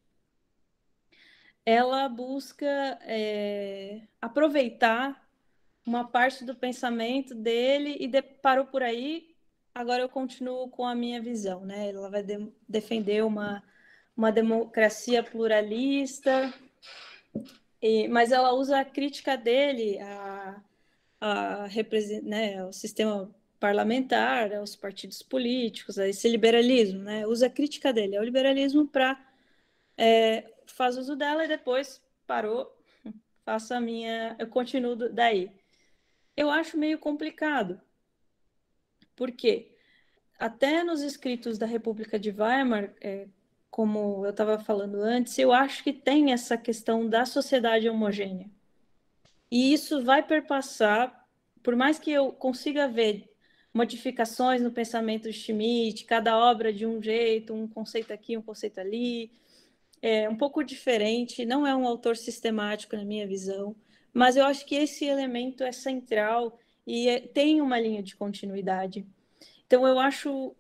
C: Ela busca aproveitar uma parte do pensamento dele e parou por aí. Agora eu continuo com a minha visão, né? Ela vai defender uma democracia pluralista, mas ela usa a crítica dele né, ao sistema parlamentar, aos partidos políticos, a esse liberalismo, né? Usa a crítica dele ao liberalismo para faz uso dela e depois parou, faço a minha, eu continuo daí. Eu acho meio complicado, porque até nos escritos da República de Weimar, como eu estava falando antes, eu acho que tem essa questão da sociedade homogênea. E isso vai perpassar, por mais que eu consiga ver modificações no pensamento de Schmitt, cada obra de um jeito, um conceito aqui, um conceito ali, um pouco diferente, não é um autor sistemático na minha visão, mas eu acho que esse elemento é central e tem uma linha de continuidade. Então, eu acho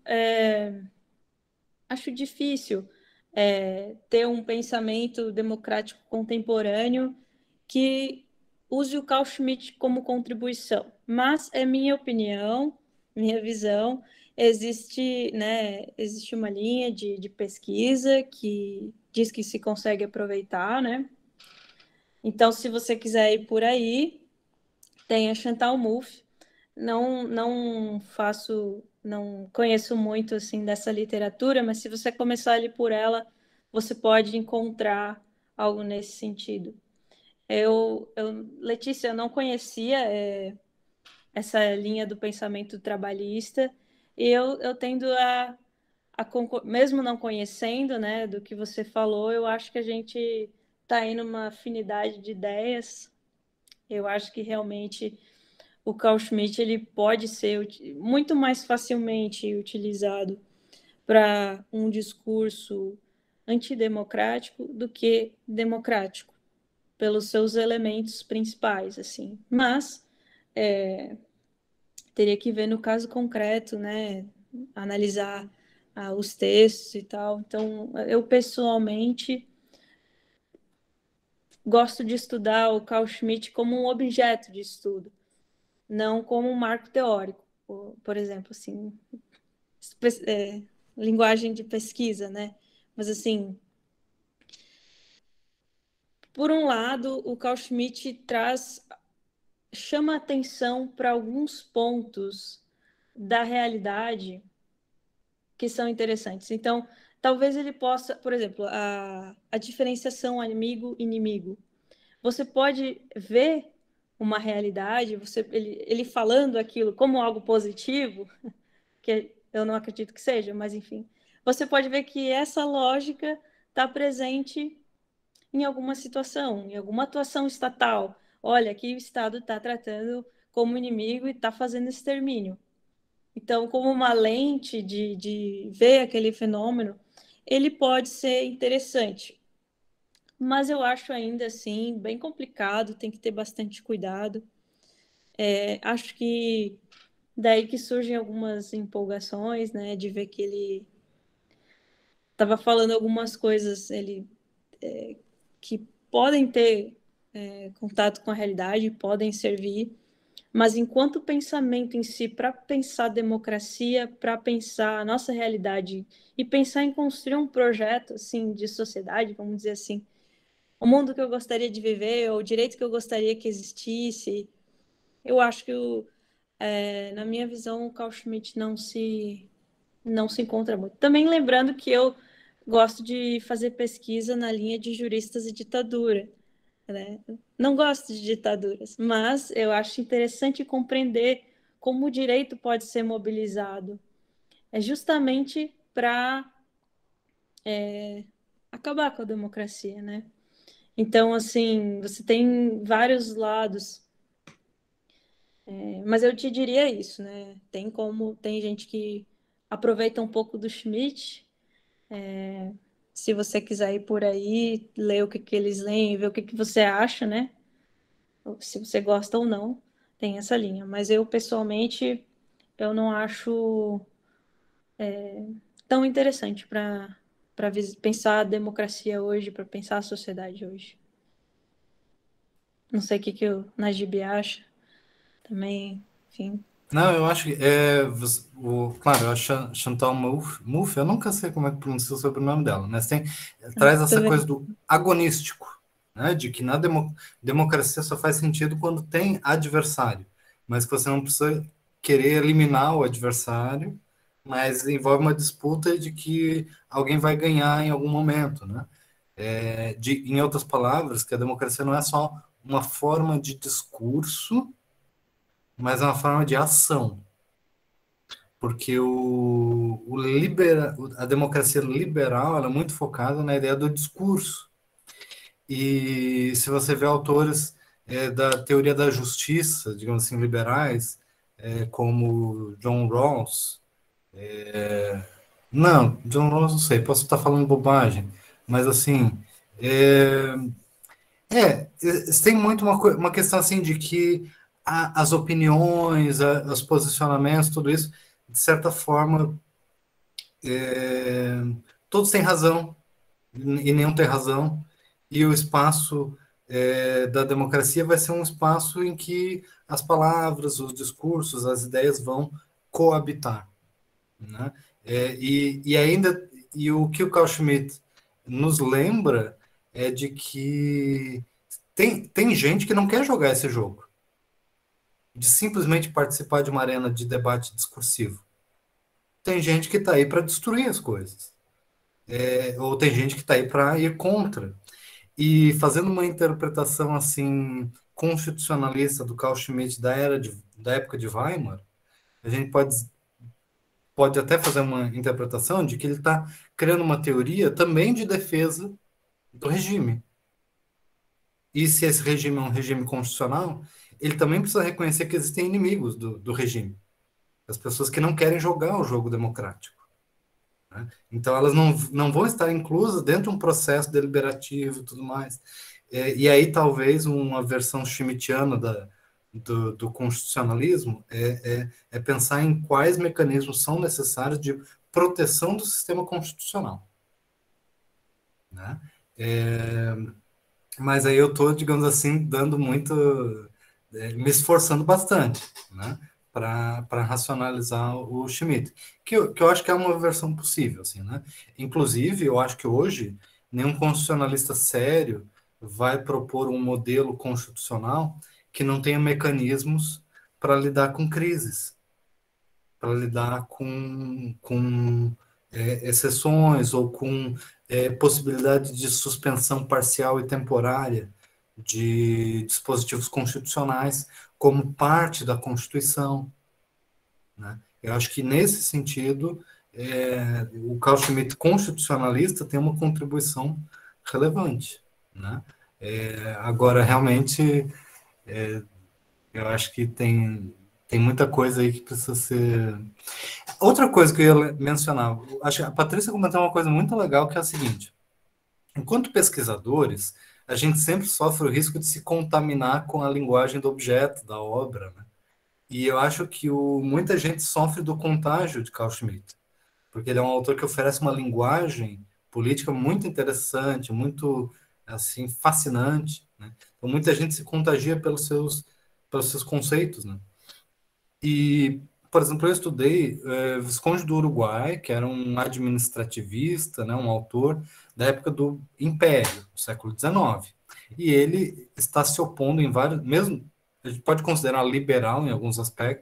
C: difícil ter um pensamento democrático contemporâneo que use o Carl Schmitt como contribuição. Mas é minha opinião, minha visão. Existe uma linha de pesquisa que diz que se consegue aproveitar, né? Então, se você quiser ir por aí, tem a Chantal Mouffe. Não conheço muito assim dessa literatura, mas se você começar ali por ela, você pode encontrar algo nesse sentido. Letícia, eu não conhecia essa linha do pensamento trabalhista, e eu tendo a mesmo não conhecendo, né, do que você falou, eu acho que a gente está aí numa afinidade de ideias. Eu acho que realmente o Carl Schmitt ele pode ser muito mais facilmente utilizado para um discurso antidemocrático do que democrático, pelos seus elementos principais, assim. Mas teria que ver no caso concreto, né, analisar os textos e tal. Então, eu pessoalmente gosto de estudar o Carl Schmitt como um objeto de estudo, não como um marco teórico, por exemplo, assim, linguagem de pesquisa, né? Mas, assim, por um lado, o Carl Schmitt chama atenção para alguns pontos da realidade que são interessantes. Então, talvez ele possa, por exemplo, a diferenciação amigo-inimigo. Você pode ver uma realidade, ele falando aquilo como algo positivo, que eu não acredito que seja, mas enfim. Você pode ver que essa lógica está presente em alguma situação, em alguma atuação estatal. Olha, aqui o Estado está tratando como inimigo e está fazendo extermínio. Então, como uma lente de ver aquele fenômeno, ele pode ser interessante. Mas eu acho ainda assim bem complicado, tem que ter bastante cuidado. Acho que daí que surgem algumas empolgações, né, de ver que ele estava falando algumas coisas que podem ter contato com a realidade, podem servir, mas enquanto pensamento em si, para pensar democracia, para pensar a nossa realidade e pensar em construir um projeto assim de sociedade, vamos dizer assim, o mundo que eu gostaria de viver, o direito que eu gostaria que existisse, eu acho que na minha visão, o Carl Schmitt não se encontra muito. Também lembrando que eu gosto de fazer pesquisa na linha de juristas e ditadura, né? Não gosto de ditaduras, mas eu acho interessante compreender como o direito pode ser mobilizado. É justamente para acabar com a democracia, né? Então, assim, você tem vários lados, mas eu te diria isso, né? Tem gente que aproveita um pouco do Schmitt. Se você quiser ir por aí, ler o que eles leem, ver o que você acha, né? Se você gosta ou não, tem essa linha. Mas eu, pessoalmente, eu não acho tão interessante para pensar a democracia hoje, para pensar a sociedade hoje. Não sei o que o Najib acha também, enfim.
B: Não, eu acho que claro, a Chantal Mouffe, eu nunca sei como é que pronuncia o sobrenome dela, mas traz essa
C: também.
B: coisa do agonístico, né? De que na democracia só faz sentido quando tem adversário, mas que você não precisa querer eliminar o adversário, mas envolve uma disputa de que alguém vai ganhar em algum momento, né? Em outras palavras, que a democracia não é só uma forma de discurso, mas é uma forma de ação. Porque a democracia liberal ela é muito focada na ideia do discurso. E se você vê autores da teoria da justiça, digamos assim, liberais, como John Rawls, não, John Rawls não sei, posso estar falando bobagem, mas assim, tem muito uma questão assim de que as opiniões, os posicionamentos, tudo isso, de certa forma, todos têm razão e nenhum tem razão, e o espaço da democracia vai ser um espaço em que as palavras, os discursos, as ideias vão coabitar, né? E o que o Carl Schmitt nos lembra é de que tem gente que não quer jogar esse jogo, de simplesmente participar de uma arena de debate discursivo. Tem gente que está aí para destruir as coisas. Ou tem gente que está aí para ir contra. E fazendo uma interpretação assim constitucionalista do Carl Schmitt da época de Weimar, a gente pode até fazer uma interpretação de que ele está criando uma teoria também de defesa do regime. E se esse regime é um regime constitucional, ele também precisa reconhecer que existem inimigos do regime. As pessoas que não querem jogar o jogo democrático, né? Então, elas não vão estar inclusas dentro de um processo deliberativo e tudo mais. E aí, talvez, uma versão schmittiana do constitucionalismo é pensar em quais mecanismos são necessários de proteção do sistema constitucional, né? Mas aí eu estou, digamos assim, dando muito, me esforçando bastante, né, para racionalizar o Schmitt, que eu acho que é uma versão possível, assim, né? Inclusive, eu acho que hoje nenhum constitucionalista sério vai propor um modelo constitucional que não tenha mecanismos para lidar com crises, para lidar com exceções ou com possibilidade de suspensão parcial e temporária de dispositivos constitucionais como parte da Constituição, né? Eu acho que, nesse sentido, o Carl Schmitt constitucionalista tem uma contribuição relevante, né? Agora, realmente, eu acho que tem muita coisa aí que precisa ser... Outra coisa que eu ia mencionar, acho que a Patrícia comentou uma coisa muito legal, que é a seguinte: enquanto pesquisadores, a gente sempre sofre o risco de se contaminar com a linguagem do objeto, da obra, né? E eu acho que muita gente sofre do contágio de Carl Schmitt, porque ele é um autor que oferece uma linguagem política muito interessante, muito assim fascinante, né? Então, muita gente se contagia pelos seus conceitos, né? E, por exemplo, eu estudei Visconde do Uruguai, que era um administrativista, né, um autor da época do Império, do século XIX. E ele está se opondo em vários, mesmo a gente pode considerar liberal em alguns aspectos,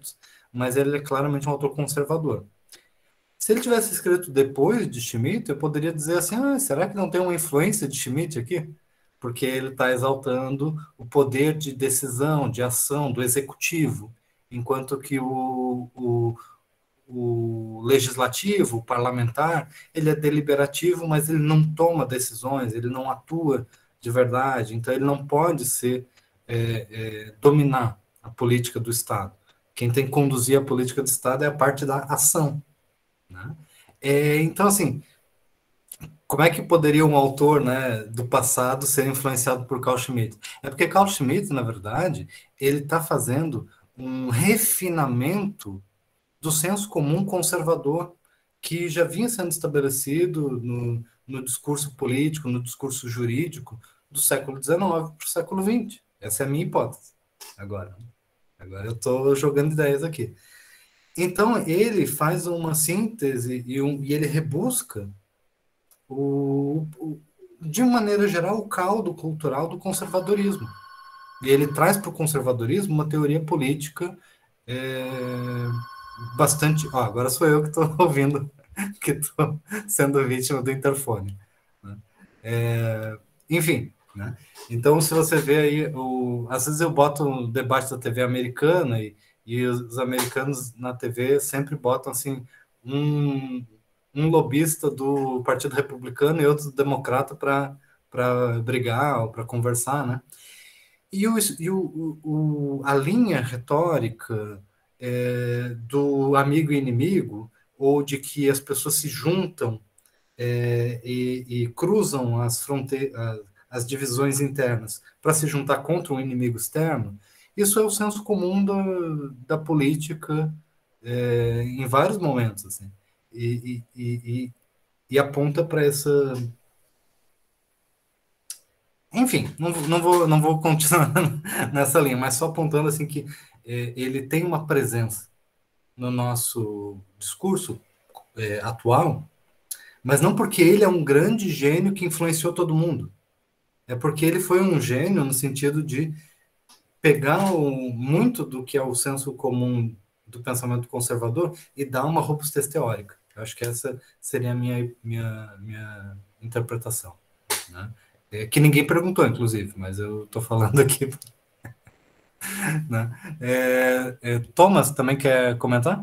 B: mas ele é claramente um autor conservador. Se ele tivesse escrito depois de Schmitt, eu poderia dizer assim, será que não tem uma influência de Schmitt aqui? Porque ele está exaltando o poder de decisão, de ação do executivo, enquanto que o legislativo, o parlamentar, ele é deliberativo, mas ele não toma decisões, ele não atua de verdade, então ele não pode dominar a política do Estado. Quem tem que conduzir a política do Estado é a parte da ação, né? Então, assim, como é que poderia um autor, né, do passado ser influenciado por Carl Schmitt? É porque Carl Schmitt, na verdade, ele está fazendo um refinamento do senso comum conservador que já vinha sendo estabelecido no discurso político, no discurso jurídico do século XIX para o século XX. Essa é a minha hipótese. Agora eu estou jogando ideias aqui. Então, ele faz uma síntese e ele rebusca, de maneira geral, o caldo cultural do conservadorismo. E ele traz para o conservadorismo uma teoria política bastante... agora sou eu que estou ouvindo, que estou sendo vítima do interfone. Né? Enfim, né? Então, se você vê aí, às vezes eu boto um debate da TV americana e os americanos na TV sempre botam assim um lobista do Partido Republicano e outro do Democrata para brigar ou para conversar, né? E a linha retórica do amigo e inimigo, ou de que as pessoas se juntam e cruzam as fronteiras, as divisões internas para se juntar contra um inimigo externo, isso é o senso comum da política em vários momentos, assim, e aponta para essa... Enfim, não vou continuar nessa linha, mas só apontando assim que ele tem uma presença no nosso discurso atual, mas não porque ele é um grande gênio que influenciou todo mundo. É porque ele foi um gênio no sentido de pegar muito do que é o senso comum do pensamento conservador e dar uma robustez teórica. Eu acho que essa seria a minha interpretação, né? Que ninguém perguntou, inclusive, mas eu estou falando aqui. Né? Thomas, também quer comentar?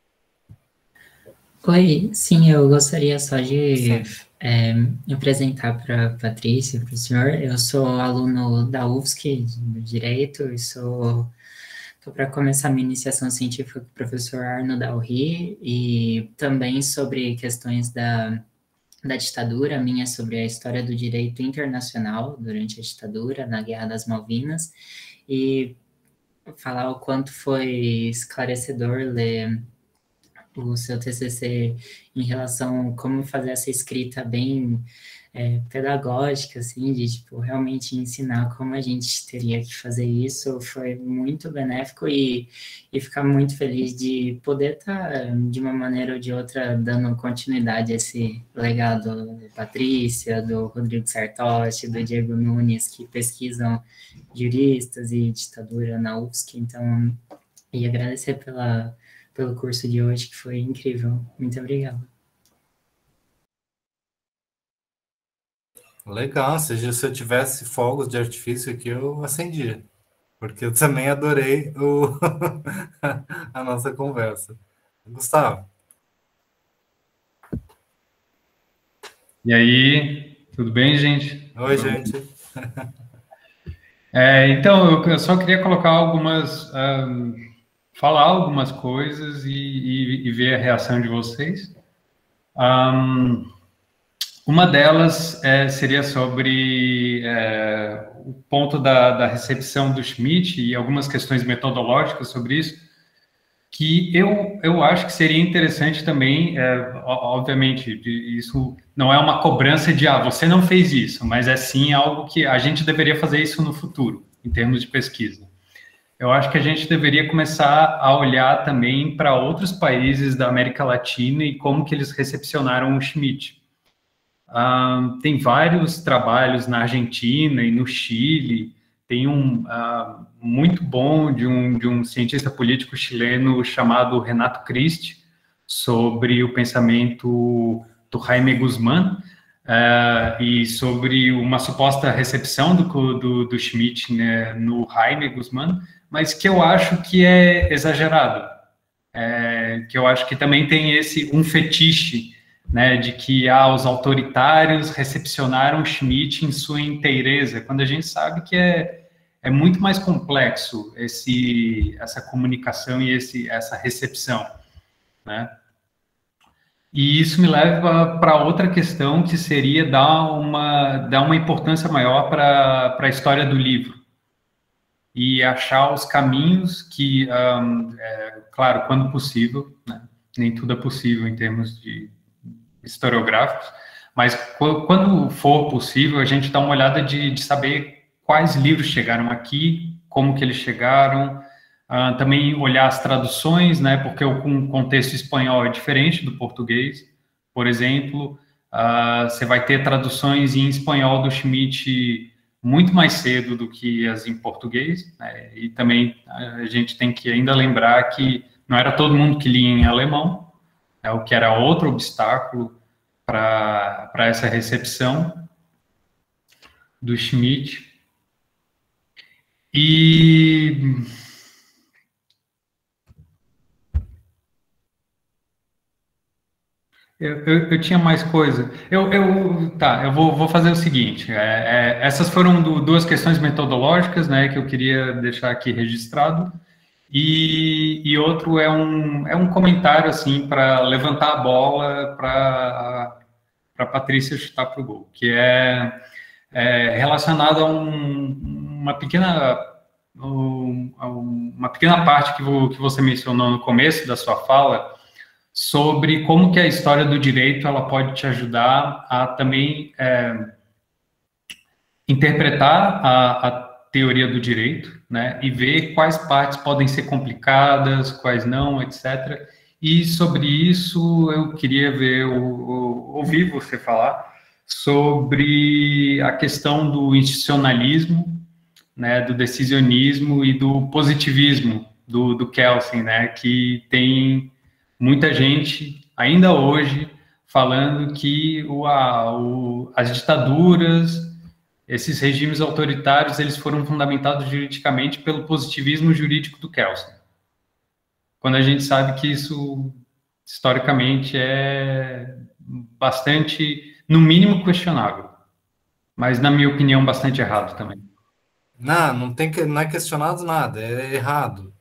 H: Oi, sim, eu gostaria só de me apresentar para a Patrícia, para o senhor. Eu sou aluno da UFSC de Direito e estou para começar minha iniciação científica com o professor Arno Dalry e também sobre questões da ditadura, a minha sobre a história do direito internacional durante a ditadura, na Guerra das Malvinas, e falar o quanto foi esclarecedor ler o seu TCC em relação a como fazer essa escrita bem pedagógica, assim, de, tipo, realmente ensinar como a gente teria que fazer isso. Foi muito benéfico e ficar muito feliz de poder estar, de uma maneira ou de outra, dando continuidade a esse legado da Patrícia, do Rodrigo Sartotti, do Diego Nunes, que pesquisam juristas e ditadura na UFSC. Então, e agradecer pelo curso de hoje, que foi incrível. Muito obrigado.
B: Legal, se eu tivesse fogos de artifício aqui, eu acendia, porque eu também adorei a nossa conversa. Gustavo.
I: E aí, tudo bem, gente?
B: Oi, gente.
I: Então, eu só queria colocar falar algumas coisas e ver a reação de vocês. Uma delas seria sobre o ponto da recepção do Schmitt e algumas questões metodológicas sobre isso, que eu acho que seria interessante também, obviamente, isso não é uma cobrança de, você não fez isso, mas é sim algo que a gente deveria fazer isso no futuro, em termos de pesquisa. Eu acho que a gente deveria começar a olhar também para outros países da América Latina e como que eles recepcionaram o Schmitt. Tem vários trabalhos na Argentina e no Chile, Tem um muito bom de um cientista político chileno chamado Renato Christ, sobre o pensamento do Jaime Guzmán, e sobre uma suposta recepção do Schmitt, né, no Jaime Guzmán, mas que eu acho que é exagerado, que eu acho que também tem um fetiche, né, de que os autoritários recepcionaram Schmitt em sua inteireza, quando a gente sabe que é muito mais complexo essa comunicação e essa recepção, né? E isso me leva para outra questão, que seria dar uma importância maior para a história do livro e achar os caminhos que, claro, quando possível, né? Nem tudo é possível em termos de historiográficos, mas quando for possível, a gente dá uma olhada de saber quais livros chegaram aqui, como que eles chegaram, também olhar as traduções, né, porque o contexto espanhol é diferente do português. Por exemplo, você vai ter traduções em espanhol do Schmitt muito mais cedo do que as em português, né, e também a gente tem que ainda lembrar que não era todo mundo que lia em alemão, né, o que era outro obstáculo para essa recepção do Schmitt. E eu tinha mais coisa. Eu vou fazer o seguinte. Essas foram duas questões metodológicas, né, que eu queria deixar aqui registrado. E outro é um comentário assim para levantar a bola para Patrícia chutar para o gol, que é relacionado a uma pequena parte que você mencionou no começo da sua fala, sobre como que a história do direito ela pode te ajudar a também interpretar a teoria do direito, né, e ver quais partes podem ser complicadas, quais não, etc. E sobre isso eu queria ouvir você falar sobre a questão do institucionalismo, né, do decisionismo e do positivismo do Kelsen, né, que tem muita gente, ainda hoje, falando que as ditaduras, esses regimes autoritários, eles foram fundamentados juridicamente pelo positivismo jurídico do Kelsen. Quando a gente sabe que isso, historicamente, é bastante, no mínimo, questionável. Mas, na minha opinião, bastante errado também.
B: Não é questionado nada, é errado.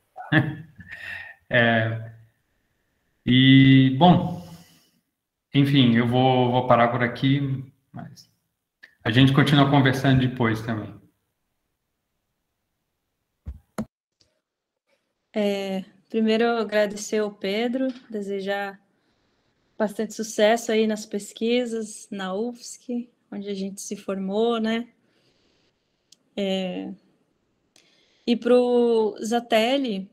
I: E, bom, enfim, eu vou parar por aqui, mas a gente continua conversando depois também.
C: Primeiro, eu agradecer ao Pedro, desejar bastante sucesso aí nas pesquisas, na UFSC, onde a gente se formou, né? E para o Zatelli,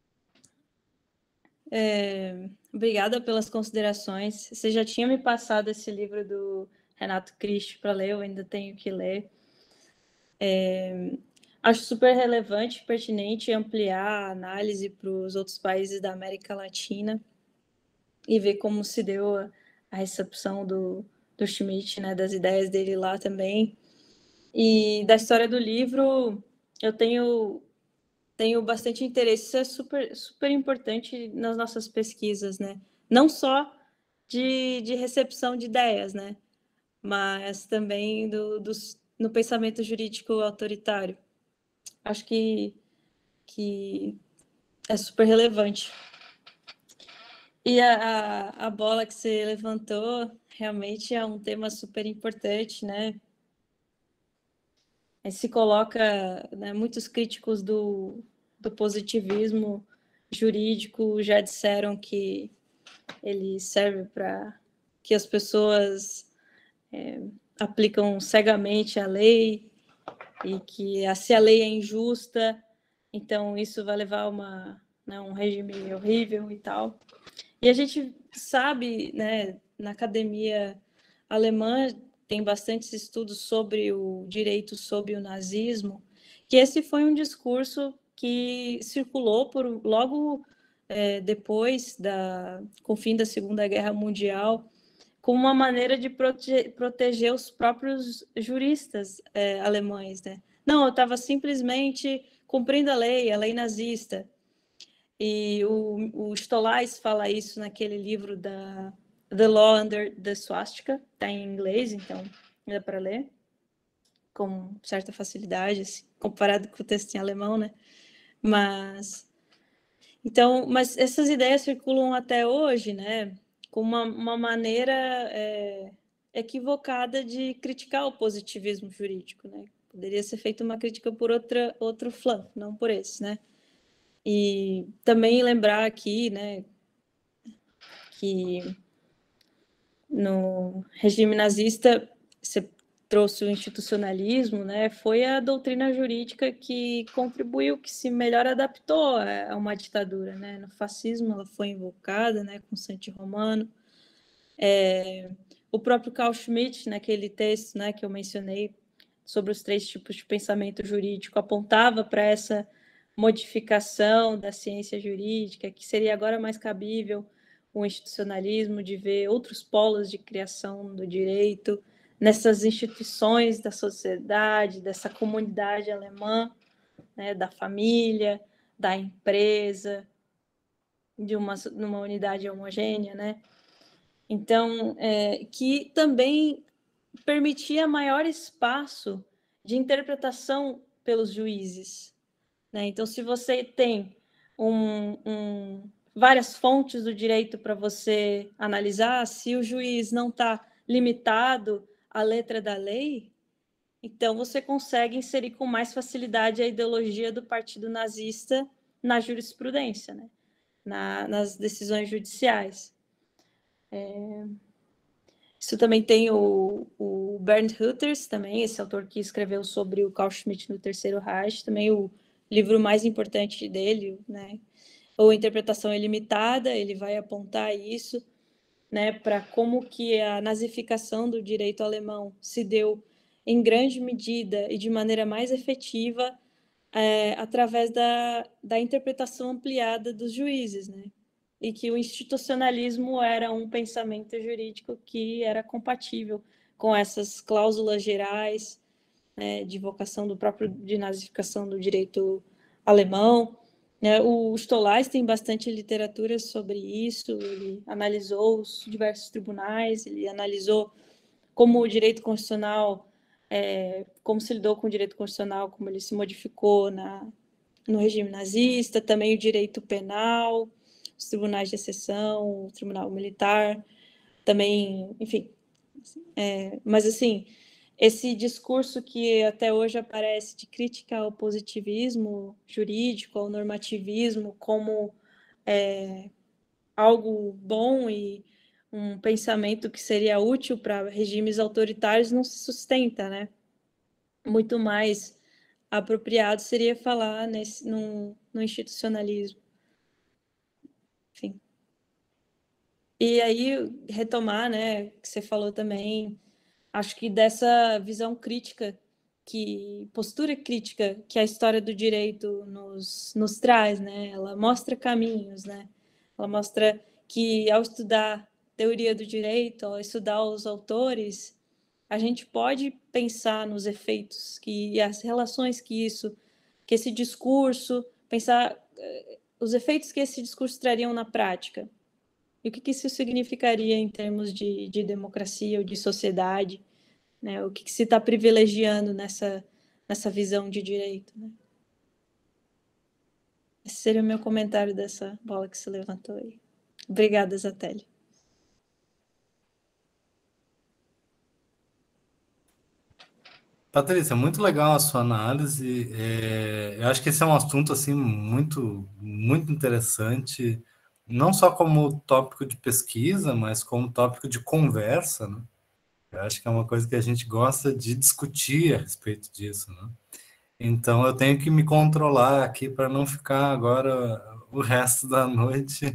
C: obrigada pelas considerações. Você já tinha me passado esse livro do Renato Christ para ler, eu ainda tenho que ler. Acho super relevante e pertinente ampliar a análise para os outros países da América Latina e ver como se deu a recepção do Schmitt, né, das ideias dele lá também. E da história do livro, eu tenho bastante interesse. Isso é super, super importante nas nossas pesquisas, né? Não só de recepção de ideias, né? Mas também no pensamento jurídico autoritário. Acho que é super relevante. E a bola que você levantou realmente é um tema super importante, né? Se coloca, né, muitos críticos do positivismo jurídico já disseram que ele serve para que as pessoas aplicam cegamente a lei e que se a lei é injusta, então isso vai levar um regime horrível e tal. E a gente sabe, né, na academia alemã tem bastantes estudos sobre o direito sobre o nazismo, que esse foi um discurso que circulou por logo depois com o fim da Segunda Guerra Mundial, como uma maneira de proteger os próprios juristas alemães, né? Não, eu estava simplesmente cumprindo a lei nazista. E o Stolais fala isso naquele livro da The Law Under the Swastika, está em inglês, então dá para ler com certa facilidade, assim, comparado com o texto em alemão, né? Mas essas ideias circulam até hoje, né? Com uma maneira equivocada de criticar o positivismo jurídico, né? Poderia ser feita uma crítica por outro flanco, não por esse, né? E também lembrar aqui, né, que no regime nazista você trouxe o institucionalismo, né? Foi a doutrina jurídica que contribuiu, que se melhor adaptou a uma ditadura, né? No fascismo ela foi invocada, né, com Santi Romano. O próprio Carl Schmitt, naquele texto, né, que eu mencionei sobre os 3 tipos de pensamento jurídico, apontava para essa modificação da ciência jurídica, que seria agora mais cabível o institucionalismo, de ver outros polos de criação do direito nessas instituições da sociedade, dessa comunidade alemã, né, da família, da empresa, numa unidade homogênea, né? Então, que também permitia maior espaço de interpretação pelos juízes, né? Então, se você tem várias fontes do direito para você analisar, se o juiz não está limitado à letra da lei, então você consegue inserir com mais facilidade a ideologia do Partido Nazista na jurisprudência, né? Nas decisões judiciais. Isso também tem o Bernd Hutters, também, esse autor que escreveu sobre o Carl Schmitt no Terceiro Reich, também o livro mais importante dele, né? Ou Interpretação Ilimitada, ele vai apontar isso, né, para como que a nazificação do direito alemão se deu em grande medida e de maneira mais efetiva através da interpretação ampliada dos juízes, né? E que o institucionalismo era um pensamento jurídico que era compatível com essas cláusulas gerais, né, de vocação de nazificação do direito alemão. O Stolais tem bastante literatura sobre isso, ele analisou os diversos tribunais, ele analisou como o direito constitucional, como se lidou com o direito constitucional, como ele se modificou no regime nazista, também o direito penal, os tribunais de exceção, o tribunal militar, também, enfim. Mas, assim, esse discurso que até hoje aparece de crítica ao positivismo jurídico, ao normativismo, como algo bom e um pensamento que seria útil para regimes autoritários, não se sustenta, né? Muito mais apropriado seria falar no institucionalismo. Enfim. E aí, retomar, né, que você falou também, acho que dessa visão crítica, postura crítica que a história do direito nos traz, né? Ela mostra caminhos, né? Ela mostra que ao estudar teoria do direito, ao estudar os autores, a gente pode pensar nos efeitos e as relações que esse discurso, pensar os efeitos que esse discurso trariam na prática. E o que isso significaria em termos de democracia ou de sociedade, né? O que se está privilegiando nessa visão de direito, né? Esse seria o meu comentário dessa bola que se levantou aí. Obrigada, Zatelli.
B: Patrícia, muito legal a sua análise. Eu acho que esse é um assunto assim muito, muito interessante, não só como tópico de pesquisa, mas como tópico de conversa, né? Eu acho que é uma coisa que a gente gosta de discutir a respeito disso, né? Então, eu tenho que me controlar aqui para não ficar agora o resto da noite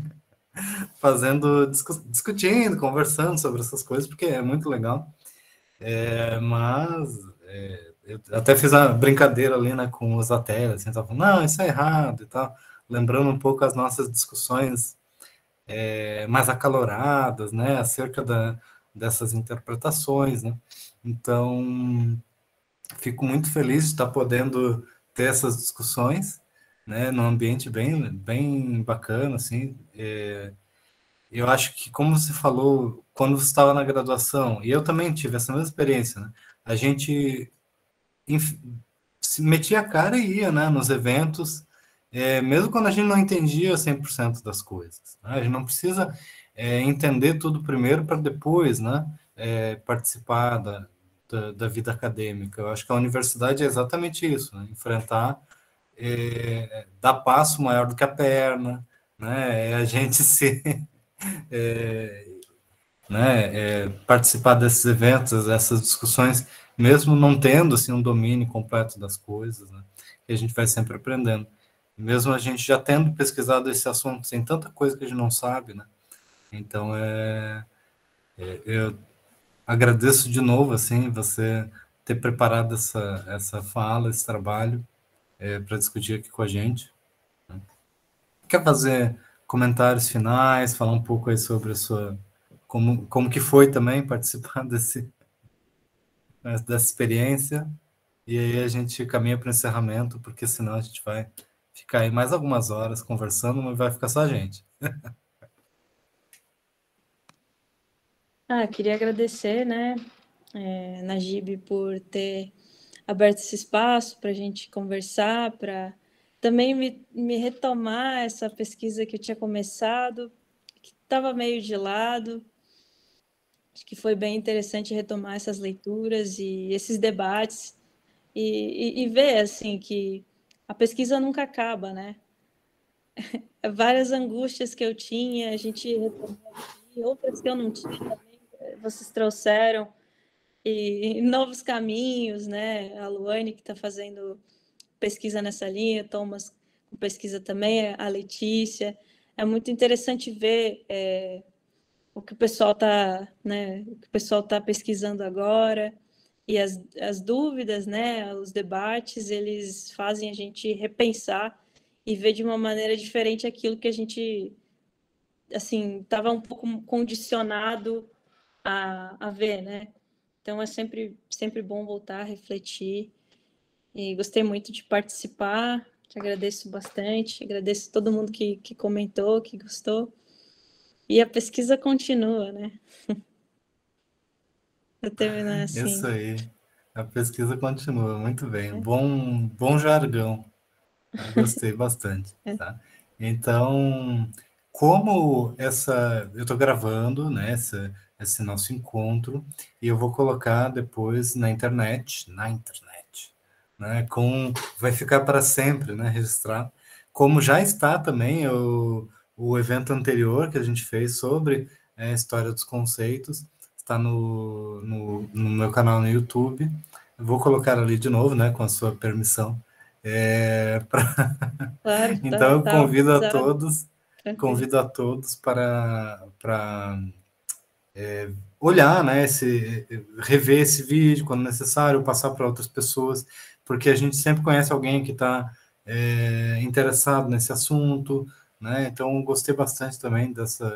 B: discutindo, conversando sobre essas coisas, porque é muito legal. Mas eu até fiz uma brincadeira ali, né, com os ateus, assim, tava falando, não, isso é errado e tal, lembrando um pouco as nossas discussões mais acaloradas, né, acerca dessas interpretações, né? Então, fico muito feliz de estar podendo ter essas discussões, né, num ambiente bem bacana, assim. Eu acho que, como você falou, quando você estava na graduação, e eu também tive essa mesma experiência, né, a gente se metia a cara e ia, né, nos eventos, mesmo quando a gente não entendia 100% das coisas, né? A gente não precisa entender tudo primeiro para depois, né, participar da vida acadêmica. Eu acho que a universidade é exatamente isso, né? Enfrentar, dar passo maior do que a perna, né? É a gente se, né, participar desses eventos, dessas discussões, mesmo não tendo assim um domínio completo das coisas, né? E a gente vai sempre aprendendo. Mesmo a gente já tendo pesquisado esse assunto, tem tanta coisa que a gente não sabe, né? Então, eu agradeço de novo, assim, você ter preparado essa fala, esse trabalho, para discutir aqui com a gente. Quer fazer comentários finais, falar um pouco aí sobre a sua... Como que foi também participar dessa experiência? E aí a gente caminha para o encerramento, porque senão a gente vai ficar aí mais algumas horas conversando, mas vai ficar só a gente.
C: Queria agradecer, né, Najib, por ter aberto esse espaço para a gente conversar, para também me retomar essa pesquisa que eu tinha começado, que estava meio de lado. Acho que foi bem interessante retomar essas leituras e esses debates e ver, assim, que a pesquisa nunca acaba, né? Várias angústias que eu tinha, a gente retomou aqui, outras que eu não tinha também, vocês trouxeram, e novos caminhos, né? A Luane, que está fazendo pesquisa nessa linha, Thomas com pesquisa também, a Letícia. É muito interessante ver o que o pessoal está, né, o que o pessoal tá pesquisando agora, e as dúvidas, né, os debates, eles fazem a gente repensar e ver de uma maneira diferente aquilo que a gente, assim, estava um pouco condicionado a ver, né? Então é sempre bom voltar a refletir. E gostei muito de participar, te agradeço bastante, agradeço todo mundo que comentou, que gostou. E a pesquisa continua, né? Eu terminar assim.
B: Isso aí. A pesquisa continua, muito bem. Bom jargão. Eu gostei bastante, tá? Então, como eu estou gravando, né, esse nosso encontro, e eu vou colocar depois na internet, né, vai ficar para sempre, né, registrado, como já está também o evento anterior que a gente fez sobre a história dos conceitos, está no meu canal no YouTube. Eu vou colocar ali de novo, né, com a sua permissão.
C: Claro,
B: então eu convido a todos para olhar, né, rever esse vídeo quando necessário, passar para outras pessoas, porque a gente sempre conhece alguém que está interessado nesse assunto, né? Então gostei bastante também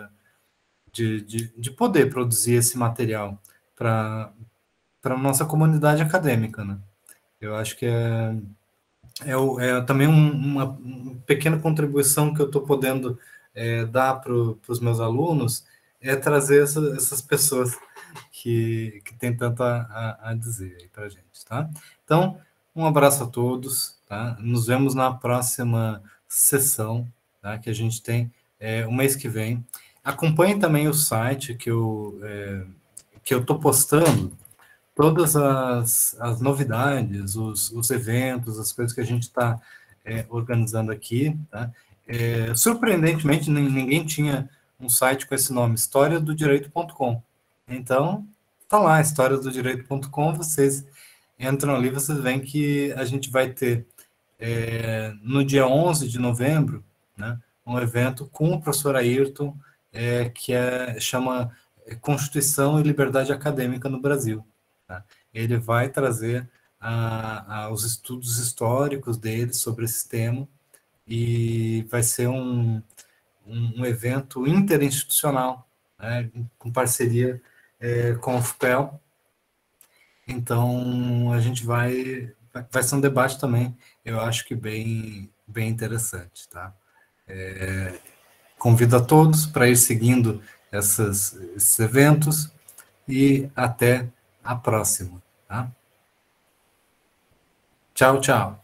B: de poder produzir esse material para a nossa comunidade acadêmica, né? Eu acho que é também uma pequena contribuição que eu estou podendo dar para os meus alunos, trazer essas pessoas que têm tanto a dizer aí para a gente, tá? Então, um abraço a todos, tá? Nos vemos na próxima sessão, tá? Que a gente tem o mês que vem. Acompanhe também o site que eu estou postando todas as novidades, os eventos, as coisas que a gente está organizando aqui, tá? Surpreendentemente, ninguém tinha um site com esse nome, historiadodireito.com. Então, tá lá, historiadodireito.com, vocês entram ali, vocês veem que a gente vai ter, no dia 11 de novembro, né, um evento com o professor Ayrton, que chama Constituição e Liberdade Acadêmica no Brasil. Tá? Ele vai trazer aos estudos históricos deles sobre esse tema, e vai ser um evento interinstitucional, né, com parceria com o FPEL. Então, a gente vai ser um debate também, eu acho que bem interessante, tá? Convido a todos para ir seguindo esses eventos, e até a próxima, tá? Tchau, tchau.